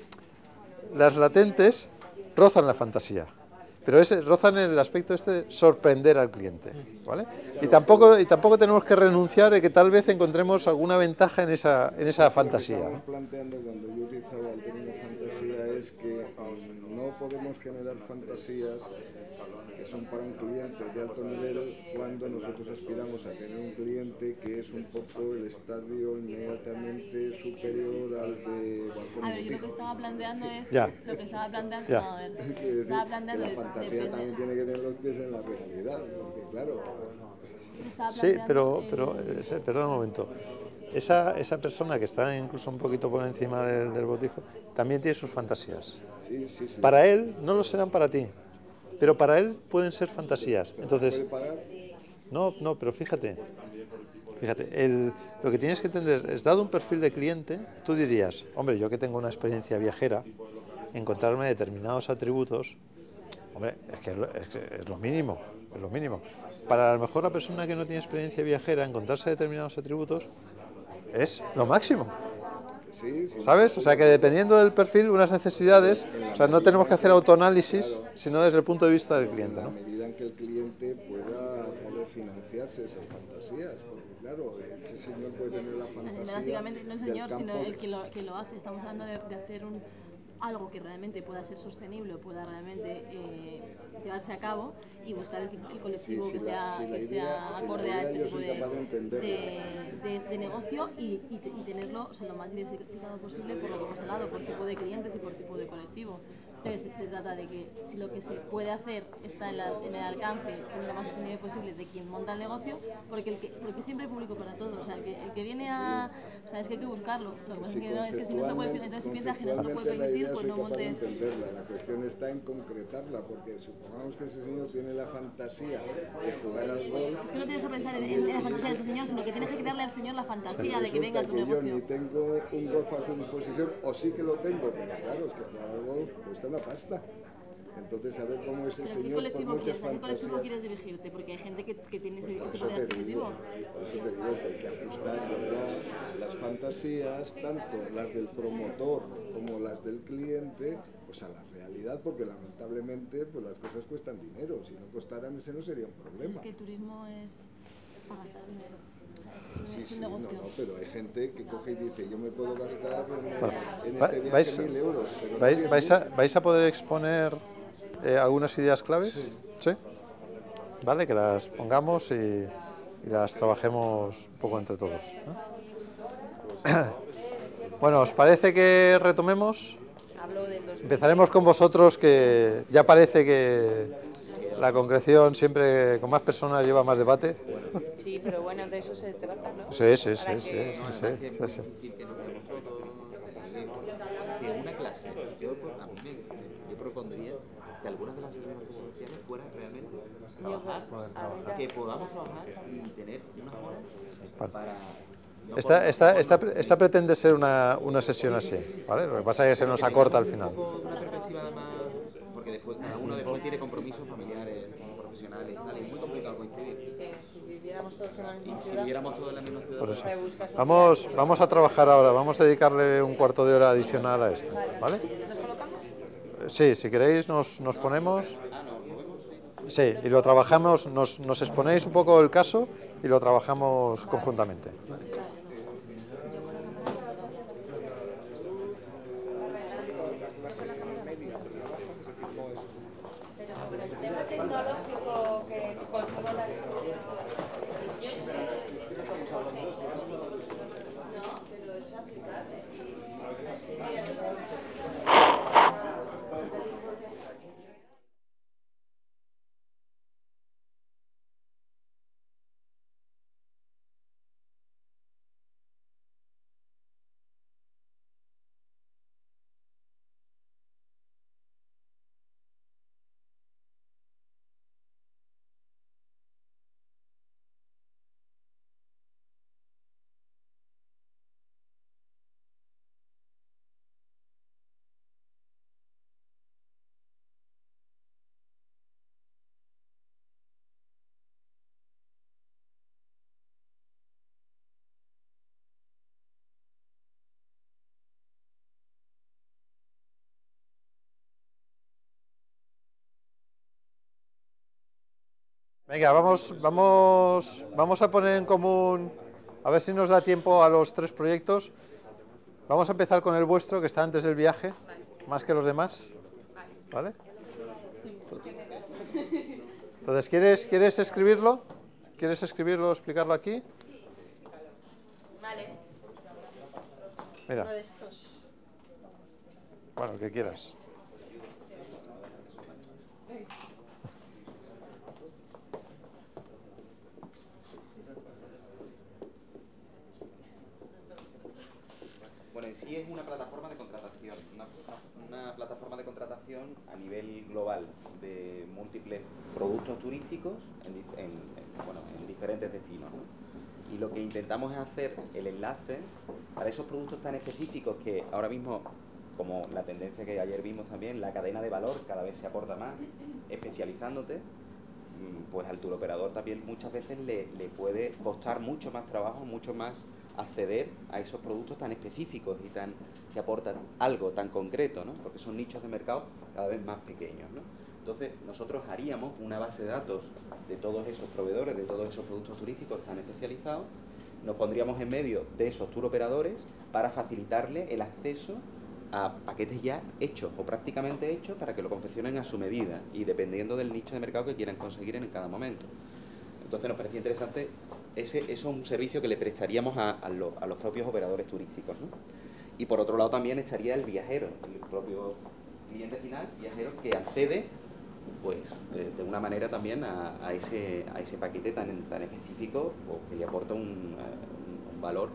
Las latentes rozan la fantasía, pero rozan en el aspecto de sorprender al cliente, ¿vale? Y tampoco tenemos que renunciar a que tal vez encontremos alguna ventaja en esa fantasía, ¿no? Lo que estamos planteando cuando yo utilizaba el término fantasía es que no podemos generar fantasías que son para un cliente de alto nivel cuando nosotros aspiramos a tener un cliente que es un poco el estadio inmediatamente superior al de balcón. A ver, yo lo que estaba planteando es Ya. lo que estaba planteando, Ya. no, a ver, Que estaba planteando la fantasía también tiene que tener los pies en la realidad, porque claro... Sí, pero perdón un momento. Esa persona que está incluso un poquito por encima del botijo también tiene sus fantasías. Sí. Para él no lo serán para ti, pero para él pueden ser fantasías. Entonces, ¿Puede pagar? no, pero fíjate, lo que tienes que entender es, dado un perfil de cliente, tú dirías, hombre, yo que tengo una experiencia viajera, encontrarme determinados atributos, hombre, es que es lo mínimo, Para a lo mejor la persona que no tiene experiencia viajera, encontrarse determinados atributos es lo máximo. Sí. ¿Sabes? O sea que dependiendo del perfil, unas necesidades, o sea, no tenemos que hacer autoanálisis, sino desde el punto de vista del cliente, En la ¿no? medida en que el cliente pueda poder financiarse esas fantasías, porque claro, ese señor puede tener la fantasía. Básicamente no el señor, del sino campo. el que lo hace. Estamos hablando de hacer algo que realmente pueda ser sostenible, pueda realmente llevarse a cabo y buscar el colectivo que sea acorde a este tipo de negocio y tenerlo, o sea, lo más diversificado posible por lo que hemos hablado, por tipo de clientes y por tipo de colectivo. Entonces se trata de que si lo que se puede hacer está en el alcance, siendo lo más sostenible posible, de quien monta el negocio, porque siempre hay público para todo. O sea, el que viene a... O sea, es que hay que buscarlo. Lo que pasa es que si no se puede, entonces si piensas que no se lo puede permitir, pues no montes... La cuestión está en concretarla, porque supongamos que ese señor tiene la fantasía de jugar al golf. Es que no tienes que pensar en la fantasía de ese señor, sino que tienes que crearle al señor la fantasía de que venga a tu negocio. Yo ni tengo un golf a su disposición, o sí que lo tengo, pero claro, es que jugar al golf cuesta una pasta. Entonces, a ver cómo ese señor con muchas fantasías... ¿A qué colectivo quieres dirigirte? Porque hay gente que tiene ese poder adquisitivo. Por eso te digo que hay que ajustar, ¿verdad?, las fantasías, tanto las del promotor como las del cliente, pues a la realidad, porque lamentablemente pues las cosas cuestan dinero. Si no costaran, ese no sería un problema. Es que el turismo es para gastar dinero. Sí, no, pero hay gente que coge y dice, yo me puedo gastar en este viaje ¿Vais, 1.000 euros. Pero vais a poder exponer algunas ideas claves? ¿Sí? Vale, que las pongamos y las trabajemos un poco entre todos, ¿no? Bueno, ¿os parece que retomemos? Empezaremos con vosotros, que ya parece que la concreción siempre con más personas lleva más debate. Sí, pero bueno, de eso se trata, ¿no? Sí. Es difícil que nos veamos todos, que una clase, a mí yo propondría que algunas de las sesiones presenciales fueran realmente trabajar, que podamos trabajar y tener unas horas para... Esta pretende ser una sesión así, ¿vale? Lo que pasa es que se nos acorta al final. Una perspectiva más, porque después cada uno tiene compromisos familiares, profesionales y tal, y es muy complicado coincidir. Si viviéramos todos en la misma ciudad, Por eso. Vamos a trabajar ahora, vamos a dedicarle un cuarto de hora adicional a esto, ¿vale? ¿Nos colocamos? Sí, si queréis nos ponemos. Sí, y lo trabajamos, nos exponéis un poco el caso y lo trabajamos conjuntamente. Venga, vamos a poner en común, a ver si nos da tiempo a los 3 proyectos. Vamos a empezar con el vuestro, que está antes del viaje, más que los demás. ¿Vale? Entonces, ¿quieres escribirlo? ¿Quieres escribirlo, explicarlo aquí? Vale. Mira. Uno de estos. Bueno, el que quieras. Bueno, en sí es una plataforma de contratación, una plataforma de contratación a nivel global de múltiples productos turísticos en diferentes destinos, ¿no? Y lo que intentamos es hacer el enlace para esos productos tan específicos que ahora mismo, como la tendencia que ayer vimos también, la cadena de valor cada vez se aporta más, especializándote, pues al turoperador también muchas veces le puede costar mucho más trabajo, mucho más acceder a esos productos tan específicos y que aportan algo tan concreto, ¿no? Porque son nichos de mercado cada vez más pequeños, ¿no? Entonces nosotros haríamos una base de datos de todos esos proveedores, de todos esos productos turísticos tan especializados, nos pondríamos en medio de esos tour operadores para facilitarle el acceso a paquetes ya hechos o prácticamente hechos para que lo confeccionen a su medida y dependiendo del nicho de mercado que quieran conseguir en cada momento. Entonces nos parecía interesante, eso es un servicio que le prestaríamos a los propios operadores turísticos, ¿no? Y por otro lado también estaría el viajero, el propio cliente final, viajero, que accede pues de una manera también a ese paquete tan específico o que le aporta un valor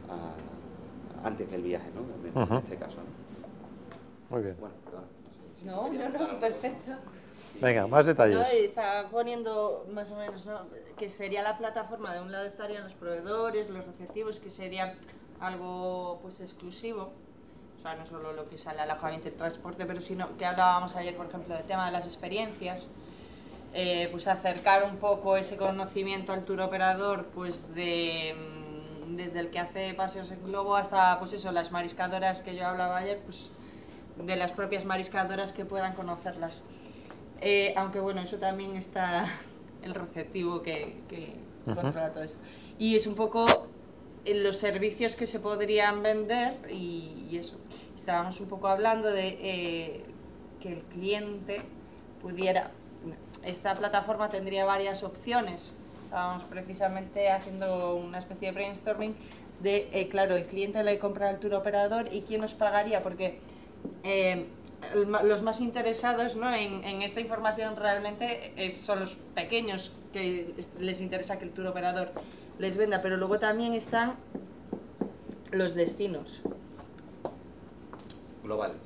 antes del viaje, ¿no? En este caso, ¿no? Muy bien. Bueno, perdón. No, perfecto. Venga, más detalles. No, está poniendo más o menos, ¿no? Que sería la plataforma, de un lado estarían los proveedores, los receptivos, que sería algo pues exclusivo, o sea, no solo lo que es el alojamiento y el transporte, pero sino que hablábamos ayer, por ejemplo, del tema de las experiencias, pues acercar un poco ese conocimiento al tour operador, pues desde el que hace paseos en globo hasta, pues eso, las mariscadoras que yo hablaba ayer, pues de las propias mariscadoras que puedan conocerlas. Aunque bueno, eso también está el receptivo que controla todo eso. Y es un poco los servicios que se podrían vender y eso. Estábamos un poco hablando de que el cliente pudiera... Esta plataforma tendría varias opciones. Estábamos precisamente haciendo una especie de brainstorming de, claro, el cliente le compra al tour operador y quién nos pagaría, porque los más interesados, ¿no?, en esta información realmente son los pequeños, que les interesa que el tour operador les venda, pero luego también están los destinos globales.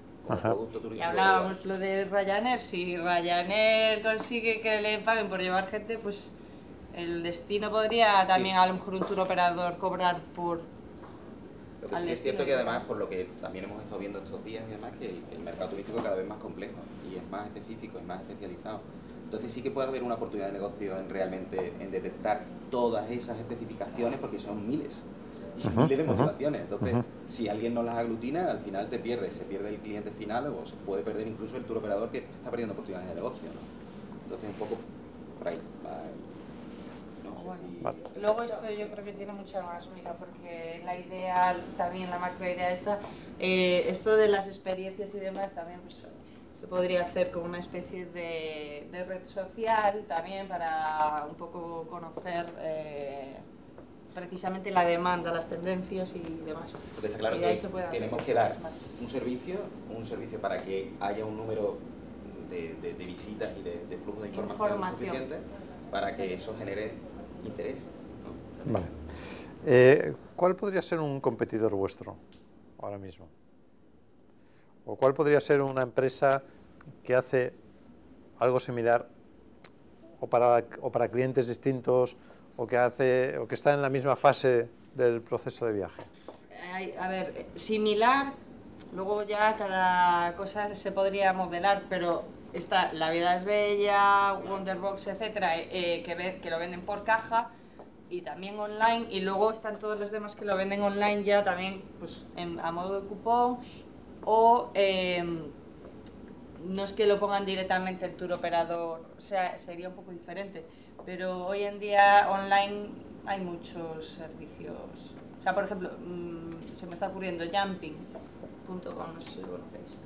Y hablábamos lo de Ryanair. Si Ryanair consigue que le paguen por llevar gente, pues el destino podría también, a lo mejor, un tour operador cobrar por... Lo que sí es cierto que además, por lo que también hemos estado viendo estos días y demás, que el mercado turístico es cada vez más complejo y es más específico, es más especializado. Entonces sí que puede haber una oportunidad de negocio en realmente en detectar todas esas especificaciones, porque son miles y miles de motivaciones. Entonces, si alguien no las aglutina, al final se pierde el cliente final o se puede perder incluso el tour operador que está perdiendo oportunidades de negocio, ¿no? Entonces, un poco por ahí. Luego esto yo creo que tiene mucha más mira, porque la idea, también la macro idea esta, esto de las experiencias y demás también pues, se podría hacer como una especie de red social también para un poco conocer precisamente la demanda, las tendencias y demás. Porque está claro que tenemos que dar un servicio para que haya un número de visitas y de flujo de información suficiente para que eso genere interés, ¿no? Vale. ¿Cuál podría ser un competidor vuestro ahora mismo? ¿O cuál podría ser una empresa que hace algo similar o para clientes distintos o que está en la misma fase del proceso de viaje? A ver, similar, luego ya cada cosa se podría modelar, pero está La Vida es Bella, Wonderbox, etcétera, que lo venden por caja y también online, y luego están todos los demás que lo venden online ya también pues a modo de cupón o no es que lo pongan directamente el tour operador, o sea, sería un poco diferente, pero hoy en día online hay muchos servicios. O sea, por ejemplo, se me está ocurriendo Jumping.com, no sé si lo conocéis.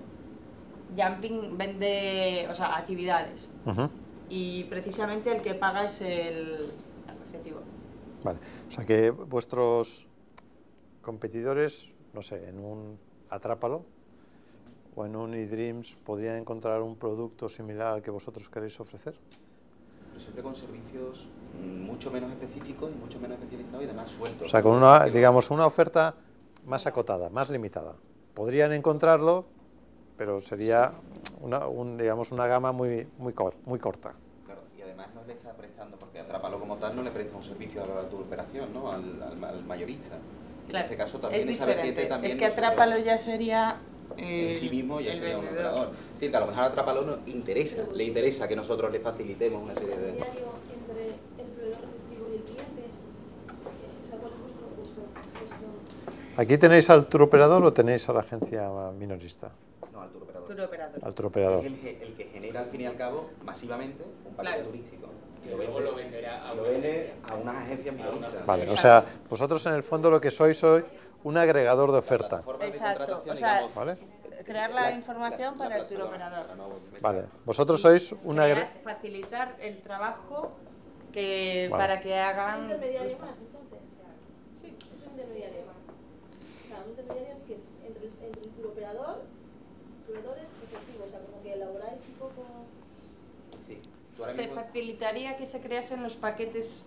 Jumping vende, o sea, actividades. Y precisamente el que paga es el receptivo. Vale, o sea que vuestros competidores, no sé, en un Atrápalo o en un eDreams podrían encontrar un producto similar al que vosotros queréis ofrecer. Pero siempre con servicios mucho menos específicos y mucho menos especializados y además sueltos. O sea, con una, digamos, una oferta más acotada, más limitada. Podrían encontrarlo, pero sería digamos, una gama muy corta. Claro, y además no le está prestando, porque Atrápalo como tal no le presta un servicio a la turoperación, ¿no?, al mayorista. Claro, en este caso también es esa diferente. vertiente también es que Atrápalo ya sería en sí mismo ya sería un vendedor. operador. Es decir, que a lo mejor a Atrápalo le interesa que nosotros le facilitemos una serie de... Entre el proveedor receptivo y el cliente, o sea, ¿cuál es vuestro gusto? ¿Aquí tenéis al turoperador o tenéis a la agencia minorista? No, al turoperador. Turoperador. Al turoperador. Es el que genera al fin y al cabo masivamente un paquete turístico. que luego lo venderá a unas agencias minoristas. Vale, o sea, vosotros en el fondo lo que sois un agregador de oferta. Exacto, o sea, ¿Vale? crear la información para el turoperador. Vale, vosotros sois Facilitar el trabajo Vale. para que ¿Un hagan... intermediario más, entonces? Sí, es un intermediario más. O sea, un intermediario que es entre el turoperador, proveedores efectivos, o sea, como que elaboráis un poco... Sí. Tú ahora Se mismo- facilitaría que se creasen los paquetes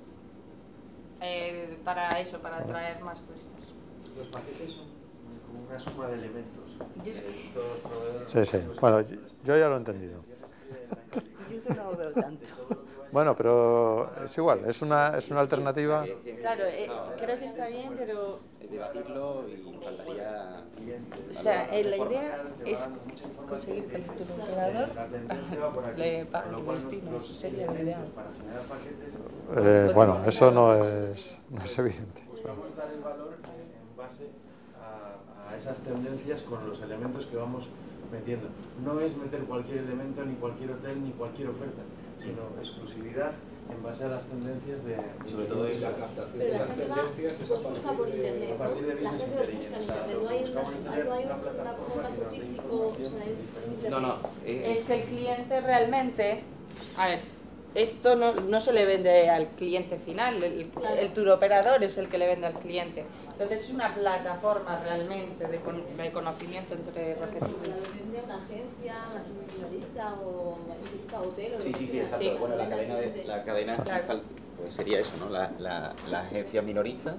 para eso, para atraer más turistas. Los paquetes son como una suma de elementos. Yo es- Todos los proveedores. Sí, sí. Bueno, yo ya lo he entendido. Yo no lo veo tanto. Bueno, pero es igual, es una alternativa. Claro, creo que está bien, pero... Debatirlo y faltaría... O sea, la idea es conseguir que el turoperador le pague el destino, eso sería lo ideal. Bueno, eso no es evidente. Buscamos dar el valor en base a esas tendencias con los elementos que vamos metiendo. No es meter cualquier elemento, ni cualquier hotel, ni cualquier oferta, sino exclusividad en base a las tendencias de... Sobre todo en la captación Pero de la las gente tendencias es a los busca por internet, a partir de ¿no? La business gente los busca en intelligence. internet, no hay un contacto físico, o sea, es en internet. No, Es que el cliente realmente... A ver, esto no se le vende al cliente final, el turoperador es el que le vende al cliente. Entonces es una plataforma realmente de conocimiento entre Pero respectivos. la vende una agencia, minorista o minorista hotel o lo Sí, que sí, sea. exacto. Sí. Bueno, la cadena Claro. pues sería eso, ¿no? La agencia minorista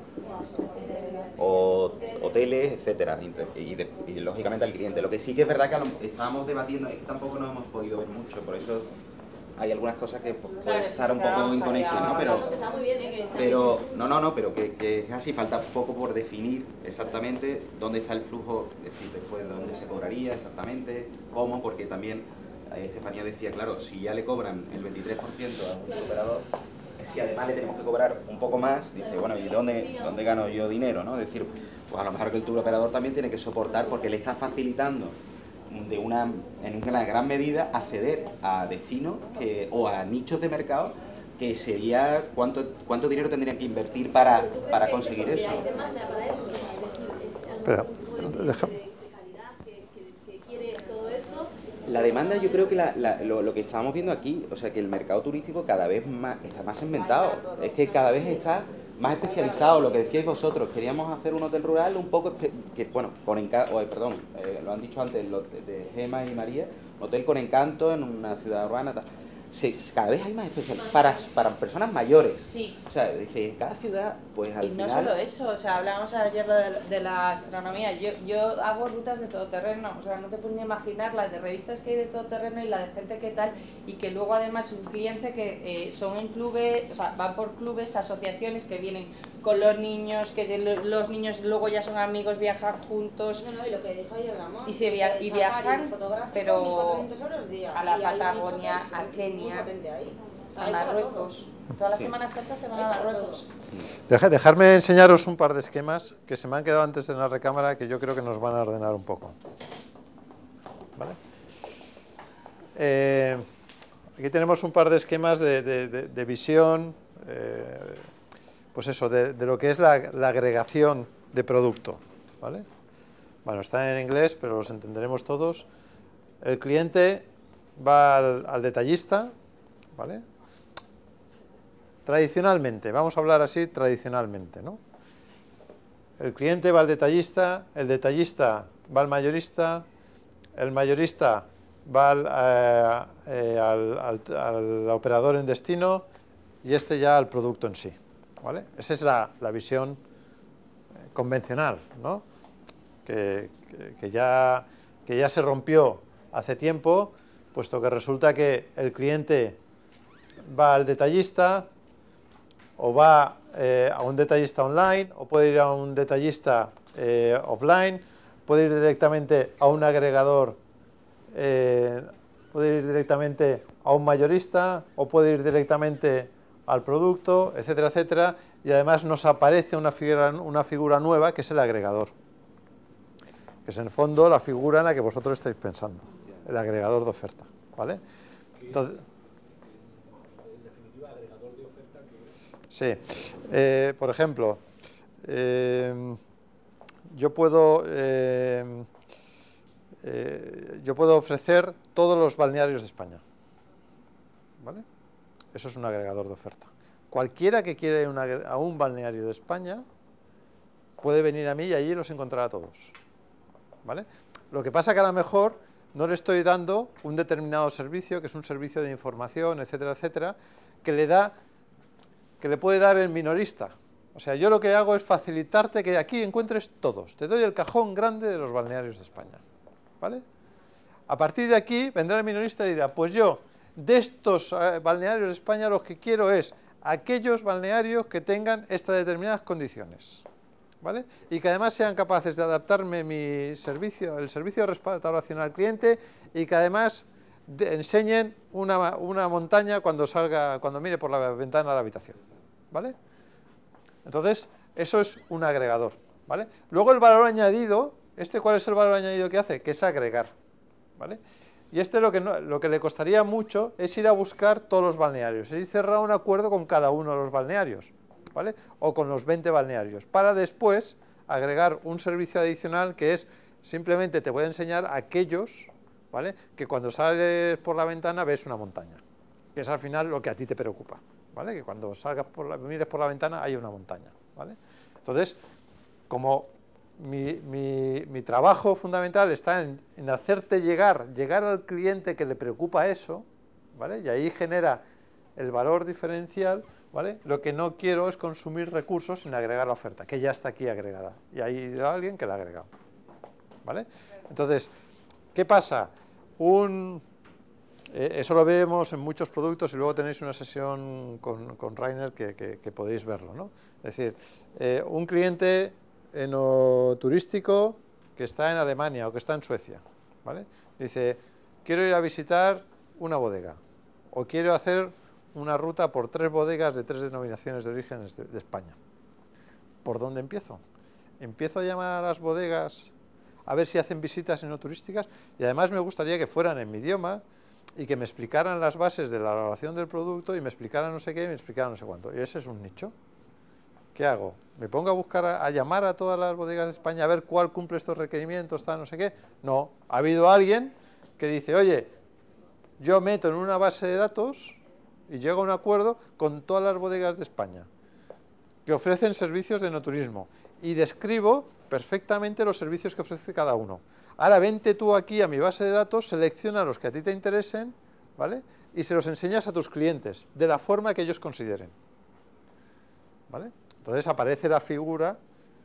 o hoteles, etcétera, y lógicamente al cliente. Lo que sí que es verdad que estábamos debatiendo, es que tampoco nos hemos podido ver mucho, por eso hay algunas cosas que pues, pueden estar un poco en conexión, ¿no? Que está muy bien, que está Pero pero que es así, falta poco por definir exactamente dónde está el flujo, es decir, después dónde se cobraría exactamente, cómo, porque también Estefanía decía, claro, si ya le cobran el 23% a un operador, si además le tenemos que cobrar un poco más, dice, bueno, ¿y dónde gano yo dinero? ¿No? Es decir, pues a lo mejor que el tour operador también tiene que soportar porque le está facilitando en una gran medida acceder a destinos o a nichos de mercado que sería cuánto dinero tendrían que invertir para conseguir eso. Hay demanda para eso, o sea, es decir, es Espera, algo de calidad que quiere todo hecho. La demanda, yo creo que lo que estábamos viendo aquí, o sea, que el mercado turístico cada vez más está más segmentado. Es que cada vez está más especializado, lo que decíais vosotros. Queríamos hacer un hotel rural un poco, lo han dicho antes los de Gema y María, un hotel con encanto en una ciudad urbana. Cada vez hay más especialidades para personas mayores. Sí. O sea, dice, cada ciudad, pues al Y no final... solo eso, o sea, hablábamos ayer de la astronomía. Yo hago rutas de todoterreno, o sea, no te puedes ni imaginar la de revistas que hay de todoterreno y la de gente que tal, y que luego además un cliente que son en clubes, o sea, van por clubes, asociaciones que vienen con los niños, que los niños luego ya son amigos, viajan juntos. No, y lo que dijo ayer Ramón. Y viajan, pero 1.400 euros día. a la Y hay un Patagonia, nicho a muy Kenia, potente ahí. O sea, a hay para Marruecos. Toda la Semana Santa se van a Marruecos. Dejarme enseñaros un par de esquemas que se me han quedado antes en la recámara que yo creo que nos van a ordenar un poco. ¿Vale? Aquí tenemos un par de esquemas de visión, pues eso, de lo que es la agregación de producto. ¿Vale? Bueno, está en inglés, pero los entenderemos todos. El cliente va al detallista, ¿vale? Tradicionalmente, vamos a hablar así tradicionalmente, ¿no? El cliente va al detallista, el detallista va al mayorista, el mayorista va al operador en destino y este ya al producto en sí, ¿vale? Esa es la visión convencional, ¿no? Que ya se rompió hace tiempo, puesto que resulta que el cliente va al detallista o va a un detallista online o puede ir a un detallista offline, puede ir directamente a un agregador, puede ir directamente a un mayorista o puede ir directamente al producto, etcétera, etcétera, y además nos aparece una figura nueva que es el agregador, que es en el fondo la figura en la que vosotros estáis pensando, el agregador de oferta, ¿vale? Entonces, En Sí. Por ejemplo, yo puedo ofrecer todos los balnearios de España, ¿vale? Eso es un agregador de oferta. Cualquiera que quiera ir a un balneario de España puede venir a mí y allí los encontrará todos, ¿vale? Lo que pasa que a lo mejor no le estoy dando un determinado servicio, que es un servicio de información, etcétera, etcétera, que le puede dar el minorista. O sea, yo lo que hago es facilitarte que aquí encuentres todos. Te doy el cajón grande de los balnearios de España, ¿vale? A partir de aquí vendrá el minorista y dirá, pues yo, de estos balnearios de España, lo que quiero es aquellos balnearios que tengan estas determinadas condiciones, ¿vale? Y que además sean capaces de adaptarme mi servicio, el servicio de restauración al cliente, y que además enseñen una montaña cuando mire por la ventana de la habitación, ¿vale? Entonces, eso es un agregador, ¿vale? Luego el valor añadido, ¿cuál es el valor añadido que hace? Que es agregar, ¿vale? Y lo que le costaría mucho es ir a buscar todos los balnearios, es cerrar un acuerdo con cada uno de los balnearios, ¿vale? O con los 20 balnearios, para después agregar un servicio adicional que es, simplemente te voy a enseñar aquellos, ¿vale? Que cuando sales por la ventana ves una montaña, que es al final lo que a ti te preocupa, ¿vale? Que cuando mires por la ventana hay una montaña, ¿vale? Entonces, como mi trabajo fundamental está en hacerte llegar al cliente que le preocupa eso, ¿vale? Y ahí genera el valor diferencial, ¿vale? Lo que no quiero es consumir recursos sin agregar la oferta, que ya está aquí agregada, y hay ido alguien que la ha agregado, ¿vale? Entonces, ¿qué pasa? Eso lo vemos en muchos productos, y luego tenéis una sesión con Rainer que podéis verlo, ¿no? Es decir, un cliente enoturístico que está en Alemania o que está en Suecia, ¿vale? Dice, quiero ir a visitar una bodega, o quiero hacer una ruta por 3 bodegas de 3 denominaciones de origen de España. ¿Por dónde empiezo? Empiezo a llamar a las bodegas a ver si hacen visitas enoturísticas, y además me gustaría que fueran en mi idioma y que me explicaran las bases de la elaboración del producto, y me explicaran no sé qué y me explicaran no sé cuánto. Y ese es un nicho. ¿Qué hago? ¿Me pongo a buscar, a llamar a todas las bodegas de España a ver cuál cumple estos requerimientos, tal, no sé qué? No, ha habido alguien que dice, oye, yo meto en una base de datos y llego a un acuerdo con todas las bodegas de España que ofrecen servicios de enoturismo, y describo perfectamente los servicios que ofrece cada uno. Ahora vente tú aquí a mi base de datos, selecciona los que a ti te interesen, ¿vale? Y se los enseñas a tus clientes de la forma que ellos consideren, ¿vale? Entonces aparece la figura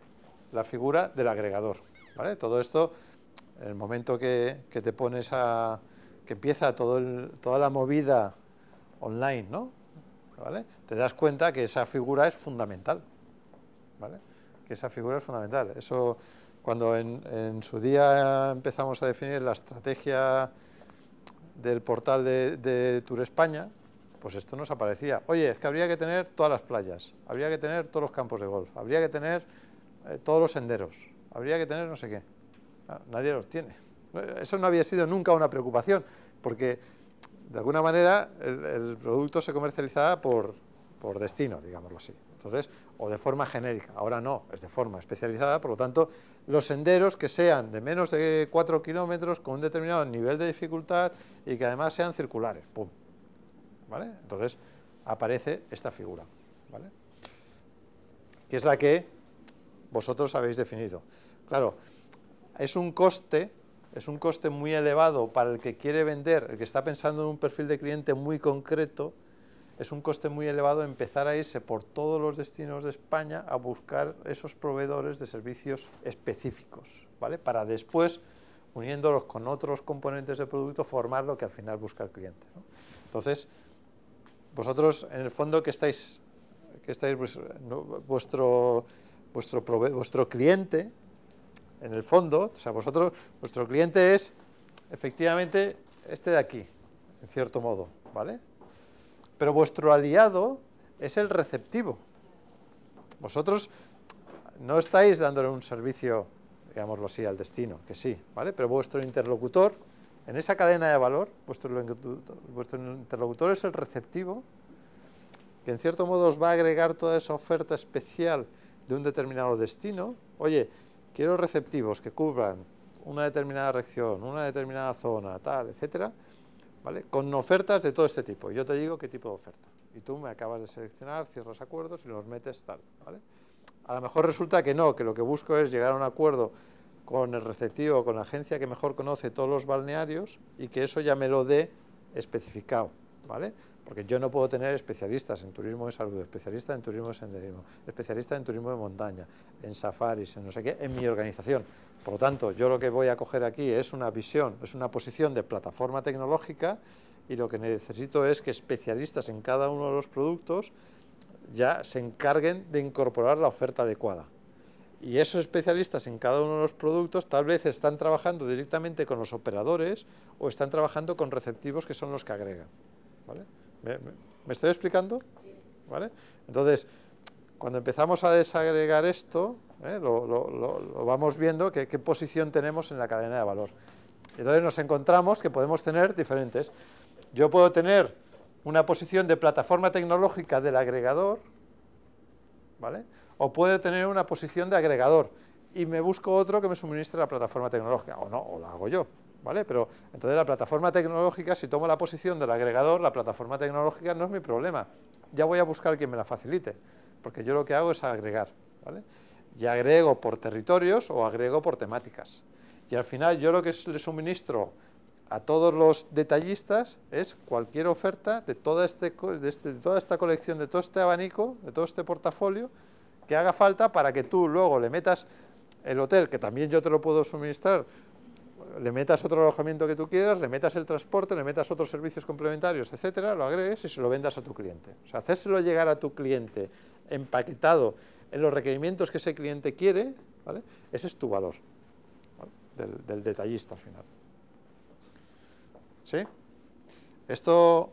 del agregador, ¿vale? Todo esto, en el momento que te pones que empieza toda la movida online, ¿no? ¿Vale? Te das cuenta que esa figura es fundamental, ¿vale? Que esa figura es fundamental. Eso, cuando en su día empezamos a definir la estrategia del portal de Tour España, pues esto nos aparecía. Oye, es que habría que tener todas las playas, habría que tener todos los campos de golf, habría que tener todos los senderos, habría que tener no sé qué. Nadie los tiene. Eso no había sido nunca una preocupación, porque de alguna manera el producto se comercializaba por destino, digámoslo así. Entonces, o de forma genérica. Ahora no, es de forma especializada. Por lo tanto, los senderos que sean de menos de 4 kilómetros con un determinado nivel de dificultad y que además sean circulares. ¡Pum! ¿Vale? Entonces, aparece esta figura, ¿vale? Que es la que vosotros habéis definido. Claro, es un coste muy elevado para el que quiere vender, el que está pensando en un perfil de cliente muy concreto. Es un coste muy elevado empezar a irse por todos los destinos de España a buscar esos proveedores de servicios específicos, ¿vale? Para después, uniéndolos con otros componentes del producto, formar lo que al final busca el cliente, ¿no? Entonces, vosotros, en el fondo, vuestro cliente, en el fondo, o sea, vuestro cliente es efectivamente este de aquí, en cierto modo, ¿vale? Pero vuestro aliado es el receptivo. Vosotros no estáis dándole un servicio, digámoslo así, al destino, que sí, ¿vale? Pero vuestro interlocutor, en esa cadena de valor, vuestro interlocutor es el receptivo que en cierto modo os va a agregar toda esa oferta especial de un determinado destino. Oye, quiero receptivos que cubran una determinada región, una determinada zona, tal, etcétera, ¿vale? Con ofertas de todo este tipo. Yo te digo qué tipo de oferta. Y tú me acabas de seleccionar, cierras acuerdos y los metes tal, ¿vale? A lo mejor resulta que no, que lo que busco es llegar a un acuerdo con el receptivo, con la agencia que mejor conoce todos los balnearios y que eso ya me lo dé especificado, ¿vale? Porque yo no puedo tener especialistas en turismo de salud, especialistas en turismo de senderismo, especialistas en turismo de montaña, en safaris, en no sé qué, en mi organización. Por lo tanto, yo lo que voy a coger aquí es una visión, es una posición de plataforma tecnológica, y lo que necesito es que especialistas en cada uno de los productos ya se encarguen de incorporar la oferta adecuada. Y esos especialistas en cada uno de los productos tal vez están trabajando directamente con los operadores o están trabajando con receptivos que son los que agregan, ¿vale? ¿Me estoy explicando? ¿Vale? Entonces, cuando empezamos a desagregar esto, lo vamos viendo qué posición tenemos en la cadena de valor. Entonces nos encontramos que podemos tener diferentes. Yo puedo tener una posición de plataforma tecnológica del agregador, ¿vale? O puedo tener una posición de agregador y me busco otro que me suministre la plataforma tecnológica, o no, o la hago yo, ¿vale? Pero entonces la plataforma tecnológica, si tomo la posición del agregador, la plataforma tecnológica no es mi problema. Ya voy a buscar quien me la facilite, porque yo lo que hago es agregar, ¿vale? Y agrego por territorios o agrego por temáticas. Y al final yo lo que le suministro a todos los detallistas es cualquier oferta de toda esta colección, de todo este abanico, de todo este portafolio que haga falta para que tú luego le metas el hotel, que también yo te lo puedo suministrar, le metas otro alojamiento que tú quieras, le metas el transporte, le metas otros servicios complementarios, etcétera, lo agregues y se lo vendas a tu cliente. O sea, hacérselo llegar a tu cliente empaquetado en los requerimientos que ese cliente quiere, ¿vale? Ese es tu valor, ¿vale? del detallista al final. ¿Sí? Esto...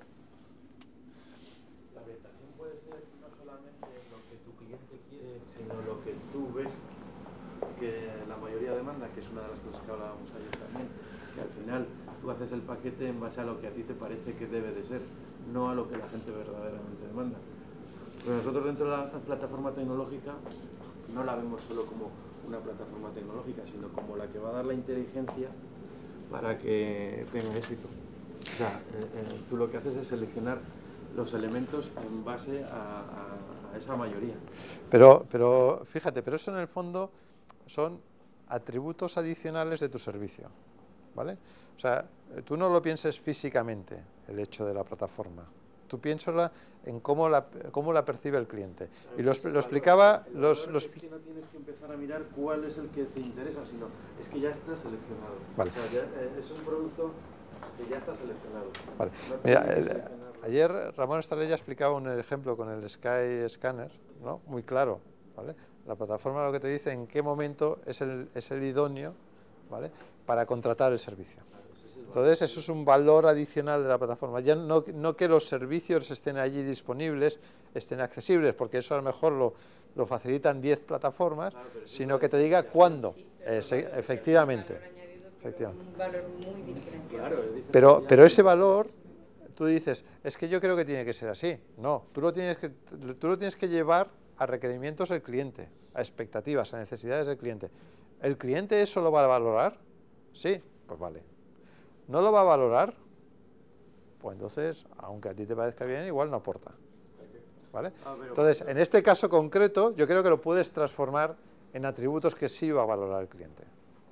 La orientación puede ser no solamente lo que tu cliente quiere, sino lo que tú ves que la mayoría demanda, que es una de las cosas que hablábamos ayer también, que al final tú haces el paquete en base a lo que a ti te parece que debe de ser, no a lo que la gente verdaderamente demanda. Pero nosotros dentro de la plataforma tecnológica no la vemos solo como una plataforma tecnológica, sino como la que va a dar la inteligencia para que tenga éxito. O sea, tú lo que haces es seleccionar los elementos en base a esa mayoría. Pero fíjate, pero eso en el fondo son atributos adicionales de tu servicio, ¿vale? O sea, tú no lo pienses físicamente, el hecho de la plataforma. Tú piénsala en cómo la percibe el cliente. Y lo explicaba... Es que no tienes que empezar a mirar cuál es el que te interesa, sino es que ya está seleccionado. Vale. O sea, ya es un producto que ya está seleccionado. Vale. No Mira, ayer Ramón Estalella explicaba un ejemplo con el Sky Scanner, ¿no? Muy claro, ¿vale? La plataforma lo que te dice en qué momento es el idóneo, ¿vale? Para contratar el servicio. Entonces eso es un valor adicional de la plataforma, ya no que los servicios estén allí disponibles, estén accesibles, porque eso a lo mejor lo facilitan 10 plataformas, claro, sino que te diga cuándo, efectivamente. Un valor muy diferente. Pero ese valor, tú dices, es que yo creo que tiene que ser así. No, tú lo tienes que llevar a requerimientos del cliente, a expectativas, a necesidades del cliente. ¿El cliente eso lo va a valorar? Sí, pues vale. ¿No lo va a valorar? Pues entonces, aunque a ti te parezca bien, igual no aporta, ¿vale? Entonces, en este caso concreto, yo creo que lo puedes transformar en atributos que sí va a valorar el cliente.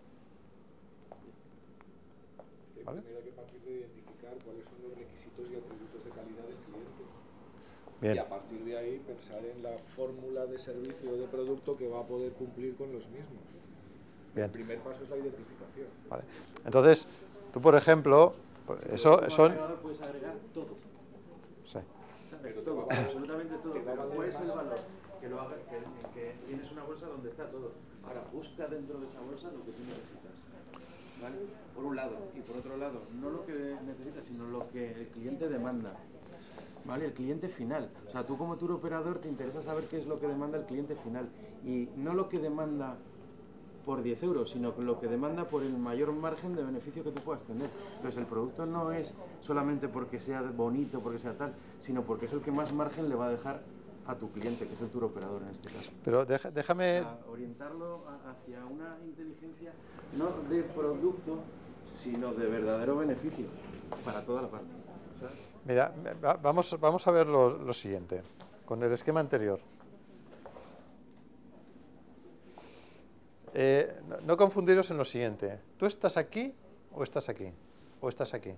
¿Vale? Primero hay que partir de identificar cuáles son los requisitos y atributos de calidad del cliente. Bien. Y a partir de ahí pensar en la fórmula de servicio o de producto que va a poder cumplir con los mismos. Bien. El primer paso es la identificación. Vale. Entonces, tú, por ejemplo, eso son... Puedes agregar todo. Sí. ¿Sabes? Todo, absolutamente todo. Pero ¿cuál es el valor? Que tienes una bolsa donde está todo. Ahora, busca dentro de esa bolsa lo que tú necesitas. ¿Vale? Por un lado. Y por otro lado, no lo que necesitas, sino lo que el cliente demanda. ¿Vale? El cliente final. O sea, tú como tour operador te interesa saber qué es lo que demanda el cliente final. Y no lo que demanda por 10 euros, sino lo que demanda por el mayor margen de beneficio que tú puedas tener. Entonces el producto no es solamente porque sea bonito, porque sea tal, sino porque es el que más margen le va a dejar a tu cliente, que es el tour operador en este caso. Pero déjame... orientarlo hacia una inteligencia no de producto, sino de verdadero beneficio para toda la parte. Mira, vamos a ver lo siguiente, con el esquema anterior. No confundiros en lo siguiente. ¿Tú estás aquí o estás aquí? ¿O estás aquí?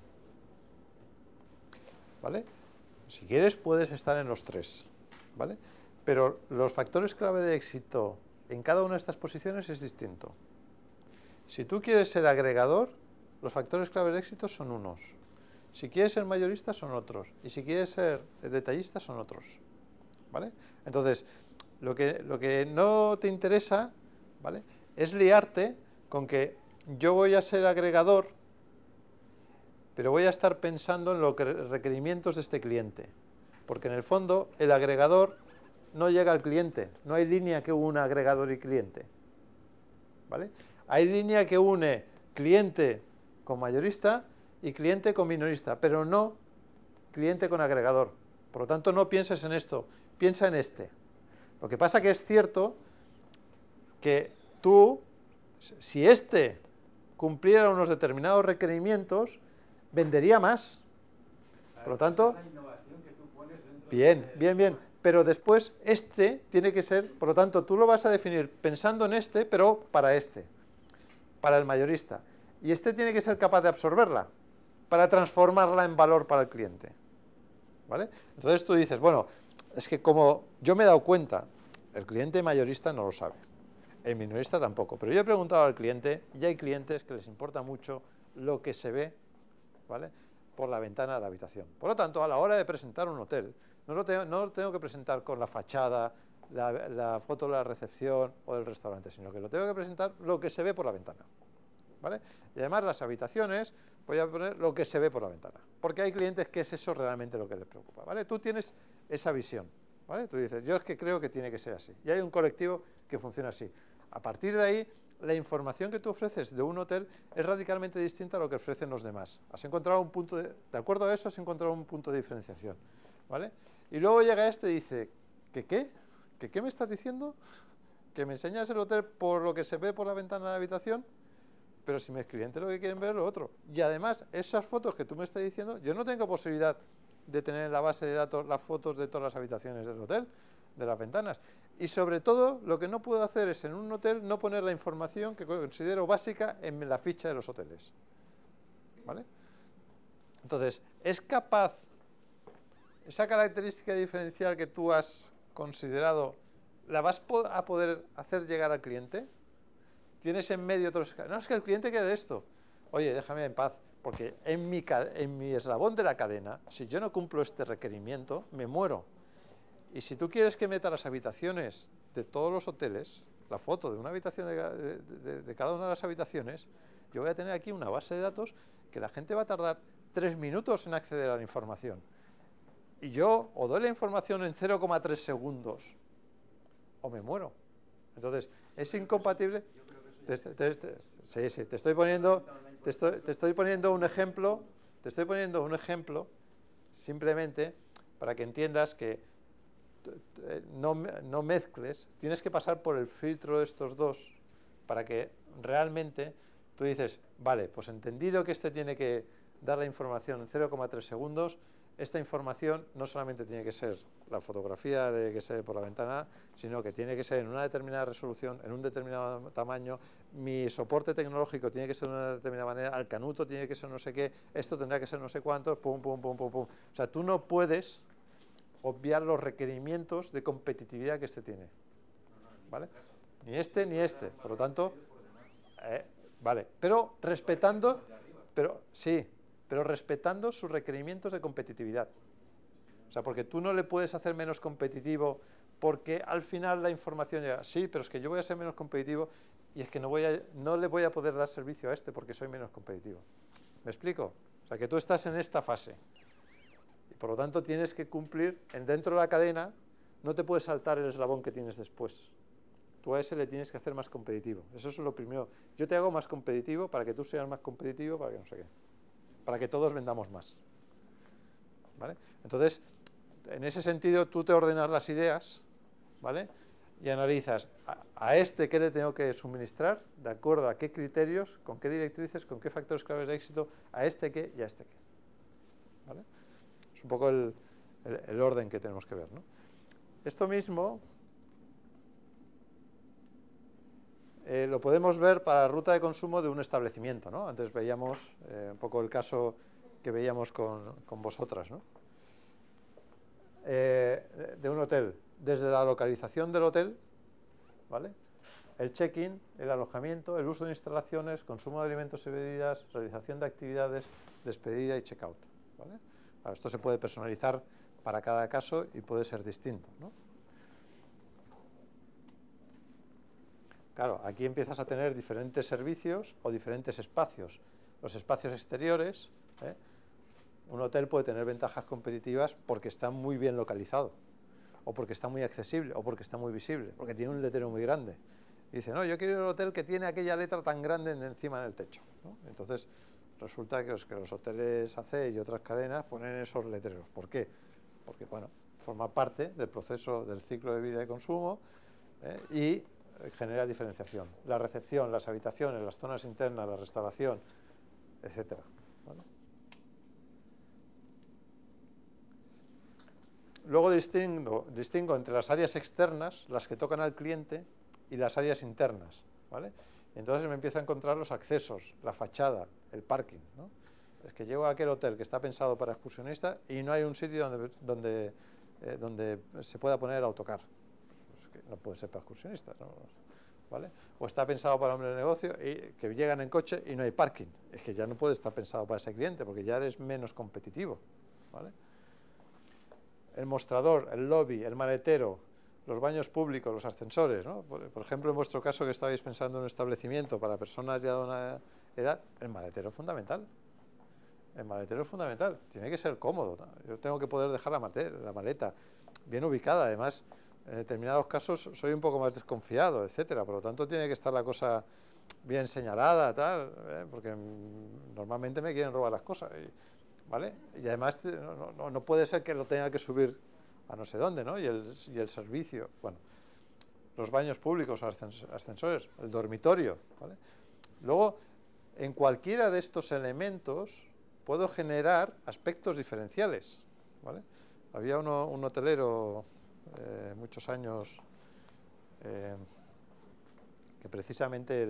¿Vale? Si quieres puedes estar en los tres, ¿vale? Pero los factores clave de éxito en cada una de estas posiciones es distinto. Si tú quieres ser agregador, los factores clave de éxito son unos. Si quieres ser mayorista son otros. Y si quieres ser detallista son otros. ¿Vale? Entonces, lo que no te interesa, ¿vale?, es liarte con que yo voy a ser agregador, pero voy a estar pensando en los requerimientos de este cliente. Porque en el fondo el agregador no llega al cliente. No hay línea que une agregador y cliente. ¿Vale? Hay línea que une cliente con mayorista y cliente con minorista, pero no cliente con agregador. Por lo tanto, no pienses en esto, piensa en este. Lo que pasa que es cierto que tú, si este cumpliera unos determinados requerimientos, vendería más. Por lo tanto, bien. Pero después este tiene que ser, por lo tanto, tú lo vas a definir pensando en este, pero para el mayorista. Y este tiene que ser capaz de absorberla para transformarla en valor para el cliente. ¿Vale? Entonces tú dices, bueno, es que como yo me he dado cuenta, el cliente mayorista no lo sabe, el minorista tampoco, pero yo he preguntado al cliente y hay clientes que les importa mucho lo que se ve, ¿vale?, por la ventana de la habitación. Por lo tanto, a la hora de presentar un hotel, no lo tengo que presentar con la fachada, la foto de la recepción o del restaurante, sino que lo tengo que presentar lo que se ve por la ventana. ¿Vale? Y además las habitaciones, voy a poner lo que se ve por la ventana, porque hay clientes que es eso realmente lo que les preocupa, ¿vale? Tú tienes esa visión, ¿vale? Tú dices, yo es que creo que tiene que ser así, y hay un colectivo que funciona así. A partir de ahí, la información que tú ofreces de un hotel es radicalmente distinta a lo que ofrecen los demás. Has encontrado un punto de acuerdo a eso, has encontrado un punto de diferenciación, ¿vale? Y luego llega este y dice, ¿qué me estás diciendo? ¿Que me enseñas el hotel por lo que se ve por la ventana de la habitación? Pero si mis clientes lo que quieren ver es lo otro. Y además, esas fotos que tú me estás diciendo, yo no tengo posibilidad de tener en la base de datos las fotos de todas las habitaciones del hotel, de las ventanas. Y sobre todo, lo que no puedo hacer es en un hotel no poner la información que considero básica en la ficha de los hoteles. ¿Vale? Entonces, ¿es capaz esa característica diferencial que tú has considerado, la vas a poder hacer llegar al cliente? Tienes en medio otros... No, es que el cliente quede esto. Oye, déjame en paz, porque en mi eslabón de la cadena, si yo no cumplo este requerimiento, me muero. Y si tú quieres que meta las habitaciones de todos los hoteles, la foto de una habitación de cada una de las habitaciones, yo voy a tener aquí una base de datos que la gente va a tardar 3 minutos en acceder a la información. Y yo o doy la información en 0,3 segundos o me muero. Entonces, es incompatible... Sí, te estoy poniendo un ejemplo, simplemente para que entiendas que no mezcles, tienes que pasar por el filtro de estos dos para que realmente tú dices, vale, pues entendido que este tiene que dar la información en 0,3 segundos, esta información no solamente tiene que ser la fotografía de que se ve por la ventana, sino que tiene que ser en una determinada resolución, en un determinado tamaño, mi soporte tecnológico tiene que ser de una determinada manera, el canuto tiene que ser no sé qué, esto tendrá que ser no sé cuánto, pum. O sea, tú no puedes obviar los requerimientos de competitividad que este tiene, ¿vale? Ni este ni este, por lo tanto, vale, pero respetando, pero respetando sus requerimientos de competitividad. O sea, porque tú no le puedes hacer menos competitivo porque al final la información llega, sí, pero es que yo voy a ser menos competitivo y es que no le voy a poder dar servicio a este porque soy menos competitivo. ¿Me explico? O sea, que tú estás en esta fase. Y por lo tanto tienes que cumplir, dentro de la cadena, no te puedes saltar el eslabón que tienes después. tú a ese le tienes que hacer más competitivo. Eso es lo primero. Yo te hago más competitivo para que tú seas más competitivo, para que no sé qué. Para que todos vendamos más. ¿Vale? Entonces, en ese sentido, tú te ordenas las ideas, ¿vale? Y analizas a este qué le tengo que suministrar, de acuerdo a qué criterios, con qué directrices, con qué factores claves de éxito, a este qué y a este qué. ¿Vale? Es un poco el orden que tenemos que ver, ¿no? Esto mismo lo podemos ver para la ruta de consumo de un establecimiento, ¿no? Antes veíamos un poco el caso que veíamos con vosotras, ¿no? De un hotel, desde la localización del hotel, ¿vale? El check-in, el alojamiento, el uso de instalaciones, consumo de alimentos y bebidas, realización de actividades, despedida y check-out, ¿vale? Esto se puede personalizar para cada caso y puede ser distinto, ¿no? Claro, aquí empiezas a tener diferentes servicios o diferentes espacios. Los espacios exteriores, un hotel puede tener ventajas competitivas porque está muy bien localizado, o porque está muy accesible, o porque está muy visible, porque tiene un letrero muy grande. Y dice, no, yo quiero ir al hotel que tiene aquella letra tan grande encima en el techo, ¿no? Entonces, resulta que los hoteles AC y otras cadenas ponen esos letreros. ¿Por qué? Porque, bueno, forma parte del proceso del ciclo de vida y consumo y genera diferenciación. La recepción, las habitaciones, las zonas internas, la restauración, etcétera, ¿vale? Luego distingo entre las áreas externas, las que tocan al cliente, y las áreas internas, ¿vale? Entonces me empiezo a encontrar los accesos, la fachada, el parking, ¿no? Es que llego a aquel hotel que está pensado para excursionistas y no hay un sitio donde se pueda poner el autocar. Pues es que no puede ser para excursionistas, ¿no? ¿Vale? O está pensado para hombres de negocio y que llegan en coche y no hay parking. Es que ya no puede estar pensado para ese cliente porque ya eres menos competitivo, ¿vale? El mostrador, el lobby, el maletero, los baños públicos, los ascensores, ¿no? Por ejemplo, en vuestro caso que estabais pensando en un establecimiento para personas ya de una edad, el maletero es fundamental. El maletero es fundamental, tiene que ser cómodo, ¿no? Yo tengo que poder dejar la maleta bien ubicada, además, en determinados casos soy un poco más desconfiado, etcétera, por lo tanto tiene que estar la cosa bien señalada, tal, porque normalmente me quieren robar las cosas, ¿vale? Y además no puede ser que lo tenga que subir a no sé dónde, ¿no? Y el servicio, bueno, los baños públicos, ascensores, el dormitorio, ¿vale? Luego, en cualquiera de estos elementos puedo generar aspectos diferenciales, ¿vale? Había un hotelero muchos años que precisamente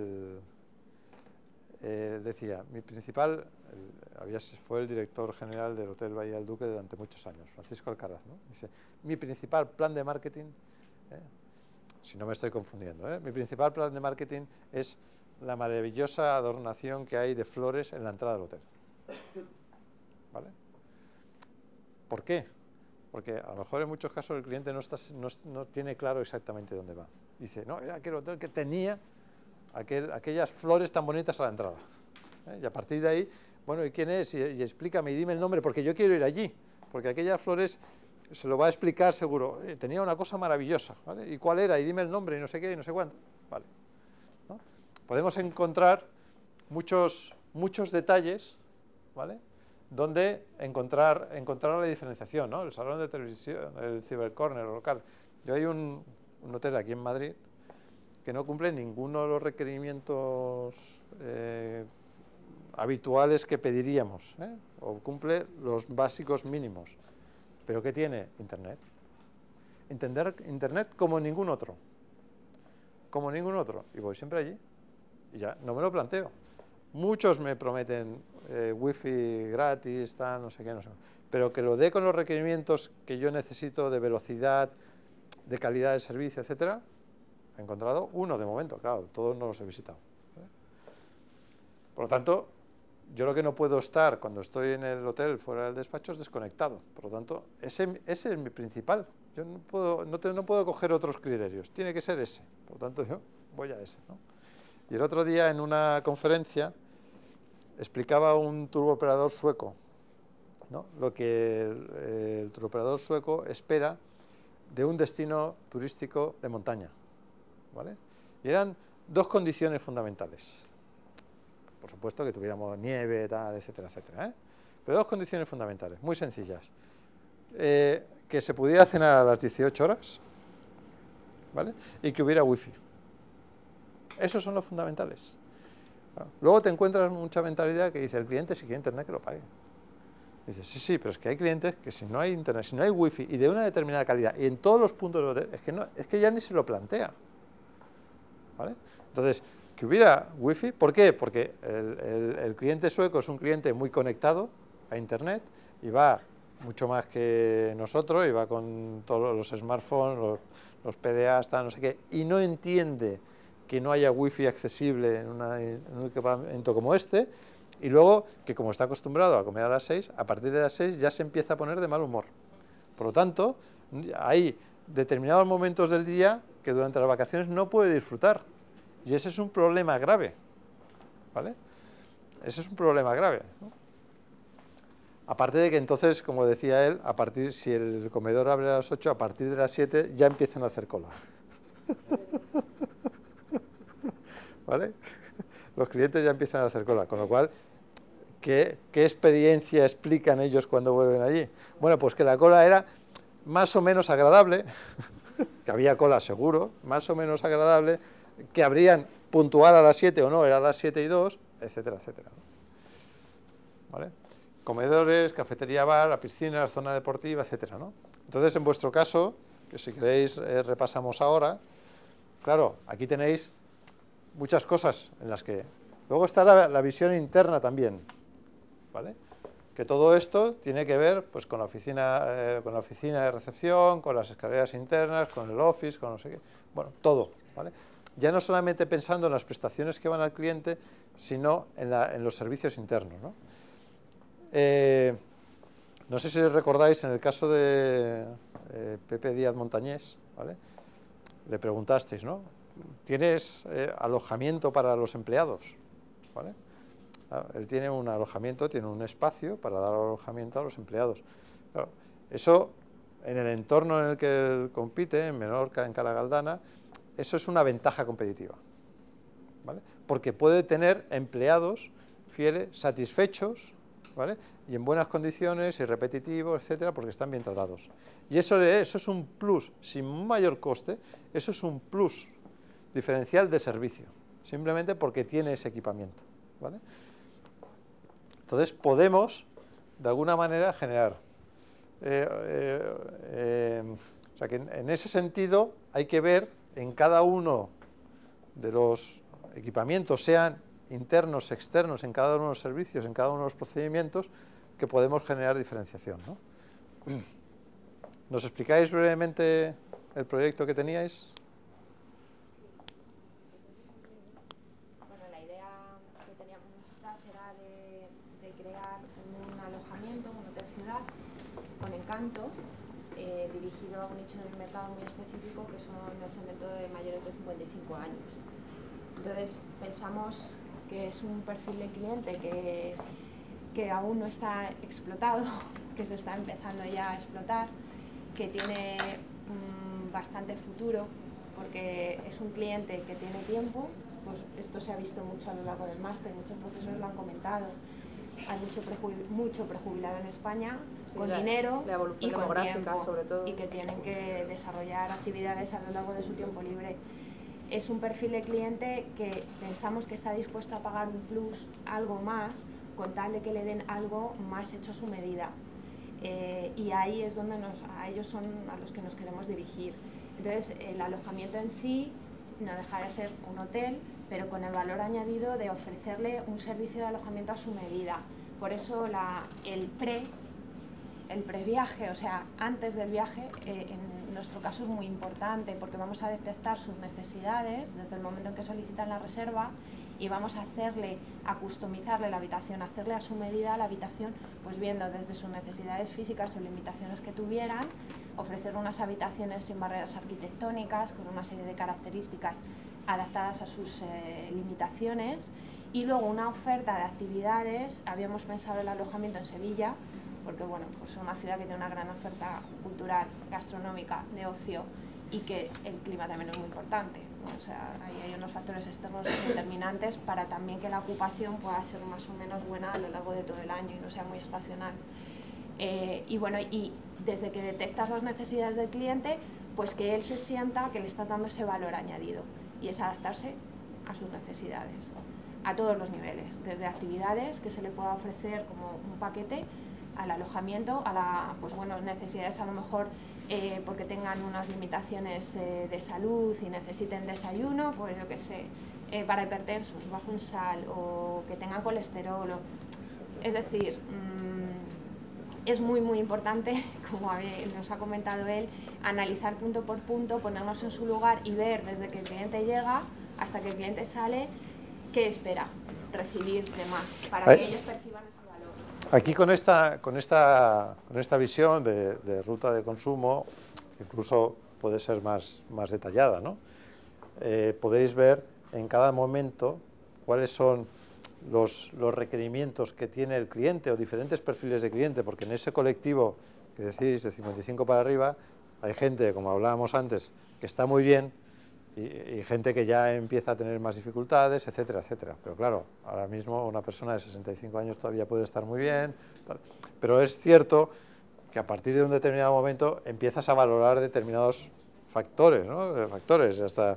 decía, mi principal, fue el director general del Hotel Bahía del Duque durante muchos años, Francisco Alcaraz, ¿no? Dice, mi principal plan de marketing, si no me estoy confundiendo, mi principal plan de marketing es la maravillosa adornación que hay de flores en la entrada del hotel. ¿Vale? ¿Por qué? Porque a lo mejor en muchos casos el cliente no tiene claro exactamente dónde va. Dice, no, era aquel hotel que tenía aquellas flores tan bonitas a la entrada. Y a partir de ahí, bueno, ¿y quién es? Y explícame y dime el nombre, porque yo quiero ir allí. Porque aquellas flores se lo va a explicar seguro. Tenía una cosa maravillosa, ¿vale? ¿Y cuál era? Y dime el nombre y no sé qué y no sé cuánto. Vale, ¿no? Podemos encontrar muchos detalles, ¿vale?, donde encontrar la diferenciación, ¿no? El salón de televisión, el cibercorner local. Yo hay un hotel aquí en Madrid que no cumple ninguno de los requerimientos habituales que pediríamos, o cumple los básicos mínimos. ¿Pero qué tiene? Internet. Internet como ningún otro. Como ningún otro. Y voy siempre allí. Y ya, no me lo planteo. Muchos me prometen wifi gratis, tal, no sé qué, no sé. Pero que lo dé con los requerimientos que yo necesito de velocidad, de calidad del servicio, etcétera, he encontrado uno de momento, claro, todos no los he visitado. Por lo tanto, yo lo que no puedo estar cuando estoy en el hotel fuera del despacho es desconectado. Por lo tanto, ese es mi principal. Yo no puedo coger otros criterios, tiene que ser ese. Por lo tanto, yo voy a ese, ¿no? Y el otro día en una conferencia explicaba un turoperador sueco, ¿no?, lo que el turoperador sueco espera de un destino turístico de montaña. ¿vale? Y eran dos condiciones fundamentales. Por supuesto que tuviéramos nieve, tal, etcétera, etcétera, ¿eh? Pero dos condiciones fundamentales, muy sencillas. Que se pudiera cenar a las 18 horas, ¿vale? Y que hubiera wifi. Esos son los fundamentales. Luego te encuentras mucha mentalidad que dice, el cliente si quiere internet que lo pague. Dices, sí, pero es que hay clientes que si no hay internet, si no hay wifi y de una determinada calidad y en todos los puntos del hotel, es que ya ni se lo plantea, ¿vale? Entonces, que hubiera wifi, ¿por qué? Porque el cliente sueco es un cliente muy conectado a internet y va mucho más que nosotros, y va con todos los smartphones, los PDAs, tal, no sé qué, y no entiende que no haya wifi accesible en un equipamiento como este, y luego que como está acostumbrado a comer a las 6, a partir de las 6 ya se empieza a poner de mal humor. Por lo tanto, hay determinados momentos del día que durante las vacaciones no puede disfrutar, y ese es un problema grave, ¿vale? Ese es un problema grave, ¿no? Aparte de que entonces, como decía él, si el comedor abre a las 8, a partir de las 7 ya empiezan a hacer cola. ¿Vale? Los clientes ya empiezan a hacer cola, con lo cual, ¿qué experiencia explican ellos cuando vuelven allí? Bueno, pues que la cola era más o menos agradable, que había cola seguro, más o menos agradable, que habrían puntual a las 7 o no, era a las 7:02, etcétera, etcétera. ¿Vale? Comedores, cafetería, bar, la piscina, la zona deportiva, etcétera, ¿no? Entonces, en vuestro caso, que si queréis repasamos ahora, claro, aquí tenéis muchas cosas en las que... Luego está la visión interna también, ¿vale? Que todo esto tiene que ver pues con la oficina de recepción, con las escaleras internas, con el office, con no sé qué, bueno, todo, ¿vale? Ya no solamente pensando en las prestaciones que van al cliente, sino en los servicios internos, ¿no? No sé si recordáis en el caso de Pepe Díaz Montañés, ¿vale? Le preguntasteis, ¿no? ¿Tienes alojamiento para los empleados? ¿Vale? Claro, él tiene un alojamiento, tiene un espacio para dar alojamiento a los empleados. Claro, eso, en el entorno en el que él compite, en Menorca, en Cala Galdana, eso es una ventaja competitiva, ¿vale? Porque puede tener empleados fieles, satisfechos, ¿vale? Y en buenas condiciones, y repetitivos, etcétera, porque están bien tratados. Y eso es un plus, sin un mayor coste, eso es un plus diferencial de servicio, simplemente porque tiene ese equipamiento, ¿vale? Entonces podemos, de alguna manera, generar. O sea que en ese sentido hay que ver en cada uno de los equipamientos, sean internos, externos, en cada uno de los servicios, en cada uno de los procedimientos, que podemos generar diferenciación, ¿no? ¿Nos explicáis brevemente el proyecto que teníais? Bueno, la idea que teníamos nosotras era de crear un alojamiento, un hotel ciudad, con encanto, dirigido a un nicho del mercado muy específico, que son el segmento de mayores de 55 años. Entonces, pensamos que es un perfil de cliente que aún no está explotado, que se está empezando ya a explotar, que tiene bastante futuro, porque es un cliente que tiene tiempo, pues esto se ha visto mucho a lo largo del máster, muchos profesores lo han comentado, hay mucho prejubilado en España, sí, con dinero la evolución y con tiempo, sobre todo, y que tienen que desarrollar actividades a lo largo de su tiempo libre. Es un perfil de cliente que pensamos que está dispuesto a pagar un plus, algo más, con tal de que le den algo más hecho a su medida. Y ahí es donde a ellos son a los que nos queremos dirigir. Entonces, el alojamiento en sí no deja de ser un hotel, pero con el valor añadido de ofrecerle un servicio de alojamiento a su medida. Por eso el previaje, o sea, antes del viaje, en nuestro caso es muy importante, porque vamos a detectar sus necesidades desde el momento en que solicitan la reserva y vamos a customizarle la habitación, hacerle a su medida la habitación, pues viendo desde sus necesidades físicas o limitaciones que tuvieran, ofrecer unas habitaciones sin barreras arquitectónicas, con una serie de características adaptadas a sus limitaciones, y luego una oferta de actividades. Habíamos pensado el alojamiento en Sevilla, porque bueno, pues es una ciudad que tiene una gran oferta cultural, gastronómica, de ocio, y que el clima también es muy importante. O sea, ahí hay unos factores externos determinantes para también que la ocupación pueda ser más o menos buena a lo largo de todo el año y no sea muy estacional. Y bueno, y desde que detectas las necesidades del cliente, pues que él se sienta que le estás dando ese valor añadido, y es adaptarse a sus necesidades, a todos los niveles, desde actividades que se le pueda ofrecer como un paquete, al alojamiento, a pues bueno, necesidades a lo mejor porque tengan unas limitaciones de salud y necesiten desayuno, pues yo qué sé, para hipertensos, bajo en sal, o que tengan colesterol, es decir, es muy muy importante, como nos ha comentado él, analizar punto por punto, ponernos en su lugar y ver desde que el cliente llega hasta que el cliente sale qué espera recibir de más, para que ellos perciban ese valor. Aquí con esta visión de ruta de consumo, incluso puede ser más detallada, ¿no? Podéis ver en cada momento cuáles son los requerimientos que tiene el cliente o diferentes perfiles de cliente, porque en ese colectivo que decís de 55 para arriba hay gente, como hablábamos antes, que está muy bien y gente que ya empieza a tener más dificultades, etcétera, etcétera. Pero claro, ahora mismo una persona de 65 años todavía puede estar muy bien, pero es cierto que a partir de un determinado momento empiezas a valorar determinados factores, ¿no? Factores, hasta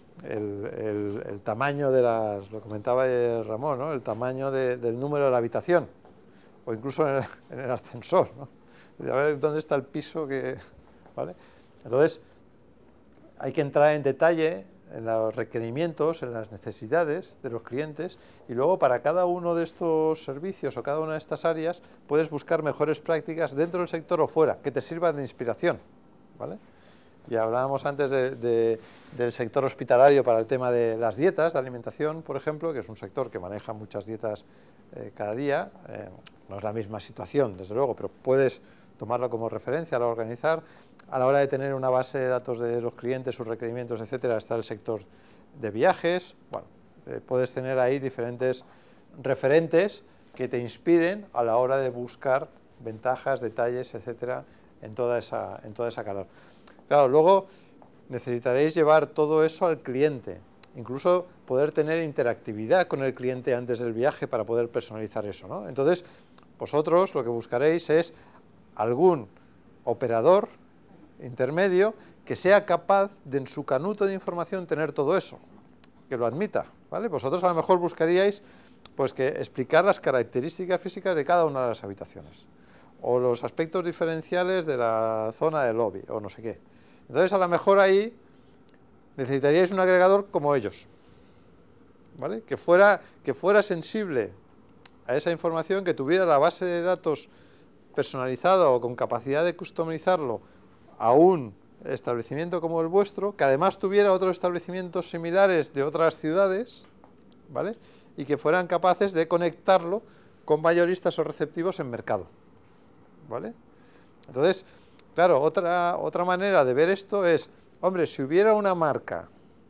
el tamaño de las, lo comentaba Ramón, ¿no? El tamaño del número de la habitación, o incluso en el ascensor, ¿no? A ver dónde está el piso que, ¿vale? Entonces, hay que entrar en detalle en los requerimientos, en las necesidades de los clientes, y luego para cada uno de estos servicios o cada una de estas áreas puedes buscar mejores prácticas dentro del sector o fuera, que te sirvan de inspiración, ¿vale? Y hablábamos antes del sector hospitalario para el tema de las dietas, de alimentación, por ejemplo, que es un sector que maneja muchas dietas cada día. No es la misma situación, desde luego, pero puedes tomarlo como referencia a la hora de organizar. A la hora de tener una base de datos de los clientes, sus requerimientos, etcétera, está el sector de viajes. Bueno, puedes tener ahí diferentes referentes que te inspiren a la hora de buscar ventajas, detalles, etcétera, en toda esa calor. Claro, luego necesitaréis llevar todo eso al cliente, incluso poder tener interactividad con el cliente antes del viaje para poder personalizar eso, ¿no? Entonces, vosotros lo que buscaréis es algún operador intermedio que sea capaz de en su canuto de información tener todo eso, que lo admita, ¿vale? Vosotros a lo mejor buscaríais pues que explicar las características físicas de cada una de las habitaciones, o los aspectos diferenciales de la zona del lobby, o no sé qué. Entonces, a lo mejor ahí necesitaríais un agregador como ellos, ¿vale? Que fuera sensible a esa información, que tuviera la base de datos personalizada o con capacidad de customizarlo a un establecimiento como el vuestro, que además tuviera otros establecimientos similares de otras ciudades, ¿vale? Y que fueran capaces de conectarlo con mayoristas o receptivos en mercado, ¿vale? Entonces, claro, otra manera de ver esto es, hombre, si hubiera una marca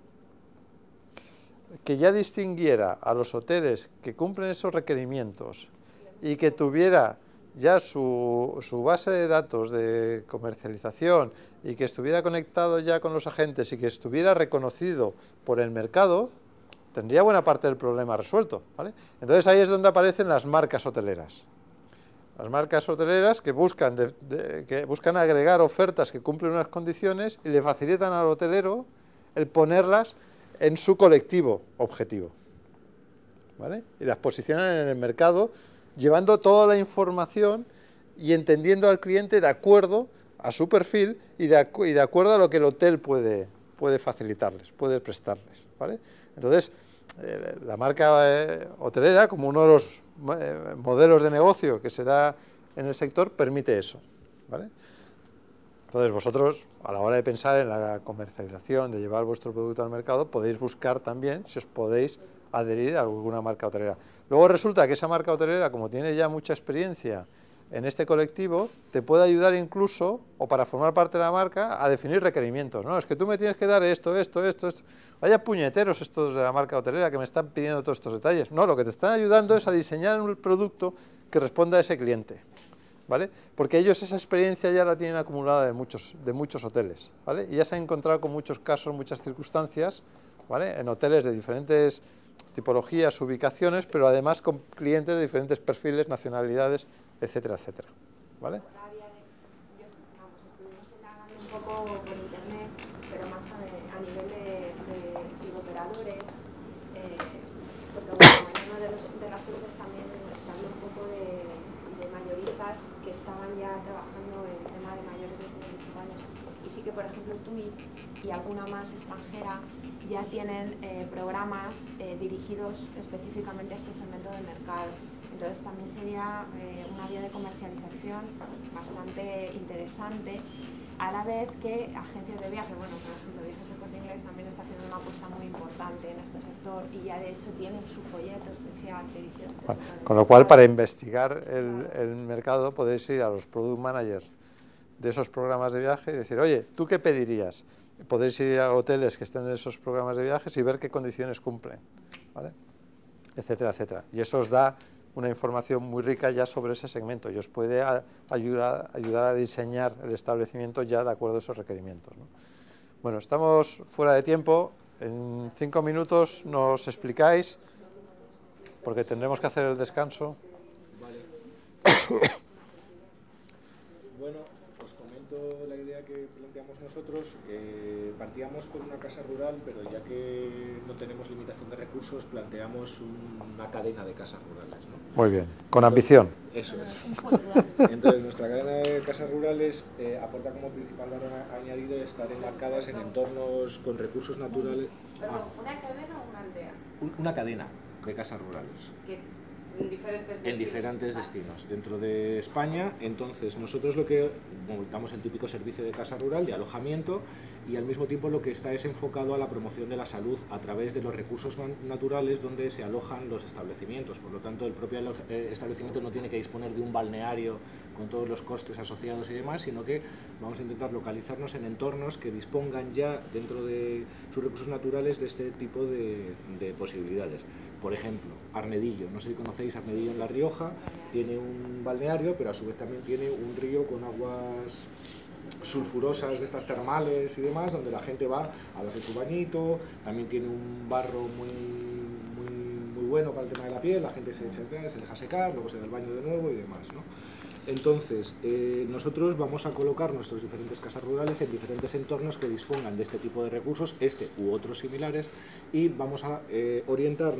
que ya distinguiera a los hoteles que cumplen esos requerimientos y que tuviera ya su base de datos de comercialización y que estuviera conectado ya con los agentes y que estuviera reconocido por el mercado, tendría buena parte del problema resuelto, ¿vale? Entonces ahí es donde aparecen las marcas hoteleras. Las marcas hoteleras que buscan agregar ofertas que cumplen unas condiciones y le facilitan al hotelero el ponerlas en su colectivo objetivo, ¿vale? Y las posicionan en el mercado llevando toda la información y entendiendo al cliente de acuerdo a su perfil y de acuerdo a lo que el hotel puede facilitarles, puede prestarles, ¿vale? Entonces, la marca hotelera, como uno de los modelos de negocio que se da en el sector, permite eso, ¿vale? Entonces, vosotros, a la hora de pensar en la comercialización, de llevar vuestro producto al mercado, podéis buscar también si os podéis adherir a alguna marca hotelera. Luego resulta que esa marca hotelera, como tiene ya mucha experiencia en este colectivo, te puede ayudar incluso, o para formar parte de la marca, a definir requerimientos, ¿no? Es que tú me tienes que dar esto. Vaya puñeteros estos de la marca hotelera que me están pidiendo todos estos detalles. No, lo que te están ayudando es a diseñar un producto que responda a ese cliente, ¿vale? Porque ellos esa experiencia ya la tienen acumulada de muchos hoteles, ¿vale? Y ya se han encontrado con muchos casos, muchas circunstancias, ¿vale? En hoteles de diferentes tipologías, ubicaciones, pero además con clientes de diferentes perfiles, nacionalidades, etcétera, etcétera, ¿vale? Estuvimos indagando un poco por internet, pero más a nivel de operadores, porque bueno, en una de las clases también se habló un poco de mayoristas que estaban ya trabajando en el tema de mayores de 55 años. Y sí que, por ejemplo, TUI y alguna más extranjera ya tienen programas dirigidos específicamente a este segmento de mercado. Entonces también sería una vía de comercialización bastante interesante, a la vez que agencias de viaje, bueno, por ejemplo, Viajes del Corte Inglés también está haciendo una apuesta muy importante en este sector y ya de hecho tienen su folleto especial dirigido a este sector. Con lo cual, para investigar el mercado podéis ir a los product managers de esos programas de viaje y decir, oye, ¿tú qué pedirías? Podéis ir a hoteles que estén en esos programas de viajes y ver qué condiciones cumplen, ¿vale? Etcétera, etcétera. Y eso os da una información muy rica ya sobre ese segmento y os puede ayudar a diseñar el establecimiento ya de acuerdo a esos requerimientos, ¿no? Bueno, estamos fuera de tiempo. En 5 minutos nos explicáis, porque tendremos que hacer el descanso. Vale. Bueno, os comento la idea que planteamos nosotros. Partíamos por una casa rural, pero ya que no tenemos limitación de recursos, planteamos una cadena de casas rurales, ¿no? Muy bien, con ambición. Eso es. Entonces, nuestra cadena de casas rurales aporta como principal valor añadido estar enmarcadas en entornos con recursos naturales. Perdón, ¿una cadena o una aldea? Una cadena de casas rurales. En diferentes destinos. En diferentes destinos dentro de España. Entonces nosotros lo que damos el típico servicio de casa rural, de alojamiento, y al mismo tiempo lo que está es enfocado a la promoción de la salud a través de los recursos naturales donde se alojan los establecimientos. Por lo tanto, el propio establecimiento no tiene que disponer de un balneario con todos los costes asociados y demás, sino que vamos a intentar localizarnos en entornos que dispongan ya dentro de sus recursos naturales de este tipo de posibilidades. Por ejemplo, Arnedillo, no sé si conocéis Arnedillo en La Rioja, tiene un balneario, pero a su vez también tiene un río con aguas sulfurosas de estas termales y demás, donde la gente va a darse su bañito. También tiene un barro muy bueno para el tema de la piel, la gente se echa atrás, se deja secar, luego se da el baño de nuevo y demás, ¿no? Entonces, nosotros vamos a colocar nuestras diferentes casas rurales en diferentes entornos que dispongan de este tipo de recursos, este u otros similares, y vamos a orientar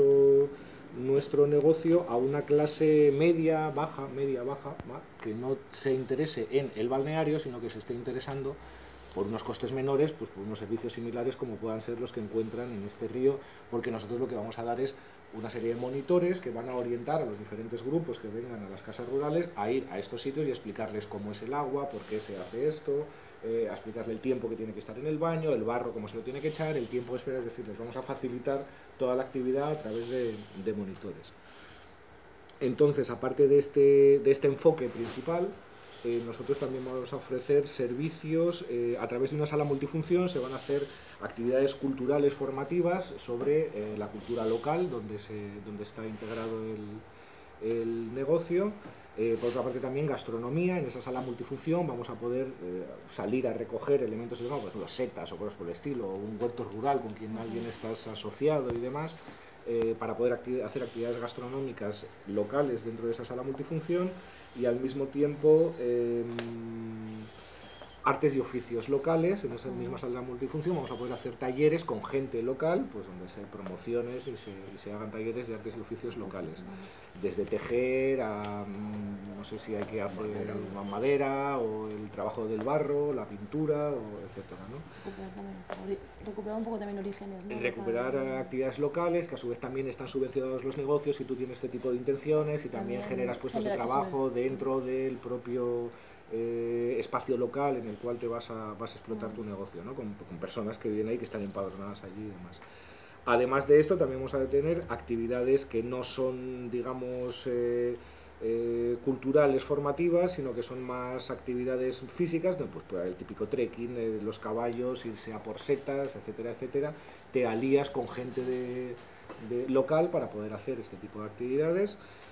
nuestro negocio a una clase media, baja, que no se interese en el balneario, sino que se esté interesando por unos costes menores, pues por unos servicios similares como puedan ser los que encuentran en este río, porque nosotros lo que vamos a dar es una serie de monitores que van a orientar a los diferentes grupos que vengan a las casas rurales a ir a estos sitios y explicarles cómo es el agua, por qué se hace esto, a explicarle el tiempo que tiene que estar en el baño, el barro cómo se lo tiene que echar, el tiempo de espera, es decir, les vamos a facilitar toda la actividad a través de monitores. Entonces, aparte de este enfoque principal, nosotros también vamos a ofrecer servicios a través de una sala multifunción. Se van a hacer actividades culturales formativas sobre la cultura local, donde está integrado el negocio. Por otra parte también gastronomía. En esa sala multifunción vamos a poder salir a recoger elementos, por ejemplo, setas o cosas por el estilo, o un huerto rural con quien alguien estás asociado y demás, para poder hacer actividades gastronómicas locales dentro de esa sala multifunción, y al mismo tiempo artes y oficios locales. En esa misma sala multifunción vamos a poder hacer talleres con gente local, pues donde se promociones y se hagan talleres de artes y oficios locales, desde tejer a no sé si hay que hacer madera o el trabajo del barro, la pintura, o etcétera, ¿no? Recuperar un poco también orígenes, ¿no? Recuperar actividades locales, que a su vez también están subvencionados los negocios si tú tienes este tipo de intenciones, y también generas puestos de trabajo dentro del propio espacio local en el cual te vas a explotar tu negocio, ¿no? Con personas que viven ahí, que están empadronadas allí y demás. Además de esto, también vamos a tener actividades que no son, digamos, culturales formativas, sino que son más actividades físicas, ¿no? Pues el típico trekking, los caballos, irse a por setas, etcétera, etcétera. Te alías con gente local para poder hacer este tipo de actividades.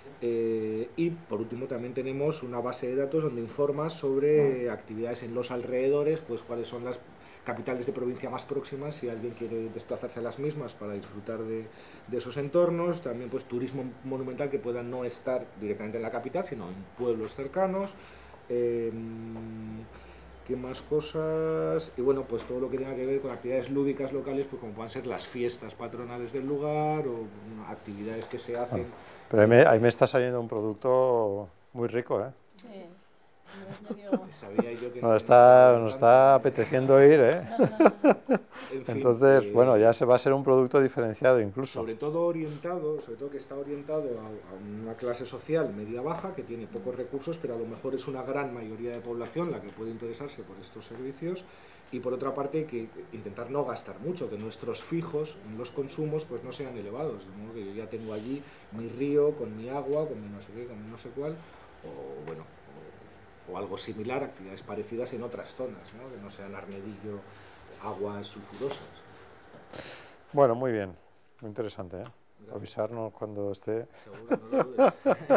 Y por último también tenemos una base de datos donde informa sobre actividades en los alrededores, pues cuáles son las capitales de provincia más próximas, si alguien quiere desplazarse a las mismas para disfrutar de esos entornos. También pues turismo monumental que pueda no estar directamente en la capital, sino en pueblos cercanos. ¿Qué más cosas? Y bueno, pues todo lo que tenga que ver con actividades lúdicas locales, pues como puedan ser las fiestas patronales del lugar o actividades que se hacen. Pero ahí me está saliendo un producto muy rico, ¿eh? Sí. Sabía yo que nos está apeteciendo ir, ¿eh? En fin, Entonces, bueno, ya se va a ser un producto diferenciado incluso. Sobre todo que está orientado a una clase social media-baja que tiene pocos recursos, pero a lo mejor es una gran mayoría de población la que puede interesarse por estos servicios. Y por otra parte, que intentar no gastar mucho, que nuestros fijos en los consumos pues no sean elevados, ¿no? Que yo ya tengo allí mi río con mi agua, con mi no sé qué, con mi no sé cuál, o bueno, o algo similar, actividades parecidas en otras zonas, ¿no? Que no sean Arnedillo, aguas sulfurosas. Bueno, muy bien, muy interesante, ¿eh? Gracias. Avisarnos cuando esté. Seguro, no lo dudes.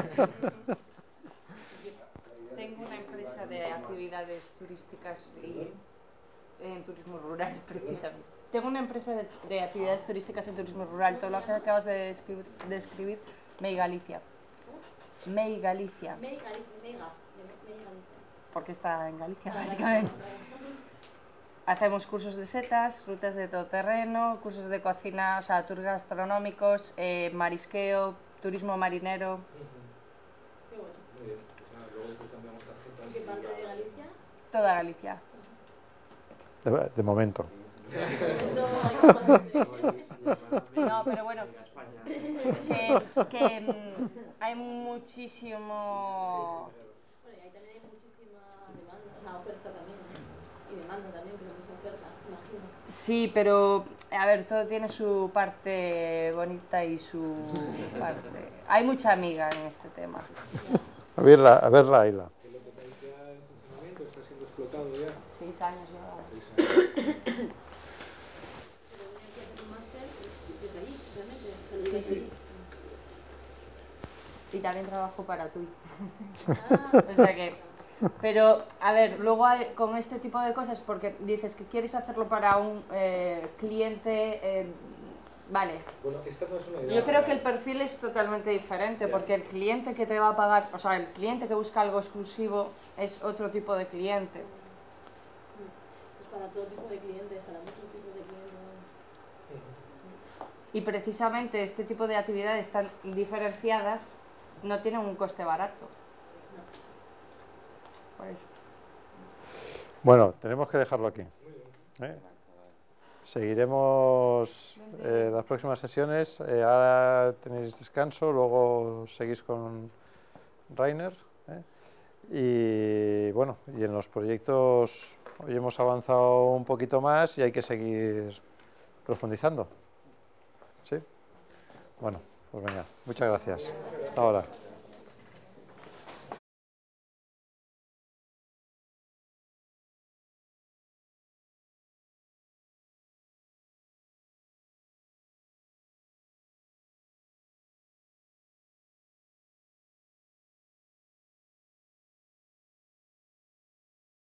Tengo una empresa de actividades turísticas y en turismo rural, precisamente. Tengo una empresa de actividades turísticas en turismo rural, todo lo que acabas de describir, Mei Galicia. Mei Galicia. Porque está en Galicia, básicamente. Hacemos cursos de setas, rutas de todoterreno, cursos de cocina, o sea, tours gastronómicos, marisqueo, turismo marinero. Qué bueno. Muy bien, pues nada, luego cambiamos tarjetas. ¿Qué parte de Galicia? Toda Galicia. De momento. No, pero bueno, que hay muchísimo... Bueno, y ahí también hay muchísima demanda, o sea, oferta también, ¿no? Y demanda también, pero mucha oferta, imagino. Sí, pero, a ver, todo tiene su parte bonita y su parte... Hay mucha amiga en este tema. A verla, Aila. ¿El lote está ya en funcionamiento? ¿Está siendo explotado ya? 6 años lleva. 6 años. Desde allí, realmente. Sí, sí. Y también trabajo para TUI. O sea que... Pero, a ver, luego con este tipo de cosas, porque dices que quieres hacerlo para un cliente... vale. Bueno, esta no es una idea. Yo creo que el perfil es totalmente diferente, porque el cliente que te va a pagar, o sea, el cliente que busca algo exclusivo es otro tipo de cliente. Eso es para todo tipo de clientes, para muchos tipos de clientes. Y precisamente este tipo de actividades tan diferenciadas no tienen un coste barato. Por eso. Bueno, tenemos que dejarlo aquí, ¿eh? Seguiremos las próximas sesiones. Ahora tenéis descanso, luego seguís con Rainer, ¿eh? Y bueno, y en los proyectos hoy hemos avanzado un poquito más y hay que seguir profundizando. ¿Sí? Bueno, pues venga, muchas gracias. Hasta ahora.